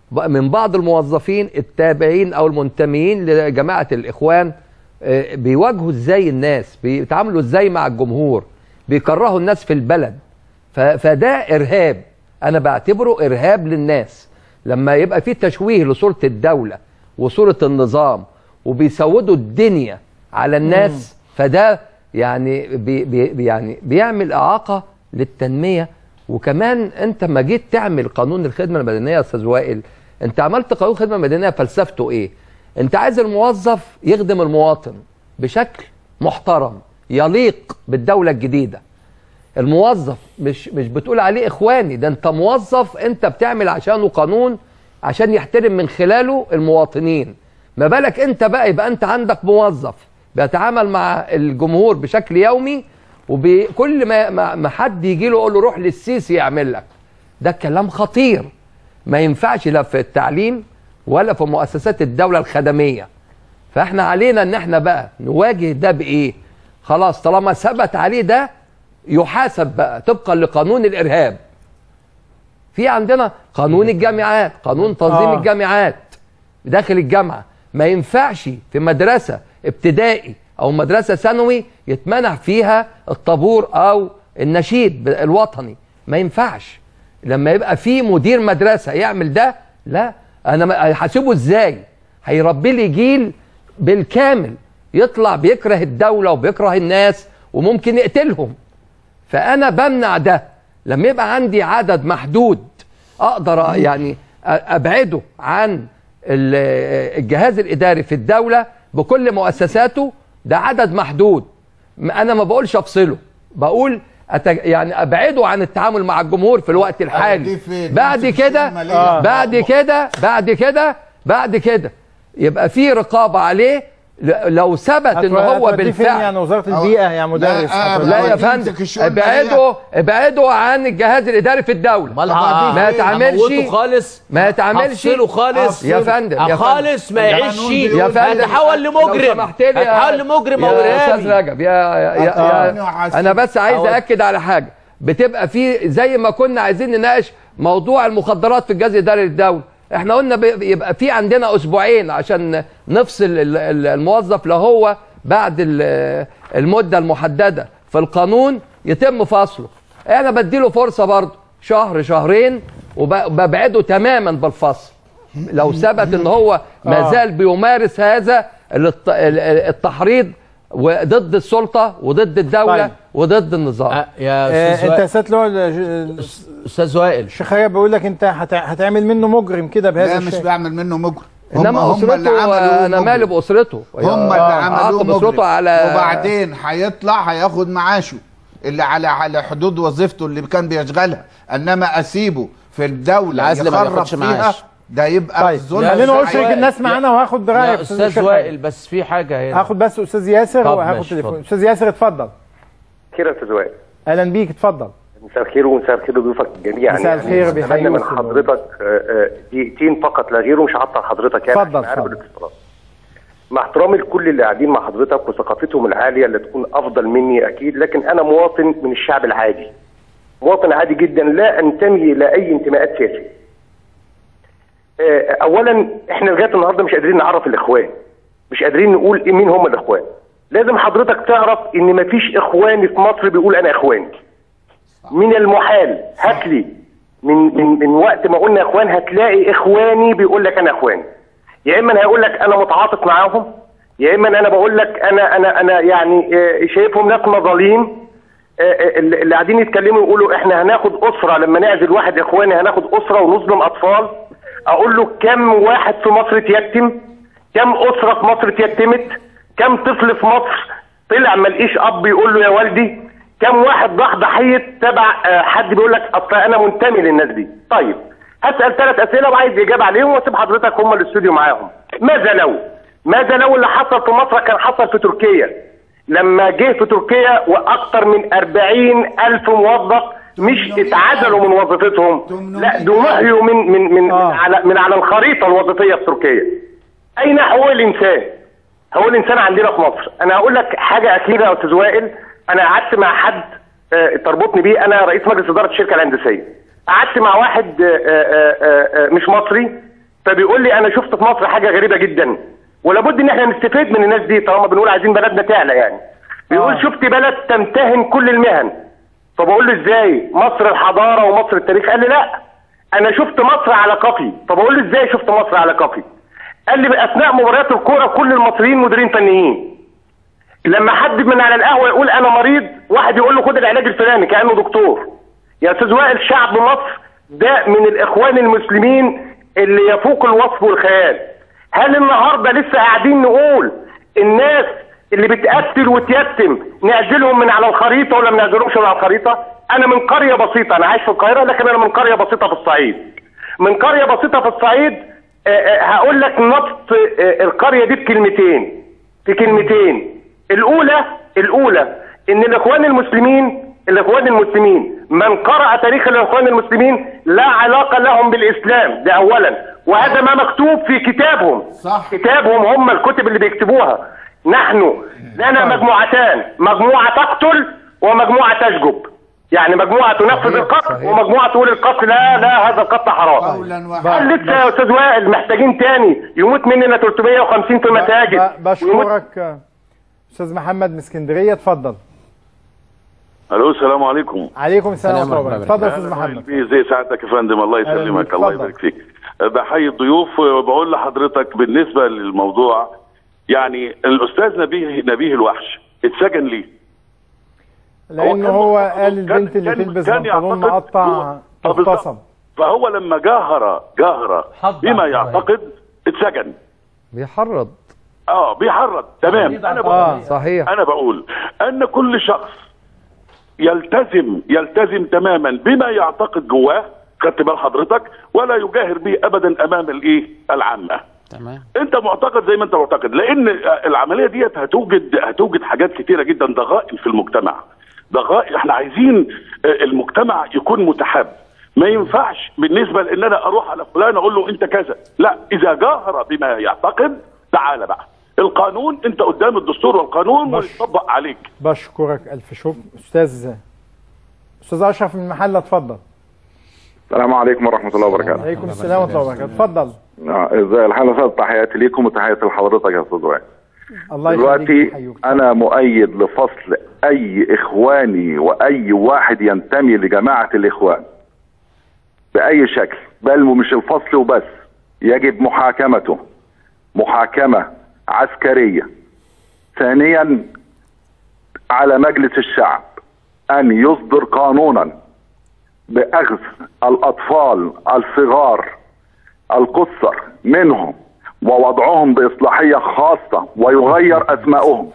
من بعض الموظفين التابعين او المنتمين لجماعه الاخوان بيواجهوا ازاي الناس، بيتعاملوا ازاي مع الجمهور، بيكرهوا الناس في البلد. فده ارهاب، انا بعتبره ارهاب للناس لما يبقى في تشويه لصوره الدوله وصوره النظام وبيسودوا الدنيا على الناس. فده يعني بي بي يعني بيعمل اعاقه للتنميه. وكمان انت ما جيت تعمل قانون الخدمه المدنيه يا استاذ وائل، انت عملت قانون الخدمه المدنيه فلسفته ايه؟ انت عايز الموظف يخدم المواطن بشكل محترم يليق بالدوله الجديده. الموظف مش مش بتقول عليه اخواني، ده انت موظف انت بتعمل عشانه قانون عشان يحترم من خلاله المواطنين. ما بالك انت بقى يبقى انت عندك موظف بيتعامل مع الجمهور بشكل يومي، وكل ما ما حد يجي له يقول له روح للسيسي يعمل لك. ده كلام خطير ما ينفعش لا في التعليم ولا في مؤسسات الدولة الخدمية. فاحنا علينا ان احنا بقى نواجه ده بايه؟ خلاص طالما ثبت عليه ده يحاسب بقى طبقا لقانون الارهاب. في عندنا قانون الجامعات، قانون تنظيم آه. الجامعات داخل الجامعة. ما ينفعش في مدرسة ابتدائي او مدرسة ثانوي يتمنع فيها الطابور او النشيد الوطني، ما ينفعش. لما يبقى في مدير مدرسة يعمل ده، لا انا هحاسبه ازاي؟ هيربي لي جيل بالكامل يطلع بيكره الدولة وبيكره الناس وممكن يقتلهم. فانا بمنع ده. لما يبقى عندي عدد محدود اقدر يعني ابعده عن الجهاز الاداري في الدولة بكل مؤسساته، ده عدد محدود. انا ما بقولش افصله، بقول يعني ابعده عن التعامل مع الجمهور في الوقت الحالي. بعد كده بعد كده بعد كده بعد كده يبقى في رقابه عليه. لو ثبت ان هو بالفعل يعني وزاره البيئه يا مدرس. لا, لا يا فندم، ابعده ابعده عن الجهاز الاداري في الدوله. ما يتعاملش خالص، ما يتعاملش خالص يا فندم خالص، ما يعيش يا فندم. هتحول لمجرم، هتحول لمجرم او ارهابي. يا استاذ رجب يا, يا, يا, يا انا بس عايز ااكد على حاجه. بتبقى في زي ما كنا عايزين نناقش موضوع المخدرات في الجهاز الاداري للدوله، احنا قلنا يبقى في عندنا اسبوعين عشان نفصل الموظف لو هو بعد المده المحدده في القانون يتم فصله. انا بديله فرصه برضه شهر شهرين وببعده تماما بالفصل لو ثبت ان هو ما زال بيمارس هذا التحريض وضد السلطه وضد الدوله طيب. وضد النظام. أه يا استاذ انت سات له استاذ وائل الشيخ خياب بيقول لك انت هتعمل منه مجرم كده بهذا لا الشيء. مش بعمل منه مجرم، انما اسرته انا مالي باسرته، هم اللي عملوه مجرم. على وبعدين هيطلع هياخد معاشه اللي على على حدود وظيفته اللي كان بيشغلها، انما اسيبه في الدوله يخرب فيها ده يبقى طيب. ظلم. خلينا اشرك الناس معانا وهاخد برايك استاذ وائل. بس في حاجه هنا هاخد بس استاذ ياسر وهاخد تليفون. استاذ ياسر اتفضل. خير يا استاذ وائل. اهلا بيك اتفضل. مساء الخير ومساء الخير لضيوفك جميعا. مساء الخير بيحييك. من حضرتك دقيقتين فقط لا غير، ومش هعطل حضرتك يعني. اتفضل اتفضل. مع احترامي لكل اللي قاعدين مع حضرتك وثقافتهم العاليه اللي تكون افضل مني اكيد، لكن انا مواطن من الشعب العادي، مواطن عادي جدا لا انتمي الى اي انتماءات سياسيه. اولا احنا لغايه النهارده مش قادرين نعرف الاخوان، مش قادرين نقول مين هم الاخوان. لازم حضرتك تعرف ان مفيش اخواني في مصر بيقول انا اخواني. من المحال هات لي من من من وقت ما قلنا اخوان هتلاقي اخواني بيقول لك انا اخواني. يا اما هيقول لك انا متعاطف معاهم، يا اما انا بقول لك انا انا انا يعني شايفهم ناس مظاليم اللي قاعدين يتكلموا يقولوا احنا هناخد اسره لما نعزل واحد اخواني هناخد اسره ونظلم اطفال. اقول له كم واحد في مصر اتيتم؟ كم اسره في مصر اتيتمت؟ كم طفل في مصر طلع ما لقيش اب يقول له يا والدي؟ كم واحد ضاع ضحيه تبع حد بيقول لك اصل انا منتمي للناس دي؟ طيب هسال ثلاث اسئله وعايز اجابه عليهم واسيب حضرتك هم الاستوديو معاهم. ماذا لو ماذا لو اللي حصل في مصر كان حصل في تركيا؟ لما جه في تركيا واكثر من أربعين ألف موظف مش اتعزلوا من وظيفتهم، لا دول محيوا من من من, آه. من على من على الخريطه الوظيفيه في تركيا. اين حقوق الانسان؟ حقوق الانسان عندنا في مصر. انا هقول لك حاجه اخيره يا استاذ وائل، انا قعدت مع حد آه تربطني بيه، انا رئيس مجلس اداره الشركه الهندسيه. قعدت مع واحد آه آه آه مش مصري فبيقول لي انا شفت في مصر حاجه غريبه جدا ولابد ان احنا نستفيد من الناس دي طالما بنقول عايزين بلدنا تعلى يعني. بيقول آه. شفت بلد تمتهن كل المهن. فبقول له ازاي؟ مصر الحضاره ومصر التاريخ. قال لي لا انا شفت مصر على قفي. فبقول له ازاي شفت مصر على قفي؟ قال لي اثناء مباريات الكوره كل المصريين مديرين فنيين. لما حد من على القهوه يقول انا مريض واحد يقول له خد العلاج الفلاني كانه دكتور. يا استاذ وائل شعب مصر ده من الاخوان المسلمين اللي يفوق الوصف والخيال. هل النهارده لسه قاعدين نقول الناس اللي بتقتل وتيتم نعزلهم من على الخريطه ولا ما نعزلهمش من على الخريطه؟ انا من قريه بسيطه، انا عايش في القاهره لكن انا من قريه بسيطه في الصعيد. من قريه بسيطه في الصعيد آه آه هقول لك نبط آه القريه دي بكلمتين في كلمتين. الاولى الاولى ان الاخوان المسلمين الاخوان المسلمين من قرأ تاريخ الاخوان المسلمين لا علاقه لهم بالاسلام ده اولا، وهذا ما مكتوب في كتابهم. صح. كتابهم هم الكتب اللي بيكتبوها. نحن لنا مجموعتان، مجموعه تقتل ومجموعه تشجب. يعني مجموعه تنفذ القتل ومجموعه تقول القتل لا لا هذا القتل حرام. هل لسه يا استاذ وائل محتاجين تاني يموت مننا ثلاثمائة وخمسين في المساجد؟ بشكرك استاذ محمد من اسكندريه، اتفضل. الو السلام عليكم. عليكم السلام ورحمه الله. اتفضل يا استاذ محمد. ازي سعادتك يا فندم؟ الله يسلمك الله يبارك فيك. بحيي الضيوف وبقول لحضرتك بالنسبه للموضوع يعني الاستاذ نبيه نبيه الوحش اتسجن ليه؟ لانه هو قال البنت اللي تلبس بنطلون مقطع اغتصب. فهو لما جاهر جاهر بما يعتقد اتسجن. بيحرض اه بيحرض تمام. انا بقول آه. صحيح. انا بقول ان كل شخص يلتزم يلتزم تماما بما يعتقد جواه، خدت بال حضرتك، ولا يجاهر به ابدا امام الايه العامه. تمام. انت معتقد زي ما انت معتقد، لان العمليه ديت هتوجد هتوجد حاجات كتيره جدا ضغائن في المجتمع. ضغائن احنا عايزين المجتمع يكون متحاب. ما ينفعش بالنسبه لان انا اروح على فلان اقول له انت كذا، لا اذا جاهر بما يعتقد تعالى بقى. القانون انت قدام الدستور والقانون ويطبق عليك. بشكرك الف شكر. استاذ استاذ اشرف من المحله، اتفضل. السلام عليكم ورحمه الله وبركاته. وعليكم السلام ورحمه الله وبركاته، اتفضل. ازاي الحال يا استاذ؟ تحياتي ليكم وتحياتي لحضرتك يا استاذ وائل. الله يخليك. دلوقتي انا مؤيد لفصل اي اخواني واي واحد ينتمي لجماعه الاخوان باي شكل، بل مش الفصل وبس، يجب محاكمته محاكمه عسكريه. ثانيا على مجلس الشعب ان يصدر قانونا باخذ الاطفال الصغار القصر منهم ووضعهم باصلاحيه خاصه ويغير اسمائهم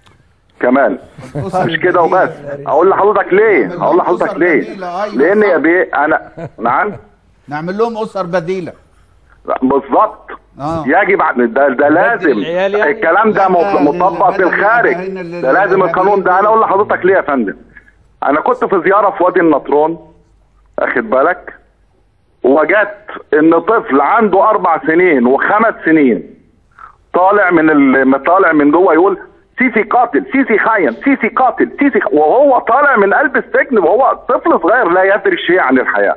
كمان. مش كده وبس، اقول لحضرتك ليه؟ اقول لحضرتك ليه؟ لان يا بيه انا نعم نعمل لهم اسر بديله بالظبط. آه. يجب ده, ده لازم الكلام ده مطبق في الخارج، ده لازم القانون ده. انا اقول لحضرتك ليه يا فندم؟ انا كنت في زياره في وادي النطرون، اخد بالك، وجدت ان طفل عنده اربع سنين وخمس سنين طالع من طالع من جوه يقول سيسي قاتل، سيسي خاين، سيسي قاتل، سيسي خ... وهو طالع من قلب السجن وهو طفل صغير لا يدري شيء عن الحياه.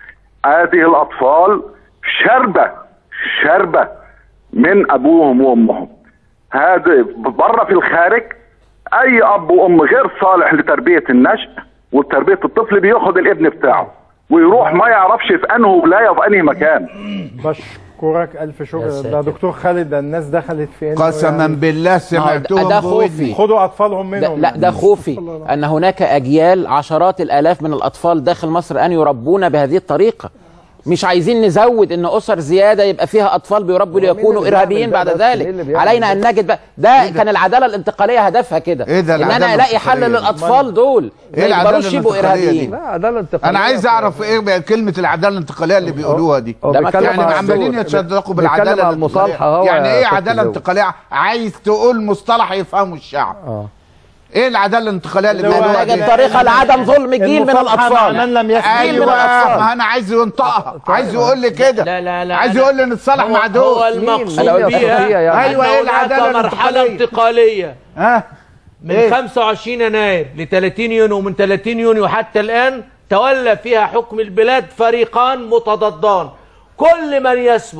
هذه الاطفال شربه شربه من ابوهم وامهم. هذا بره في الخارج اي اب وام غير صالح لتربيه النشء وتربيه الطفل بياخد الابن بتاعه ويروح ما يعرفش في انهي ولايه وفي انهي مكان. بشكرك الف شكر. ده دكتور خالد، ده الناس دخلت في قسما يعني بالله سمعتهم. ده خوفي، خدوا اطفالهم منهم. لا ده خوفي ان هناك اجيال عشرات الالاف من الاطفال داخل مصر ان يربون بهذه الطريقه. مش عايزين نزود ان اسر زياده يبقى فيها اطفال بيربوا ليكونوا ارهابيين بعد ذلك. علينا ان نجد بقى ده إيه كان العداله الانتقاليه هدفها كده، إيه ان انا الاقي حل للاطفال دول ما يقدروش يبقوا ارهابيين. انا عايز اعرف ايه كلمه العداله الانتقاليه اللي بيقولوها دي. يعني عمالين يتشدقوا بالعداله الانتقاليه. يعني ايه عداله انتقاليه؟ عايز تقول مصطلح يفهمه الشعب. اه ايه العداله الانتقاليه اللي بيقولوها دي؟ الطريقه لعدم ظلم جيل من الاطفال. من لم يسجن ايوه ما انا عايز ينطقها، عايز يقول لي كده. لا لا لا عايز يقول لي نتصالح مع دول. هو المقصود بيها ايوه ايه العداله مرحله انتقاليه ها من إيه؟ خمسة وعشرين يناير ل ثلاثين يونيو، ومن ثلاثين يونيو حتى الان تولى فيها حكم البلاد فريقان متضادان. كل من يثبت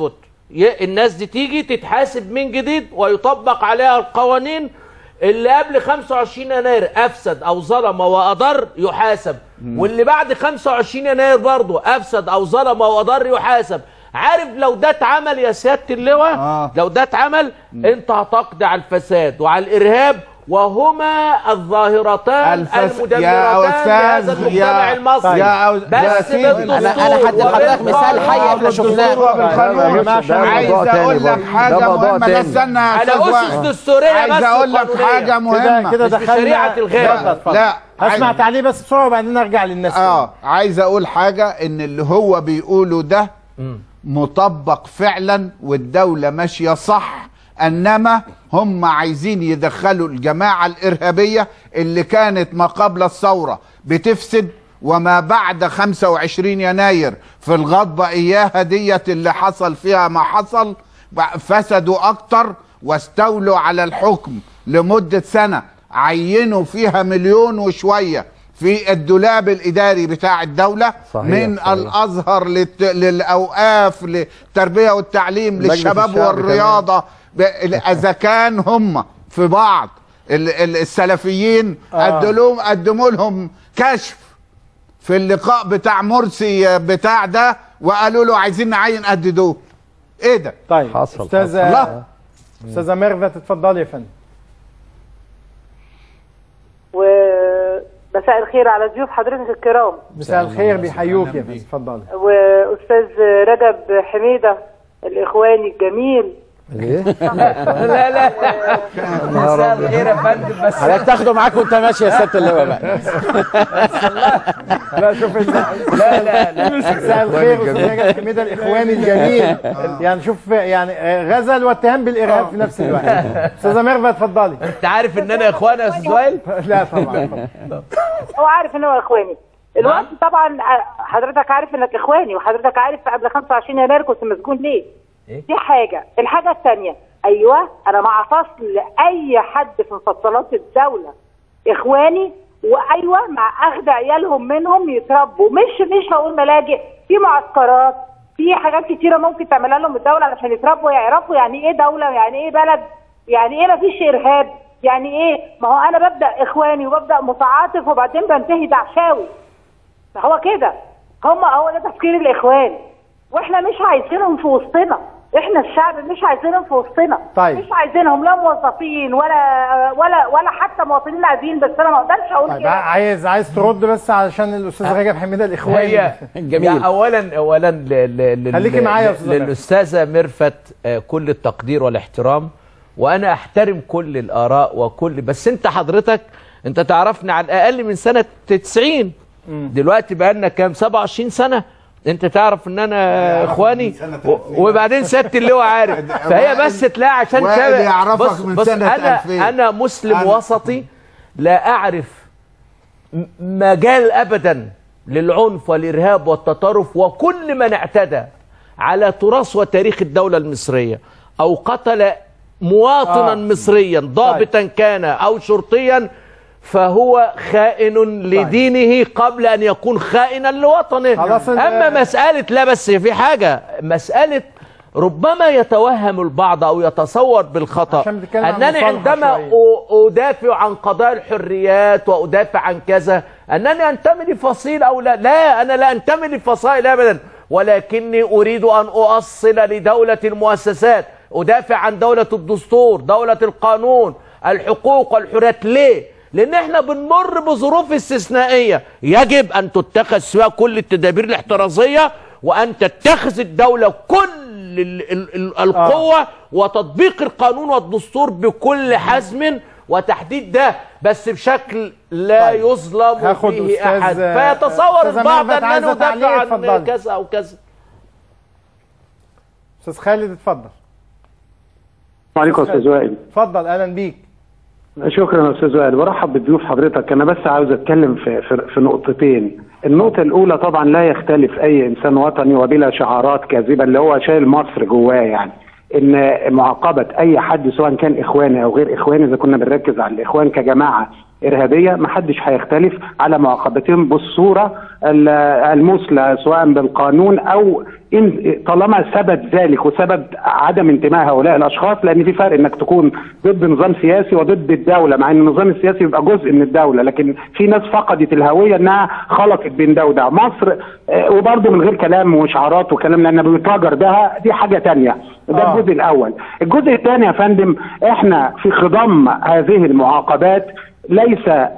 الناس دي تيجي تتحاسب من جديد ويطبق عليها القوانين. اللي قبل خمسة وعشرين يناير افسد او ظلم واضر يحاسب، واللي بعد خمسة وعشرين يناير برضه افسد او ظلم واضر يحاسب. عارف لو ده اتعمل يا سياده اللواء، آه. لو ده اتعمل انت هتقضي على الفساد وعلى الارهاب، وهما الظاهرتان الفس... المدمرتان لهذا المجتمع المصري. يا أو... بس انا انا هدي لحضرتك مثال حي احنا شفناه. عايز اقول لك حاجه مهمه. لا استنى انا اسس دستوريه، عايز اقول لك حاجه مهمه كده دخلنا شريعه الغير. لا هسمع تعليق بس بسرعه وبعدين نرجع للناس. اه عايز اقول حاجه، ان اللي هو بيقوله ده مطبق فعلا والدوله ماشيه صح، انما هم عايزين يدخلوا الجماعه الارهابيه اللي كانت ما قبل الثوره بتفسد وما بعد خمسة وعشرين يناير في الغضبه اياها ديت اللي حصل فيها ما حصل، فسدوا اكتر واستولوا على الحكم لمده سنه، عينوا فيها مليون وشويه في الدولاب الاداري بتاع الدوله. صحيح من صحيح. الازهر للت... للاوقاف للتربيه والتعليم للشباب والرياضه. اذا كان هم في بعض السلفيين قدموا آه. قدموا لهم كشف في اللقاء بتاع مرسي بتاع ده وقالوا له عايزين نعين قد دول. ايه ده؟ طيب حصل استاذه استاذه ميرفت اتفضلي يا فندم. ومساء الخير على ضيوف حضرتك الكرام. مساء الخير، بيحيوك يا فندم، اتفضلي. واستاذ رجب حميده الاخواني الجميل. ليه؟ لا لا مساء الخير يا فندم. بس حضرتك تاخده معاك وانت ماشي يا سياده اللواء بقى. لا شوف لا لا لا مساء الخير استاذ رجب حميده الاخواني الجميل. يعني شوف يعني غزل واتهام بالارهاب في نفس الوقت. استاذه ميرفت اتفضلي. انت عارف ان انا اخواني يا استاذ وائل؟ لا طبعا. هو عارف ان هو اخواني. الوقت طبعا حضرتك عارف انك اخواني، وحضرتك عارف قبل خمسة وعشرين يناير كنت مسجون ليه؟ دي حاجة. الحاجة الثانية، أيوة أنا مع فصل أي حد في مفصلات الدولة إخواني، وأيوة مع أخذ عيالهم منهم يتربوا، مش مش هقول ملاجئ، في معسكرات، في حاجات كتيرة ممكن تعملها لهم الدولة علشان يتربوا يعرفوا يعني إيه دولة، يعني إيه بلد، يعني إيه مفيش إرهاب، يعني إيه. ما هو أنا ببدأ إخواني وببدأ متعاطف وبعدين بنتهي دعشاوي. فهو كده، هم هو ده تفكير الإخوان، واحنا مش عايزينهم في وسطنا، احنا الشعب مش عايزينهم في وسطنا. طيب. مش عايزينهم لا موظفين ولا ولا ولا حتى مواطنين عاديين. بس انا ما اقدرش اقول طيب كده. عايز عايز ترد بس علشان الاستاذ أه. رجب حميده الاخواني. هي جميل. اولا اولا خليكي معايا يا استاذ للاستاذه ميرفت كل التقدير والاحترام، وانا احترم كل الاراء وكل، بس انت حضرتك انت تعرفني على الاقل من سنه تسعين، دلوقتي بقى لنا كام؟ سبعة وعشرين سنه. انت تعرف ان انا اخواني، وبعدين سياده اللواء عارف، فهي بس تلاقي عشان كده. بص, بص انا انا مسلم أنا وسطي، لا اعرف مجال ابدا للعنف والارهاب والتطرف، وكل من اعتدى على تراث وتاريخ الدوله المصريه او قتل مواطنا آه. مصريا ضابطا طيب. كان او شرطيا فهو خائن لدينه قبل أن يكون خائنا لوطنه. أما مسألة، لا بس في حاجة، مسألة ربما يتوهم البعض أو يتصور بالخطأ أنني عندما أدافع عن قضايا الحريات وأدافع عن كذا أنني أنتمي لفصيل أو لا. لا، أنا لا أنتمي لفصائل أبدا، ولكني أريد أن أؤصل لدولة المؤسسات، أدافع عن دولة الدستور، دولة القانون، الحقوق والحريات. ليه؟ لأن احنا بنمر بظروف استثنائية يجب أن تتخذ فيها كل التدابير الاحترازية، وأن تتخذ الدولة كل القوة آه. وتطبيق القانون والدستور بكل حزم وتحديد ده، بس بشكل لا طيب. يظلم فيه أحد، فيتصور البعض أنه دافع عن كذا أو كذا. أستاذ خالد اتفضل. السلام عليكم يا أستاذ وائل. اتفضل، أهلا بيك. شكرا يا استاذ وائل، برحب بضيوف حضرتك. انا بس عاوز اتكلم في في, في نقطتين. النقطه الاولى طبعا لا يختلف اي انسان وطني وبلا شعارات كاذبه اللي هو شايل مصر جواه، يعني ان معاقبه اي حد سواء كان اخواني او غير اخواني، اذا كنا بنركز على الاخوان كجماعه ارهابيه ما حدش هيختلف على معاقبتهم بالصوره المثلى سواء بالقانون او إن طالما ثبت ذلك وسبب عدم انتماء هؤلاء الاشخاص، لان في فرق انك تكون ضد نظام سياسي وضد الدوله، مع ان النظام السياسي يبقى جزء من الدوله، لكن في ناس فقدت الهويه انها خلطت بين ده وده. مصر وبرضه من غير كلام وشعارات وكلام لان بيتاجر بها، دي حاجه ثانيه. ده آه. الجزء الاول. الجزء الثاني يا فندم، احنا في خضم هذه المعاقبات ليس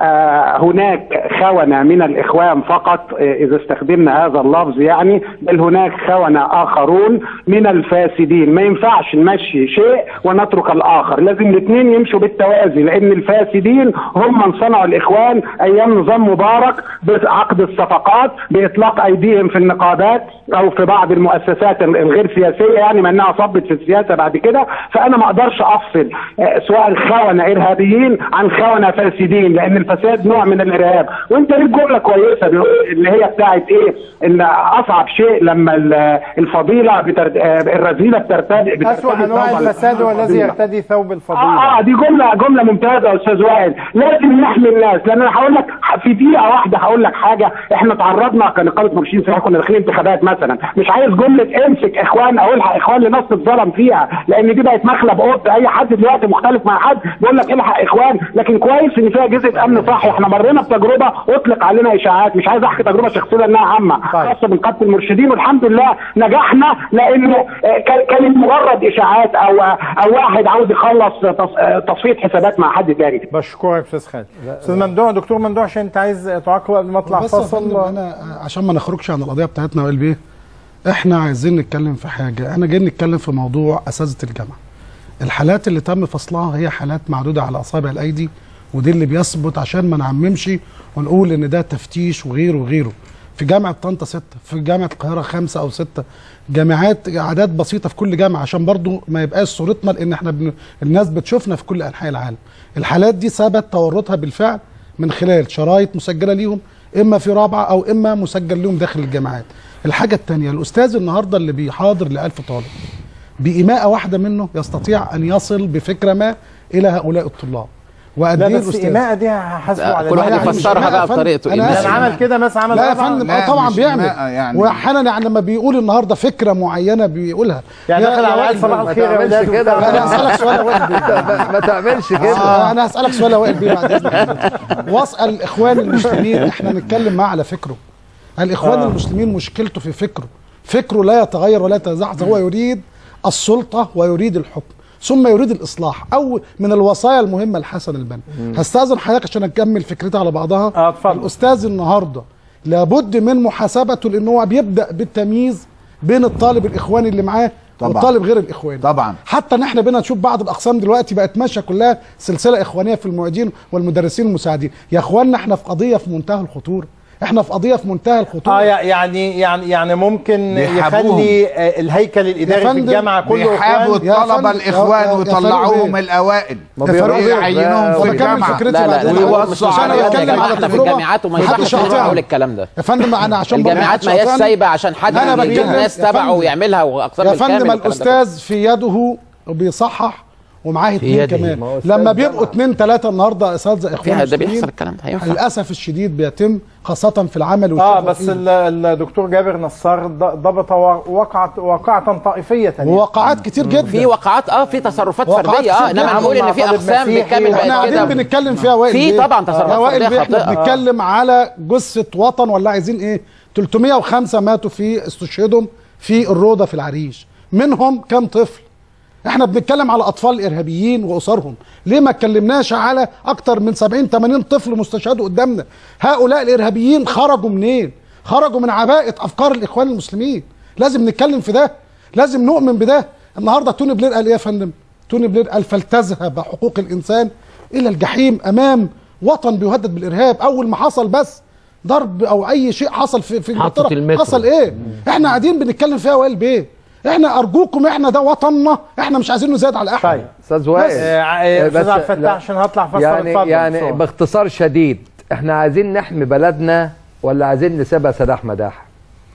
آه هناك خونة من الإخوان فقط، آه إذا استخدمنا هذا اللفظ يعني، بل هناك خونة آخرون من الفاسدين. ما ينفعش نمشي شيء ونترك الآخر، لازم الاثنين يمشوا بالتوازي، لأن الفاسدين هم من صنعوا الإخوان أيام نظام مبارك بعقد الصفقات، بإطلاق أيديهم في النقابات أو في بعض المؤسسات الغير سياسية، يعني ما أنها صبت في السياسة بعد كده. فأنا ما أقدرش أفصل آه سواء الخونة إرهابيين عن خونة فاسدين، لان الفساد نوع من الارهاب. وانت ليك جمله كويسه اللي هي بتاعت ايه، ان اصعب شيء لما الفضيله بترد... الرذيله بترتدي اسوأ انواع الفساد والذي يرتدي ثوب الفضيله. اه, آه دي جمله جمله ممتازه يا استاذ وائل. لازم نحمي الناس، لان انا هقول لك في دقيقه واحده هقول لك حاجه. احنا تعرضنا كنقابه مرشدين سياحه كنا داخلين انتخابات مثلا، مش عايز جمله امسك اخوان او الحق اخوان لناس تتظلم فيها، لان دي بقت مخلب قط. اي حد دلوقتي مختلف مع حد بيقول لك الحق اخوان، لكن كويس ان فيها جزء امن صحي. احنا مرينا بتجربه اطلق علينا اشاعات، مش عايز احكي تجربه شخصيه لانها عامه خاصه بنقابه المرشدين، والحمد لله نجحنا، لانه كانت مجرد اشاعات او او واحد عاوز يخلص تصفيه حسابات مع حد تاني. بشكرك استاذ خالد. استاذ ممدوح، دكتور ممدوح، عشان انت عايز تعقب قبل ما اطلع فاصل. انا عشان ما نخرجش عن القضيه بتاعتنا وائل بيه، احنا عايزين نتكلم في حاجه. احنا جايين نتكلم في موضوع اساتذه الجامعه. الحالات اللي تم فصلها هي حالات معدوده على اصابع الايدي، ودي اللي بيثبت عشان ما نعممش ونقول ان ده تفتيش وغيره وغيره. في جامعه طنطا سته، في جامعه القاهره خمسه او سته، جامعات اعداد بسيطه في كل جامعه، عشان برضو ما يبقاش صورتنا، لان احنا بن... الناس بتشوفنا في كل انحاء العالم. الحالات دي ثبت تورطها بالفعل من خلال شرايط مسجله ليهم، اما في رابعه او اما مسجل لهم داخل الجامعات. الحاجه الثانيه، الاستاذ النهارده اللي بيحاضر ل ألف طالب بإيماءة واحده منه يستطيع ان يصل بفكره ما الى هؤلاء الطلاب. لا بس الإيماء دي هحاسبه على كل واحد يفسرها بقى بطريقته. انا عمل كده مثلا، عمل لا يا فندم اه طبعا بيعمل يعني. واحيانا يعني لما بيقول النهارده فكره معينه بيقولها يعني داخل على عيال صباح الخير يا ولاد كده. انا هسالك سؤال يا وائل بيه، ما تعملش كده. انا هسالك سؤال يا وائل بيه بعد اذنك، واسال الاخوان المسلمين، احنا نتكلم معاه على فكره. الاخوان آه. المسلمين مشكلته في فكره، فكره لا يتغير ولا يتزعزع. هو يريد السلطه ويريد الحكم، ثم يريد الاصلاح. او من الوصايا المهمه لحسن البنا. هستاذن حضرتك عشان اكمل فكرتي على بعضها. اه اتفضل. الاستاذ النهارده لابد من محاسبته، لان هو بيبدا بالتمييز بين الطالب الاخواني اللي معاه والطالب غير الاخواني. طبعا. حتى ان احنا بقينا نشوف بعض الاقسام دلوقتي بقت ماشيه كلها سلسله اخوانيه في المعيدين والمدرسين المساعدين. يا اخواننا احنا في قضيه في منتهى الخطوره. احنا في قضيه في منتهى الخطوره. اه يعني يعني يعني ممكن يخلي الهيكل الاداري في الجامعه كله بيحابوا الطلبه الاخوان ويطلعوهم الاوائل ويعينوهم في الجامعه. لا لا ويوصوا على الجامعات وما يصحش نقول الكلام ده يا فندم. انا عشان الجامعات ما هياش سايبه عشان حد يجيب ناس تبعه ويعملها واقسام بالكامل. يا فندم الاستاذ في يده وبيصحح ومعاه اثنين كمان. لما بيبقوا اثنين ثلاثه النهارده اساتذه اخوان ده بيحصل الكلام ده. للاسف الشديد بيتم خاصه في العمل. اه بس الدكتور جابر نصار ضبط وقعه وقعه طائفيه يعني. وقعات كتير جدا. في وقعات اه في تصرفات فرديه اه انما نقول ان في اقسام بالكامل بقت كده. احنا قاعدين بنتكلم فيها وائل في طبعا تصرفات فرديه خاطئه. احنا بنتكلم على جثه وطن ولا عايزين ايه؟ ثلاثمائة وخمسة ماتوا في استشهدهم في الروضه في العريش، منهم كم طفل؟ احنا بنتكلم على اطفال ارهابيين واسرهم. ليه ما اتكلمناش على اكتر من سبعين ثمانين طفل مستشهدوا قدامنا؟ هؤلاء الارهابيين خرجوا منين؟ خرجوا من عباءه افكار الاخوان المسلمين. لازم نتكلم في ده، لازم نؤمن بده. النهارده توني بلير قال ايه يا فندم؟ توني بلير قال فلتذهب حقوق الانسان الى الجحيم امام وطن بيهدد بالارهاب. اول ما حصل بس ضرب او اي شيء حصل في في انجلترا حصل ايه؟ احنا قاعدين بنتكلم فيها وائل بيه. احنا ارجوكم، احنا ده وطننا، احنا مش عايزين نزاد على احد. طيب استاذ وائل استاذ عبد الفتاح عشان هطلع فاصل. يعني يعني بصور. باختصار شديد، احنا عايزين نحمي بلدنا ولا عايزين نسيبها سداح مداح؟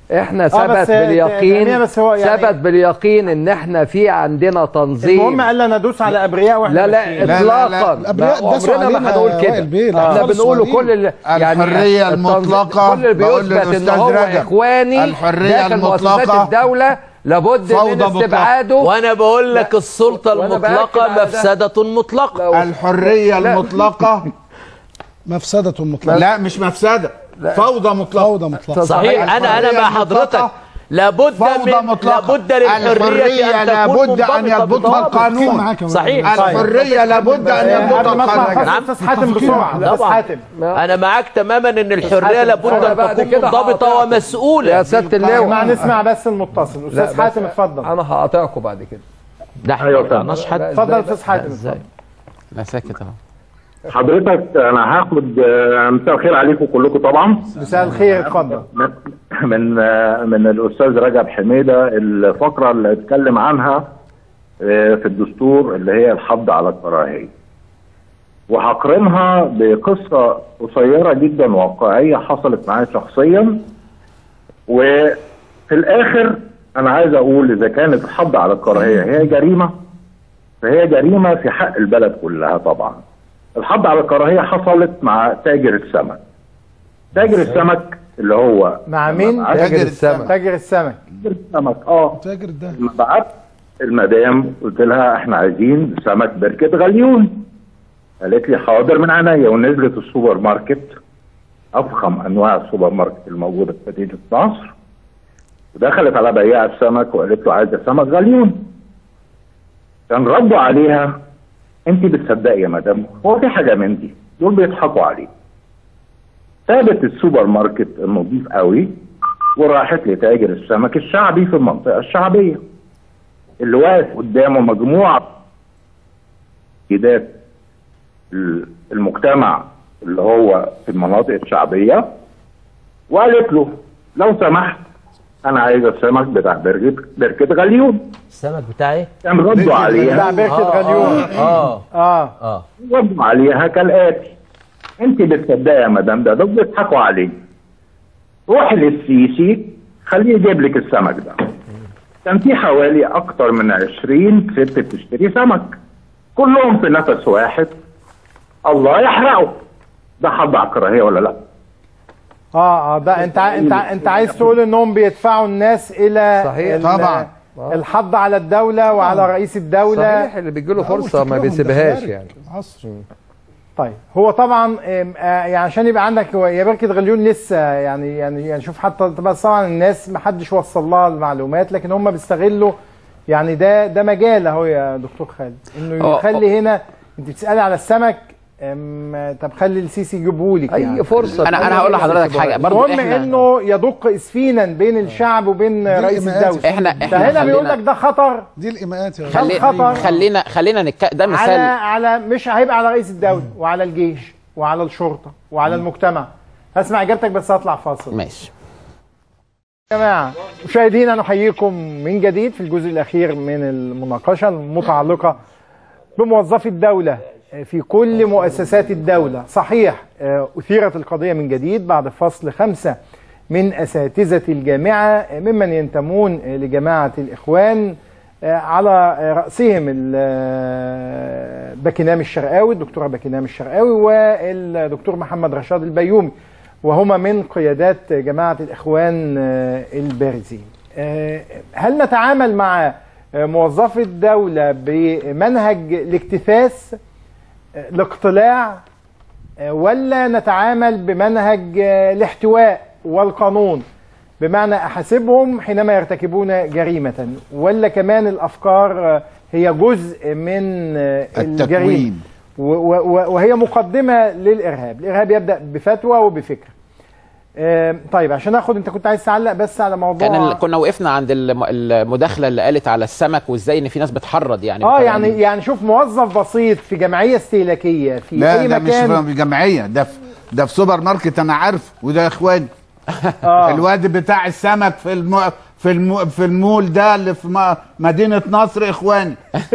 احنا ثبت باليقين بس هو يعني ثبت باليقين ان احنا في عندنا تنظيم. المهم قال ندوس على ابرياء واحنا لا لا اطلاقا عمرنا ما هنقول كده. احنا بنقول كل يعني الحريه المطلقه كل اللي بيثبت ان هو اخواني الحريه المطلقه الدوله لابد من استبعاده. وانا بقول لك السلطه المطلقه مفسده مطلقه. الحريه المطلقه مفسده مطلقه. لا مش مفسده، فوضى مطلقه. فوضى مطلقه صحيح. انا انا مع حضرتك. لابد من لابد للحريه ان لابد ان يضبطها القانون. صحيح. الحريه لابد ان يضبطها القانون. نعم استاذ حاتم بسرعه. استاذ حاتم انا معاك تماما ان الحريه لابد ان تكون منضبطه ومسؤوله. يا سياده اللواء ما نسمع بس المتصل. استاذ حاتم اتفضل. انا هقاطعكم بعد كده. ده احنا ما قطعناش حد. اتفضل استاذ حاتم. لا ساكت اهو. حضرتك انا هاخد مساء الخير عليكم كلكم طبعا. مساء الخير اتفضل. من من الاستاذ رجب حميده الفقره اللي اتكلم عنها في الدستور اللي هي الحض على الكراهيه. وهقرنها بقصه قصيره جدا واقعيه حصلت معايا شخصيا. وفي الاخر انا عايز اقول اذا كانت الحض على الكراهيه هي جريمه فهي جريمه في حق البلد كلها طبعا. الحض على الكراهيه حصلت مع تاجر السمك. تاجر السمك اللي هو مع مين؟ تاجر السمك. تاجر السمك. تاجر السمك اه. تاجر ده. لما بعت المدام قلت لها احنا عايزين سمك بركة غليون. قالت لي حاضر من عينيا. ونزلت السوبر ماركت افخم انواع السوبر ماركت الموجوده في مدينه نصر. ودخلت على بياع السمك وقالت له عايزه سمك غليون. كان ردوا عليها انت بتصدقي يا مدام هو في حاجه من دي دول بيضحكوا عليه. سابت السوبر ماركت النظيف قوي وراحت لتاجر السمك الشعبي في المنطقه الشعبيه اللي واقف قدامه مجموعه سيدات المجتمع اللي هو في المناطق الشعبيه. وقالت له لو سمحت انا عايزه السمك بتاع بركه بركه غليون. السمك بتاع ايه؟ كان ردوا عليها بتاع بركه غليون. اه اه اه ردوا عليها كالاتي انت بتصدقي يا مدام ده دول بيضحكوا عليك. روحي للسيسي خليه يجيب لك السمك ده. كان في حوالي اكتر من عشرين ست بتشتري سمك كلهم في نفس واحد الله يحرقه. ده حض على الكراهيه ولا لا؟ اه اه ده انت انت انت عايز تقول انهم بيدفعوا الناس الى صحيح طبعا الحض على الدوله وعلى رئيس الدوله. صحيح اللي بيجي له فرصه ما بيسيبهاش يعني. طيب هو طبعا يعني عشان يبقى عندك يا بركه غليون لسه يعني يعني يعني شوف حتى بس طبعا الناس ما حدش وصل لها المعلومات لكن هم بيستغلوا يعني ده ده مجال اهو يا دكتور خالد انه يخلي هنا انت بتسالي على السمك طب خلي السيسي يجيبه لك اي يعني. فرصه. انا انا هقول لحضرتك حاجه برضه المهم احنا انه يدق اسفينا بين الشعب وبين رئيس الدوله. احنا احنا فهنا بيقول لك ده خطر. دي الايماءات يا خلي خطر. خلينا خلينا نك... ده مثال على على مش هيبقى على رئيس الدوله وعلى الجيش وعلى الشرطه وعلى المجتمع. هسمع اجابتك بس هطلع فاصل. ماشي يا جماعه مشاهدينا نحييكم من جديد في الجزء الاخير من المناقشه المتعلقه بموظفي الدوله في كل مؤسسات الدولة. صحيح أثيرت القضية من جديد بعد فصل خمسة من أساتذة الجامعة ممن ينتمون لجماعة الإخوان على رأسهم باكينام الشرقاوي الدكتورة باكينام الشرقاوي والدكتور محمد رشاد البيومي وهما من قيادات جماعة الإخوان البارزين. هل نتعامل مع موظفي الدولة بمنهج الاكتثاث الاقتلاع ولا نتعامل بمنهج الاحتواء والقانون بمعنى احاسبهم حينما يرتكبون جريمة ولا كمان الافكار هي جزء من الجريمة وهي مقدمة للارهاب. الارهاب يبدأ بفتوى وبفكر. طيب عشان اخد انت كنت عايز تعلق بس على موضوع كان كنا وقفنا عند المداخله اللي قالت على السمك وازاي ان في ناس بتحرض يعني اه يعني يعني شوف موظف بسيط في جمعيه استهلاكيه في لا اي ده مكان. مش في جمعيه ده في ده في سوبر ماركت انا عارف وده اخواني. آه. الواد بتاع السمك في الم... في في الم... في المول ده اللي في م... مدينه نصر اخواني.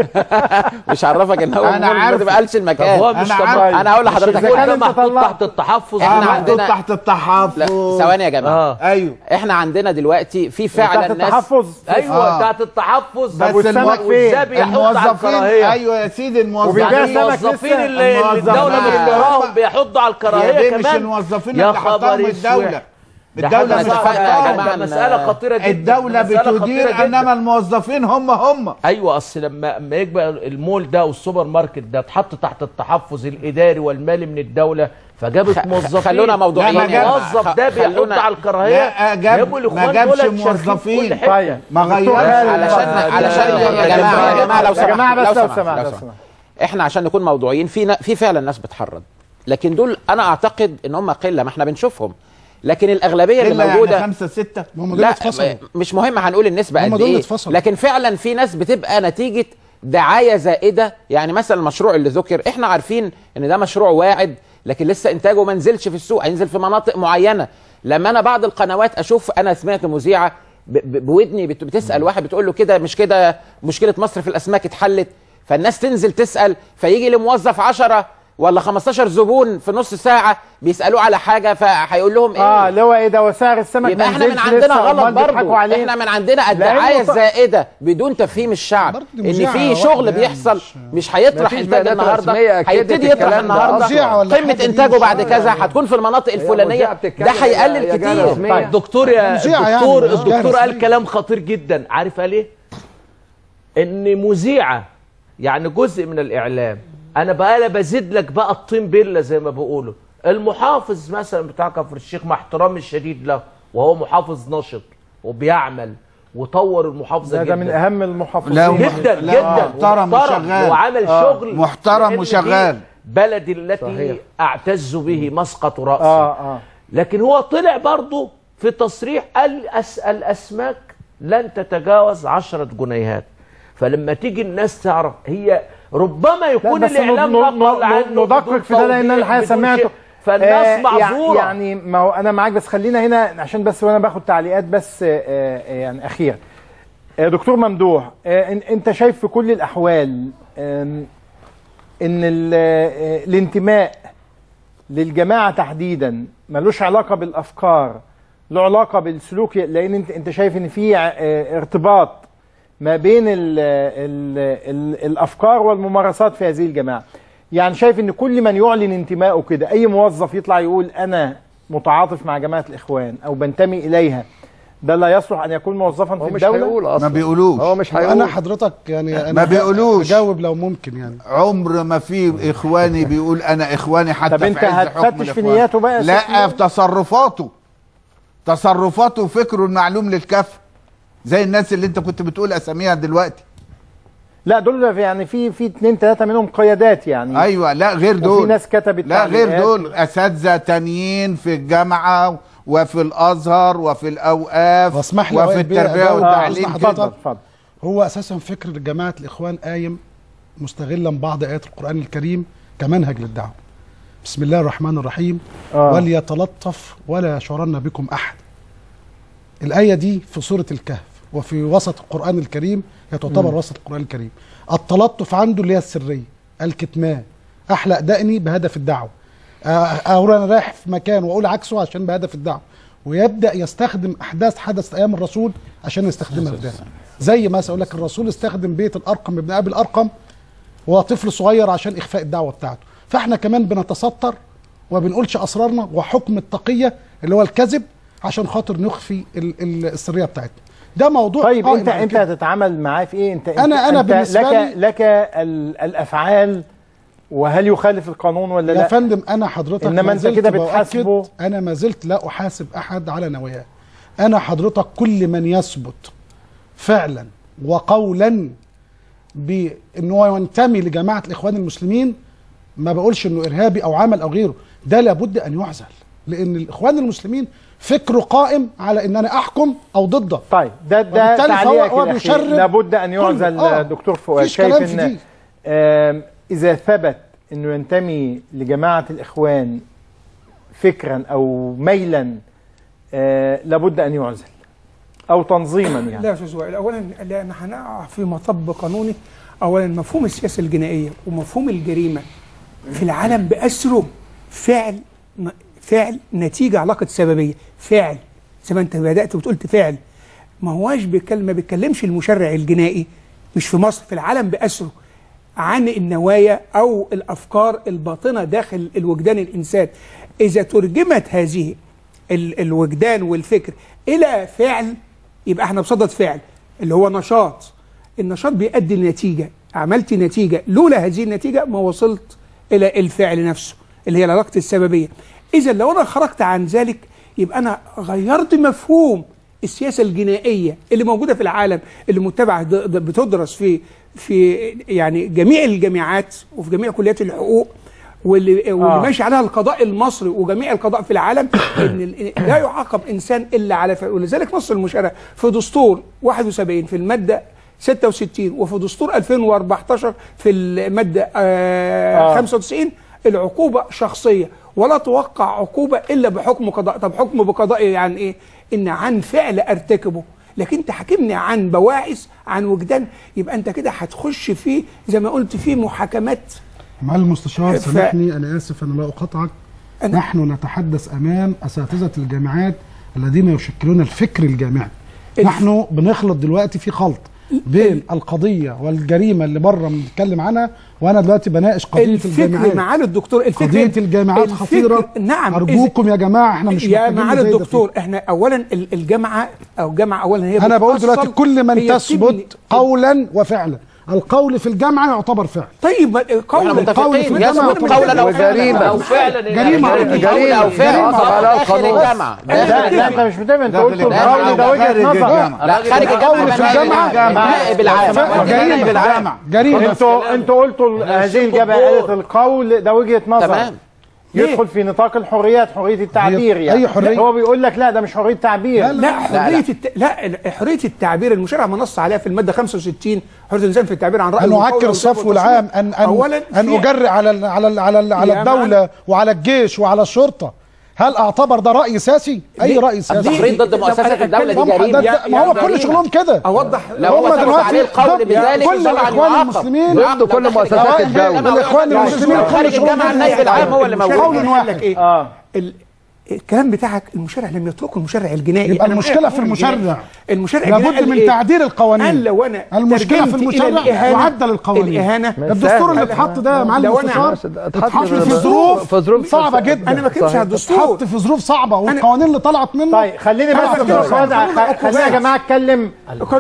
مش عرفك ان هو انا عارف ما قالش المكان. هو مش انا انا هقول لحضرتك ده محطوط تحت التحفظ. احنا عندنا تحت التحفظ. ثواني يا جماعه. آه. ايوه احنا عندنا دلوقتي في فعلا تحت ناس التحفظ. ايوه آه. تحت التحفظ. بس والذبي يحط على الكراهيه. ايوه يا سيدي الموظفين الموظفين اللي الدوله بتدراهم بيحطوا على الكراهيه كمان. مش الموظفين اللي حطهم الدوله. الدولة مش حطاهم. مسألة خطيرة جدا. الدولة بتدير انما الموظفين هم هم. ايوه اصل لما لما يبقى المول ده والسوبر ماركت ده اتحط تحت التحفظ الاداري والمالي من الدولة فجابت موظفين. خلونا موضوعيين. الموظف ده بيحط على الكراهيه. جابوا الاخوان ما جابش موظفين. طيب ما غيرش. علشان علشان يا جماعه يا جماعه لو سمحت. يا جماعه بس لو سمحت. احنا عشان نكون موضوعيين في في فعلا ناس بتحرض، لكن دول انا اعتقد ان هم قله، ما احنا بنشوفهم، لكن الاغلبيه اللي موجوده يعني خمسة ستة. لا مش مهم هنقول النسبه قد ايه، لكن فعلا في ناس بتبقى نتيجه دعايه زائده. يعني مثلا المشروع اللي ذكر احنا عارفين ان ده مشروع واعد، لكن لسه انتاجه ما نزلش في السوق، هينزل في مناطق معينه. لما انا بعض القنوات اشوف، انا سمعت مذيعه بودني بتسال واحد بتقول له كده مش كده مشكله مصر في الاسماك اتحلت، فالناس تنزل تسال، فيجي لموظف عشرة ولا خمستاشر زبون في نص ساعه بيسالوه على حاجه، فهيقول لهم ايه؟ اه اللي هو ايه ده وسعر السمك يبقى احنا من عندنا غلط برضه، احنا من عندنا الدعايه الزائده بدون تفهيم الشعب ان في شغل بيحصل مش, مش هيطرح انتاج النهارده، هيبتدي يطرح النهارده قيمه انتاجه بعد كذا هتكون في المناطق الفلانيه، ده هيقلل كتير. طيب دكتور يا دكتور الدكتور قال كلام خطير جدا، عارف قال ايه؟ ان مذيعه يعني جزء من الاعلام، انا بقى بزيد لك بقى الطين بله زي ما بيقولوا، المحافظ مثلا بتاع كفر الشيخ مع احترامي الشديد له وهو محافظ نشط وبيعمل وطور المحافظه ده جدا، ده من اهم المحافظين جدا لا جدا محترم وشغال وعمل آه شغل محترم وشغال، بلدي التي صحيح. اعتز به مسقط راسي. آه آه. لكن هو طلع برضه في تصريح قال أس الاسماك لن تتجاوز عشرة جنيهات، فلما تيجي الناس تعرف هي ربما يكون الاعلام نقل عنه ندقق في ده لان انا الحقيقه سمعته فالناس آه معذوره. يعني ما هو انا معاك، بس خلينا هنا عشان بس وانا باخد تعليقات بس آه يعني اخيره. آه دكتور ممدوح، آه انت شايف في كل الاحوال آه ان الانتماء للجماعه تحديدا ملوش علاقه بالافكار، له علاقه بالسلوك، لان انت انت شايف ان في آه ارتباط ما بين ال ال ال الافكار والممارسات في هذه الجماعه. يعني شايف ان كل من يعلن انتمائه كده، اي موظف يطلع يقول انا متعاطف مع جماعه الاخوان او بنتمي اليها، ده لا يصلح ان يكون موظفا في الدوله؟ ما بيقولوش. هو مش هيقول. انا حضرتك يعني أنا ما بيقولوش. جاوب لو ممكن يعني. عمر ما في اخواني بيقول انا اخواني حتى طب في عز حكم هتفتش في نياته بقى؟ لا في تصرفاته، تصرفاته وفكره المعلوم للكافه، زي الناس اللي انت كنت بتقول اساميها دلوقتي. لا دول يعني في في اثنين ثلاثه منهم قيادات يعني. ايوه لا غير دول، وفي ناس كتبت لا غير دول اساتذه تانيين في الجامعه وفي الازهر وفي الاوقاف واسمح لي وفي التربيه والتعليم. اتفضل اتفضل. هو اساسا فكر جماعه الاخوان قايم مستغلا بعض ايات القران الكريم كمنهج للدعوه. بسم الله الرحمن الرحيم. آه. وليتلطف ولا يشعرن بكم احد. الايه دي في سوره الكهف وفي وسط القرآن الكريم، هي تعتبر وسط القرآن الكريم. التلطف عنده اللي هي السرية، الكتمان، أحلق دقني بهدف الدعوة، أقول أنا رايح في مكان وأقول عكسه عشان بهدف الدعوة، ويبدأ يستخدم أحداث حدث أيام الرسول عشان يستخدمها في ده. زي ما أقول لك الرسول استخدم بيت الأرقم ابن أبي الأرقم وهو طفل صغير عشان إخفاء الدعوة بتاعته، فإحنا كمان بنتستر وما بنقولش أسرارنا وحكم التقية اللي هو الكذب عشان خاطر نخفي السرية بتاعتنا. ده موضوع. طيب انت انت هتتعامل معاه في ايه؟ انت انا انا انت بالنسبه لك لي لك الافعال وهل يخالف القانون ولا لا؟ يا فندم انا حضرتك انما انت كده بتحاسبه. انا ما زلت لا احاسب احد على نواياه. انا حضرتك كل من يثبت فعلا وقولا بان هو ينتمي لجماعه الاخوان المسلمين، ما بقولش انه ارهابي او عمل او غيره، ده لابد ان يعزل، لان الاخوان المسلمين فكره قائم على ان انا احكم او ضده. طيب ده ده تعليقك الاخير، لابد ان يعزل. آه. دكتور فؤاد شايف ان آه اذا ثبت انه ينتمي لجماعه الاخوان فكرا او ميلا آه لابد ان يعزل؟ او تنظيما يعني. لا يا استاذ وائل، اولا لان هنقع في مطب قانوني. اولا مفهوم السياسه الجنائيه ومفهوم الجريمه في العالم باسره فعل فعل نتيجه علاقه سببيه، فعل زي ما انت بدات وقلت فعل، ما هواش بيتكلم ما بيتكلمش المشرع الجنائي مش في مصر، في العالم باسره عن النوايا او الافكار الباطنه داخل الوجدان الانسان. اذا ترجمت هذه الوجدان والفكر الى فعل يبقى احنا بصدد فعل اللي هو نشاط. النشاط بيؤدي لنتيجه، عملت نتيجه، لولا هذه النتيجه ما وصلت الى الفعل نفسه اللي هي العلاقه السببيه. اذا لو انا خرجت عن ذلك يبقى انا غيرت مفهوم السياسه الجنائيه اللي موجوده في العالم، اللي متبعه بتدرس في في يعني جميع الجامعات وفي جميع كليات الحقوق، واللي, واللي آه. ماشي عليها القضاء المصري وجميع القضاء في العالم، ان لا يعاقب انسان الا على فعل. ولذلك نص المشرع في دستور واحد وسبعين في الماده ستة وستين وفي دستور ألفين وأربعتاشر في الماده آه آه. خمسة وتسعين العقوبه شخصيه، ولا توقع عقوبه الا بحكم قضاء. طب حكم بقضاء يعني ايه؟ ان عن فعل ارتكبه، لكن انت حاكمني عن بواعث، عن وجدان، يبقى انت كده هتخش في زي ما قلت في محاكمات. معالي المستشار ف... سامحني انا اسف انا لا اقاطعك. أنا... نحن نتحدث امام اساتذه الجامعات الذين يشكلون الفكر الجامعي. الف... نحن بنخلط دلوقتي في خلط بين القضيه والجريمه اللي بره بنتكلم عنها، وانا دلوقتي بناقش قضيه الجامعات. الفكر معالي الدكتور، الفكر قضيه الجامعات الفكر خطيره. نعم ارجوكم يا جماعه احنا مش يا معالي الدكتور، احنا اولا الجامعه او الجامعه اولا هي انا بقول دلوقتي كل من تثبت قولا وفعلا. القول في الجامعه يعتبر فعل. طيب قول القول في الجامعه قولا او جريمه او فعلا جريمه جريمه او فعل داخل الجامعه. لا انت مش متابع، انت قلت القول ده وجهه نظر. لا خارج الجامعه في الجامعه نائب العام جريمه بالعام جريمه. انتوا انتوا قلتوا هذه الجامعه قالت القول ده وجهه نظر. تمام. يدخل في نطاق الحريات، حريه التعبير يعني. أي حرية؟ هو بيقول لك لا ده مش حريه تعبير. لا, لا حريه لا, الت... لا حريه التعبير المشرع منص عليها في الماده خمسة وستين، حريه الانسان في التعبير عن رايه. ان اعكر الصفو العام، ان ان ان اجري على ال على ال على ال على الدوله وعلى الجيش وعلى الشرطه. هل اعتبر ده راي سياسي؟ اي راي سياسي. التحريض ضد مؤسسات الدوله دي جريمه. ما هو كل شغلهم كده. اوضح لو هم دلوقتي القول بذلك كل الاخوان المسلمين ضد كل مؤسسات الدوله. الاخوان المسلمين خارج الجامعه النائب العام هو اللي موجود. قول واحد. اه الكلام بتاعك المشرع لم يتركه المشرع الجنائي. يبقى المشكله في المشرع. المشرع لابد من تعديل القوانين. قال لو انا المشكله في المشرع وعدل القوانين. الاهانه الدستور اللي اتحط ده يا معلم المستشار اتحط في ظروف صعبه جدا. انا ما بتكلمش على الدستور، اتحط في ظروف صعبه والقوانين اللي طلعت منه. طيب خليني بس خلينا يا جماعه اتكلم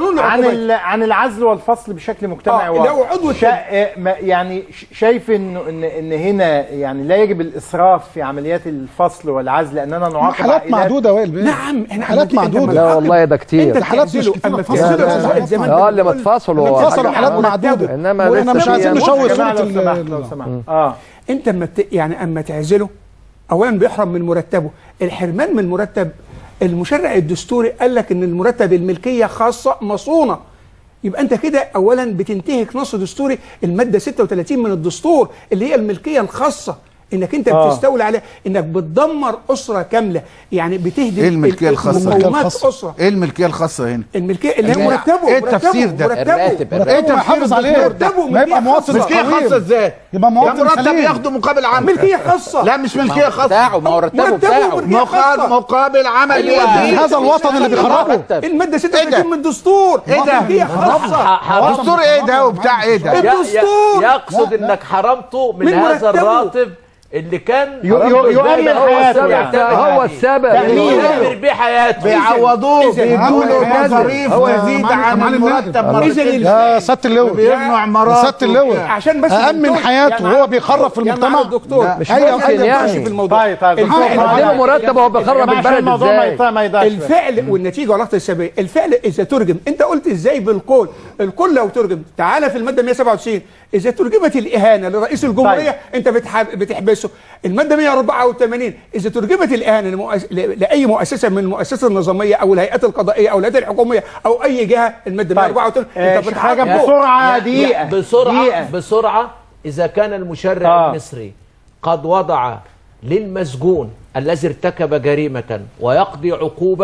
عن عن العزل والفصل بشكل مجتمعي واضح. يعني شايف انه ان ان هنا يعني لا يجب الاسراف في عمليات الفصل والعزل، لاننا نعاقب حالات معدوده وائل. نعم احنا حالات معدوده. لا والله ده كتير. انت حالات مش كتير. اه اللي ما اتفصلوا اتفصلوا حالات معدوده. انما احنا مش عايزين نشوه صوره لو سمحت. اه انت اما يعني اما تعزله اولا بيحرم من مرتبه. الحرمان من مرتب المشرع الدستوري قال لك ان المرتب الملكيه خاصه مصونه. يبقى انت كده اولا بتنتهك نص دستوري الماده ستة وثلاثين من الدستور اللي هي الملكيه الخاصه، انك انت آه. بتستولي عليها، انك بتدمر اسره كامله، يعني بتهدم ايه الملكيه الخاصه؟ مقومات اسره. ايه الملكيه الخاصه هنا؟ الملكيه اللي هي مرتبه. ايه التفسير ده؟ الراتب ايه تحافظ عليه؟ مرتبه ما يبقى مواطن ملكيه خاصه ازاي؟ يبقى مواطن مرتب ياخده مقابل عمل. ملكيه خاصه. لا مش ملكيه خاصه بتاعه، ما هو مرتبه بتاعه مقابل عمل. هذا الوطن اللي بيخربه. الماده ستة وثلاثين من الدستور. ايه ده؟ ملكيه خاصه. دستور ايه ده وبتاع ايه ده؟ الدستور يقصد انك حرمته من هذا الراتب اللي كان يؤمن حياته يعني. هو السبب يؤمن بيه حياته، بيعوضوه بيدوا له مصاريف يزيد عن المرتب مرتين. يا سياده اللواء بيبنوا عمارات سياده اللواء عشان بس أأمن حياته وهو بيخرب في المجتمع. مش ممكن يعني. طيب طيب اديله مرتب وهو بيخرب البلد ازاي؟ الفعل والنتيجه والعلاقه السببيه. الفعل اذا ترجم، انت قلت ازاي بالقول؟ القول لو ترجم تعالى في الماده مئة وسبعة وتسعين اذا ترجمت الاهانه لرئيس الجمهوريه انت بتحبسه. الماده مئة وأربعة وثمانين اذا ترجمت الاهانه لمؤس... لاي مؤسسه من المؤسسات النظاميه او الهيئات القضائيه او الهيئات الحكوميه او اي جهه، الماده مئة وأربعة وثمانين انت بتحاجه بسرعه دقيقه بسرعه دقيقة. بسرعه اذا كان المشرع آه. المصري قد وضع للمسجون الذي ارتكب جريمه ويقضي عقوبه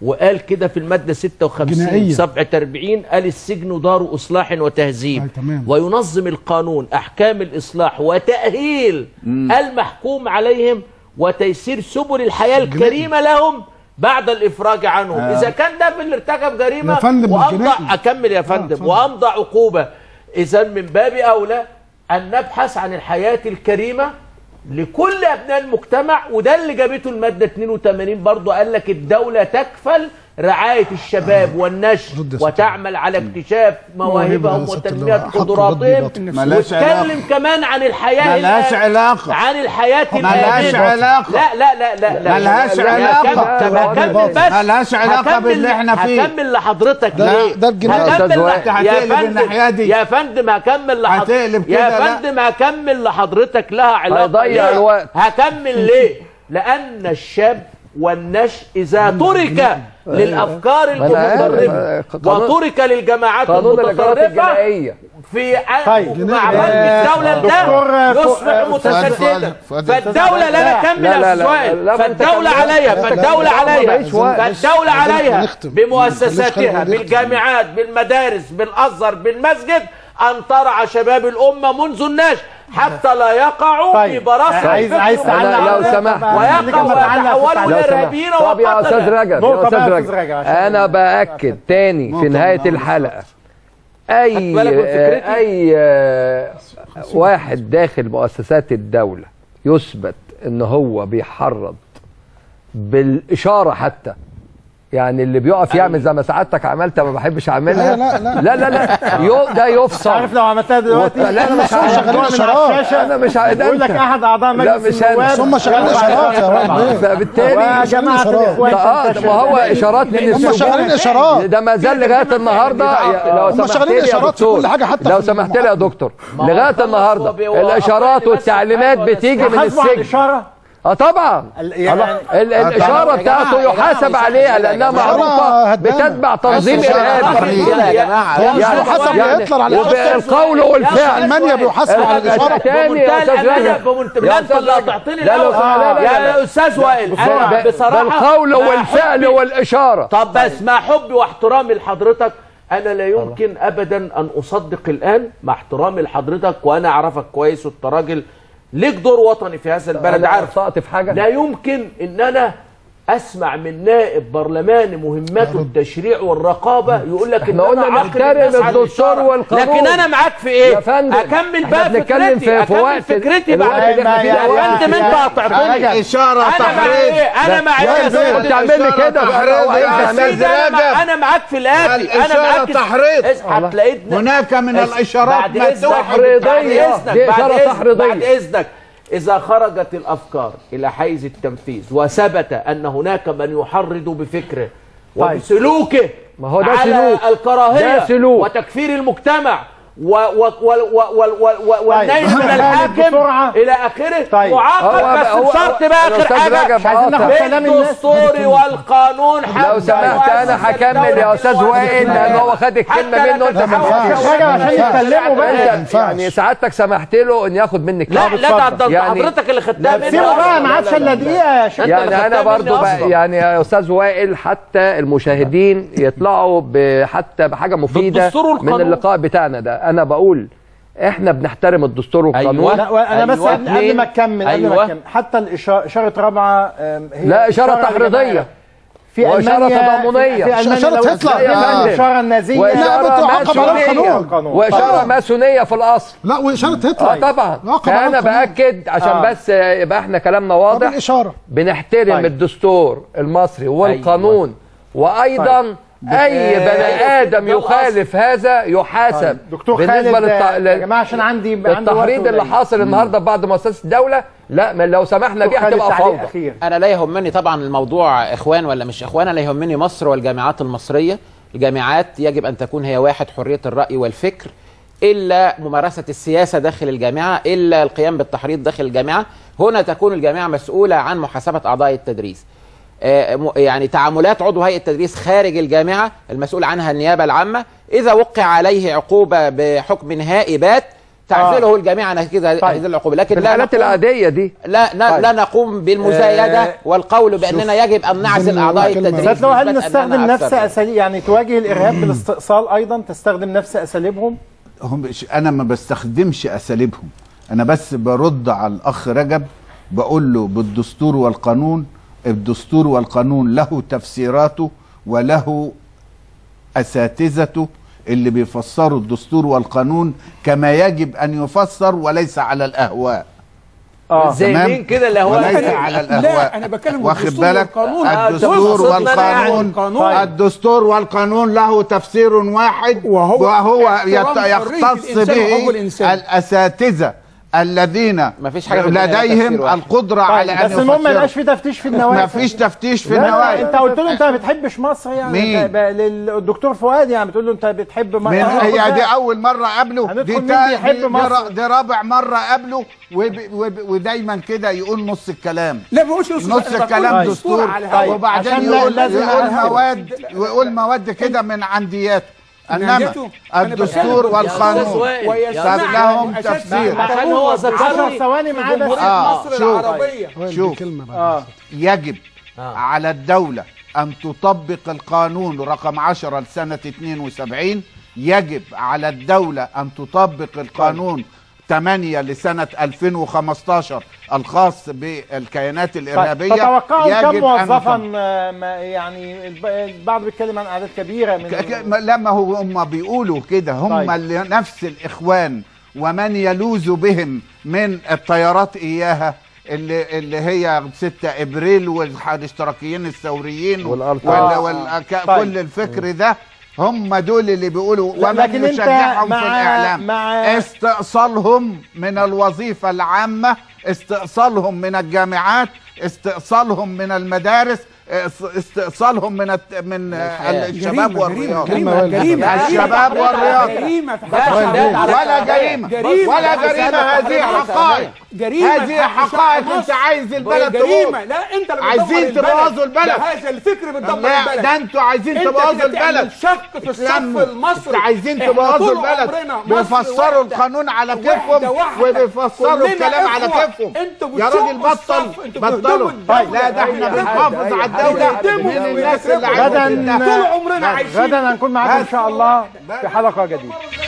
وقال كده في المادة ستة وخمسين صفحة أربعين، قال السجن دار إصلاح وتهذيب وينظم القانون أحكام الإصلاح وتأهيل مم. المحكوم عليهم وتيسير سبل الحياة الكريمة لهم بعد الإفراج عنهم. آه. إذا كان ده في اللي ارتكب جريمة وأمضى أكمل يا فندم آه وأمضى عقوبة، إذا من باب أولى أن نبحث عن الحياة الكريمة لكل أبناء المجتمع. وده اللي جابته المادة اثنين وثمانين برضو، قال لك الدولة تكفل رعاية الشباب والنشر وتعمل على اكتشاف مواهبهم وتنمية قدراتهم، وتتكلم كمان عن الحياة ملهاش علاقة عن الحياة ملهاش علاقة لا لا لا لا لا ملهاش علاقة هكمل بس ملهاش علاقة باللي احنا فيه. هكمل لحضرتك ليه؟ ده الجناح يا فندم يا فندم هكمل لحضرتك يا فندم هكمل لحضرتك لها علاقة. هيضيع الوقت. هكمل ليه؟ لأن الشاب والنشء إذا ترك للأفكار المتطرفة وترك للجماعات المتطرفة في مع بنك الدولة ده يصبح متشددا، فالدولة لا نكمل السؤال، فالدولة عليها فالدولة عليها فالدولة عليها بمؤسساتها بالجامعات بالمدارس بالأزهر بالمسجد أن ترعى شباب الأمة منذ النشأ حتى لا يقعوا طيب. في براثن عايز عايز لو سمحت ويقعوا ويتحولوا الى ارهابيين وقتله. طب يا استاذ رجب يا استاذ رجب انا باكد تاني في نهايه الحلقه اي اي واحد داخل مؤسسات الدوله يثبت ان هو بيحرض بالاشاره حتى، يعني اللي بيقف يعمل زي ما سعادتك عملت ما بحبش اعملها. لا لا لا لا لا يو ده يفصل. عارف لو عملتها دلوقتي لا انا مش شغالين اشارات، انا مش بقول لك احد اعضاء مجلس النواب هم شغالين اشارات يا ولد، فبالتالي يا جماعه اه ما هو اشارات من السجون، هم شغالين اشارات ده ما زال لغايه النهارده. لو هم شغالين اشارات في كل حاجه حتى لو سمحت لي يا دكتور لغايه النهارده الاشارات والتعليمات بتيجي من السجن. اه طبعا يعني الاشاره بتاعته يحاسب عليها لانها معروفه بتتبع تنظيم ارهابي يا جماعه يحاسب يطلع على القول والفعل. المانيا بيحاسبوا على الاشاره تاني يا استاذ رجب يا استاذ لا تعطيني يا استاذ وائل انا بصراحه القول والفعل والاشاره. طب بس مع حبي واحترامي لحضرتك انا لا يمكن ابدا ان اصدق الان مع احترامي لحضرتك وانا اعرفك كويس وانت راجل ليك دور وطني في هذا البلد عارف في حاجة؟ لا يمكن ان انا اسمع من نائب برلماني مهمته التشريع والرقابه يقول لك ان انا نحترم الدستور والقانون، لكن انا معاك في ايه؟ اكمل بقى فكرتي اكمل فكرتي بعد يا فندم انت هتعطيني اشاره تحريض. انا معاك يا تعمل لي كده انا معاك في الاتي انا معاك تحريض. هتلاقيني هناك من الاشارات تحريضيه دي اشاره تحريضيه. بعد اذنك إذا خرجت الأفكار إلى حيز التنفيذ وثبت أن هناك من يحرض بفكره وبسلوكه ما هو ده على سلوك. الكراهية ده سلوك. وتكفير المجتمع والنيل من الحاكم إلى آخره طيب. معاقب بس بشرط بقى آخر حاجة بالدستور والقانون. لو سمحت أنا هكمل يا أستاذ وائل لأن هو خد الكلمة منه أنت ما ينفعش عشان يتكلموا بقى. يعني سعادتك سمحت له إن ياخد منك لا لا ده حضرتك اللي خدتها منه. سيبوا بقى ما عادش إلا دقيقة يا شيخ. يعني أنا برضو يعني يا أستاذ وائل حتى المشاهدين يطلعوا حتى بحاجة مفيدة من اللقاء بتاعنا ده. انا بقول احنا بنحترم الدستور والقانون. أيوة. انا بس قبل أيوة. ما اكمل قبل أيوة. ما اكمل حتى الاشاره اشاره رابعه هي لا اشاره تحريضيه في اشاره تضامنيه في اشاره هتلر الاشاره النازيه واشاره ماسونيه في الاصل. لا واشاره هتلر اه طبعا. فانا باكد عشان آه. بس يبقى احنا كلامنا واضح. الاشاره بنحترم طيب. الدستور المصري والقانون أيوة. وايضا طيب. اي بني ادم يخالف هذا يحاسب. طيب. دكتور بالنسبه خالد للت... يا جماعه عشان عندي التحريض اللي حاصل النهارده في بعض مؤسسات الدوله لا من لو سمحنا بيه هتبقى فوضى. انا لا يهمني طبعا الموضوع اخوان ولا مش اخوان، انا يهمني مصر والجامعات المصريه. الجامعات يجب ان تكون هي واحد حريه الراي والفكر الا ممارسه السياسه داخل الجامعه الا القيام بالتحريض داخل الجامعه. هنا تكون الجامعه مسؤوله عن محاسبه اعضاء التدريس. يعني تعاملات عضو هيئة التدريس خارج الجامعة المسؤول عنها النيابة العامة إذا وقع عليه عقوبة بحكم نهائي بات تعزله الجميع عن هذه طيب. العقوبه، لكن في الحالات العاديه دي لا لا, طيب. لا نقوم بالمزايده آه والقول باننا يجب ان نعزل اعضاء التدريس. لو هل نستخدم نفس اساليب يعني تواجه الارهاب بالاستئصال ايضا تستخدم نفس اساليبهم؟ هم انا ما بستخدمش اساليبهم، انا بس برد على الاخ رجب بقول له بالدستور والقانون، الدستور والقانون له تفسيراته وله اساتذته اللي بيفسروا الدستور والقانون كما يجب ان يفسر وليس على الاهواء. اه زي مين كده الاهواء؟ وليس على الاهواء. لا انا بتكلم واخد بالك الدستور والقانون الدستور والقانون له تفسير واحد وهو, وهو يختص به الاساتذه الذين مفيش حاجة لديهم القدره طيب على ان بس المهم ما يبقاش في تفتيش في النوايا. ما فيش تفتيش في النوايا. انت قلت له انت ما بتحبش مصر يعني مين؟ للدكتور فؤاد يعني بتقول له انت بتحب مصر. هي دي اول مره اقابله، دي, دي, دي رابع مره اقابله ودايما كده يقول نص الكلام. لا ما بقولش نص, نص الكلام دستور وبعدين يقول يقول مواد ويقول مواد كده من عندياته. انما الدستور والقانون لهم تفسير. عشان هو ذكر ثواني معاه بس. مصر العربيه شوف آه. يجب آه. على الدوله ان تطبق القانون رقم عشرة لسنه اثنين وسبعين، يجب على الدوله ان تطبق القانون ثمانية لسنة ألفين وخمستاشر الخاص بالكيانات الإرهابية. تتوقعوا كم موظفا يعني البعض بيتكلم عن أعداد كبيرة من لما هو هم بيقولوا كده هم طيب. اللي نفس الإخوان ومن يلوذ بهم من الطيارات إياها اللي اللي هي ستة ابريل والاشتراكيين الثوريين وكل الفكر ده هم دول اللي بيقولوا ومن يشجعهم في الإعلام. استئصالهم من الوظيفة العامة، استئصالهم من الجامعات، استئصالهم من المدارس، استئصالهم من من الشباب والرياض. الشباب والرياض ولا جريمة ولا جريمة. هذه حقائق، هذه حقائق. انت عايز البلد جريمة. لا انت اللي عايزين تبوظوا البلد. هذا الفكر بتدمر البلد. لا ده انتوا عايزين تبوظوا البلد. شق في الصف المصري. عايزين تبوظوا البلد. بيفسروا القانون على كيفهم وبيفسروا الكلام على كيفهم. يا راجل بطل بطلوا. لا ده احنا بنحافظ على الدولة من الناس اللي غدا غدا هنكون معاكم ان شاء الله في حلقة جديدة.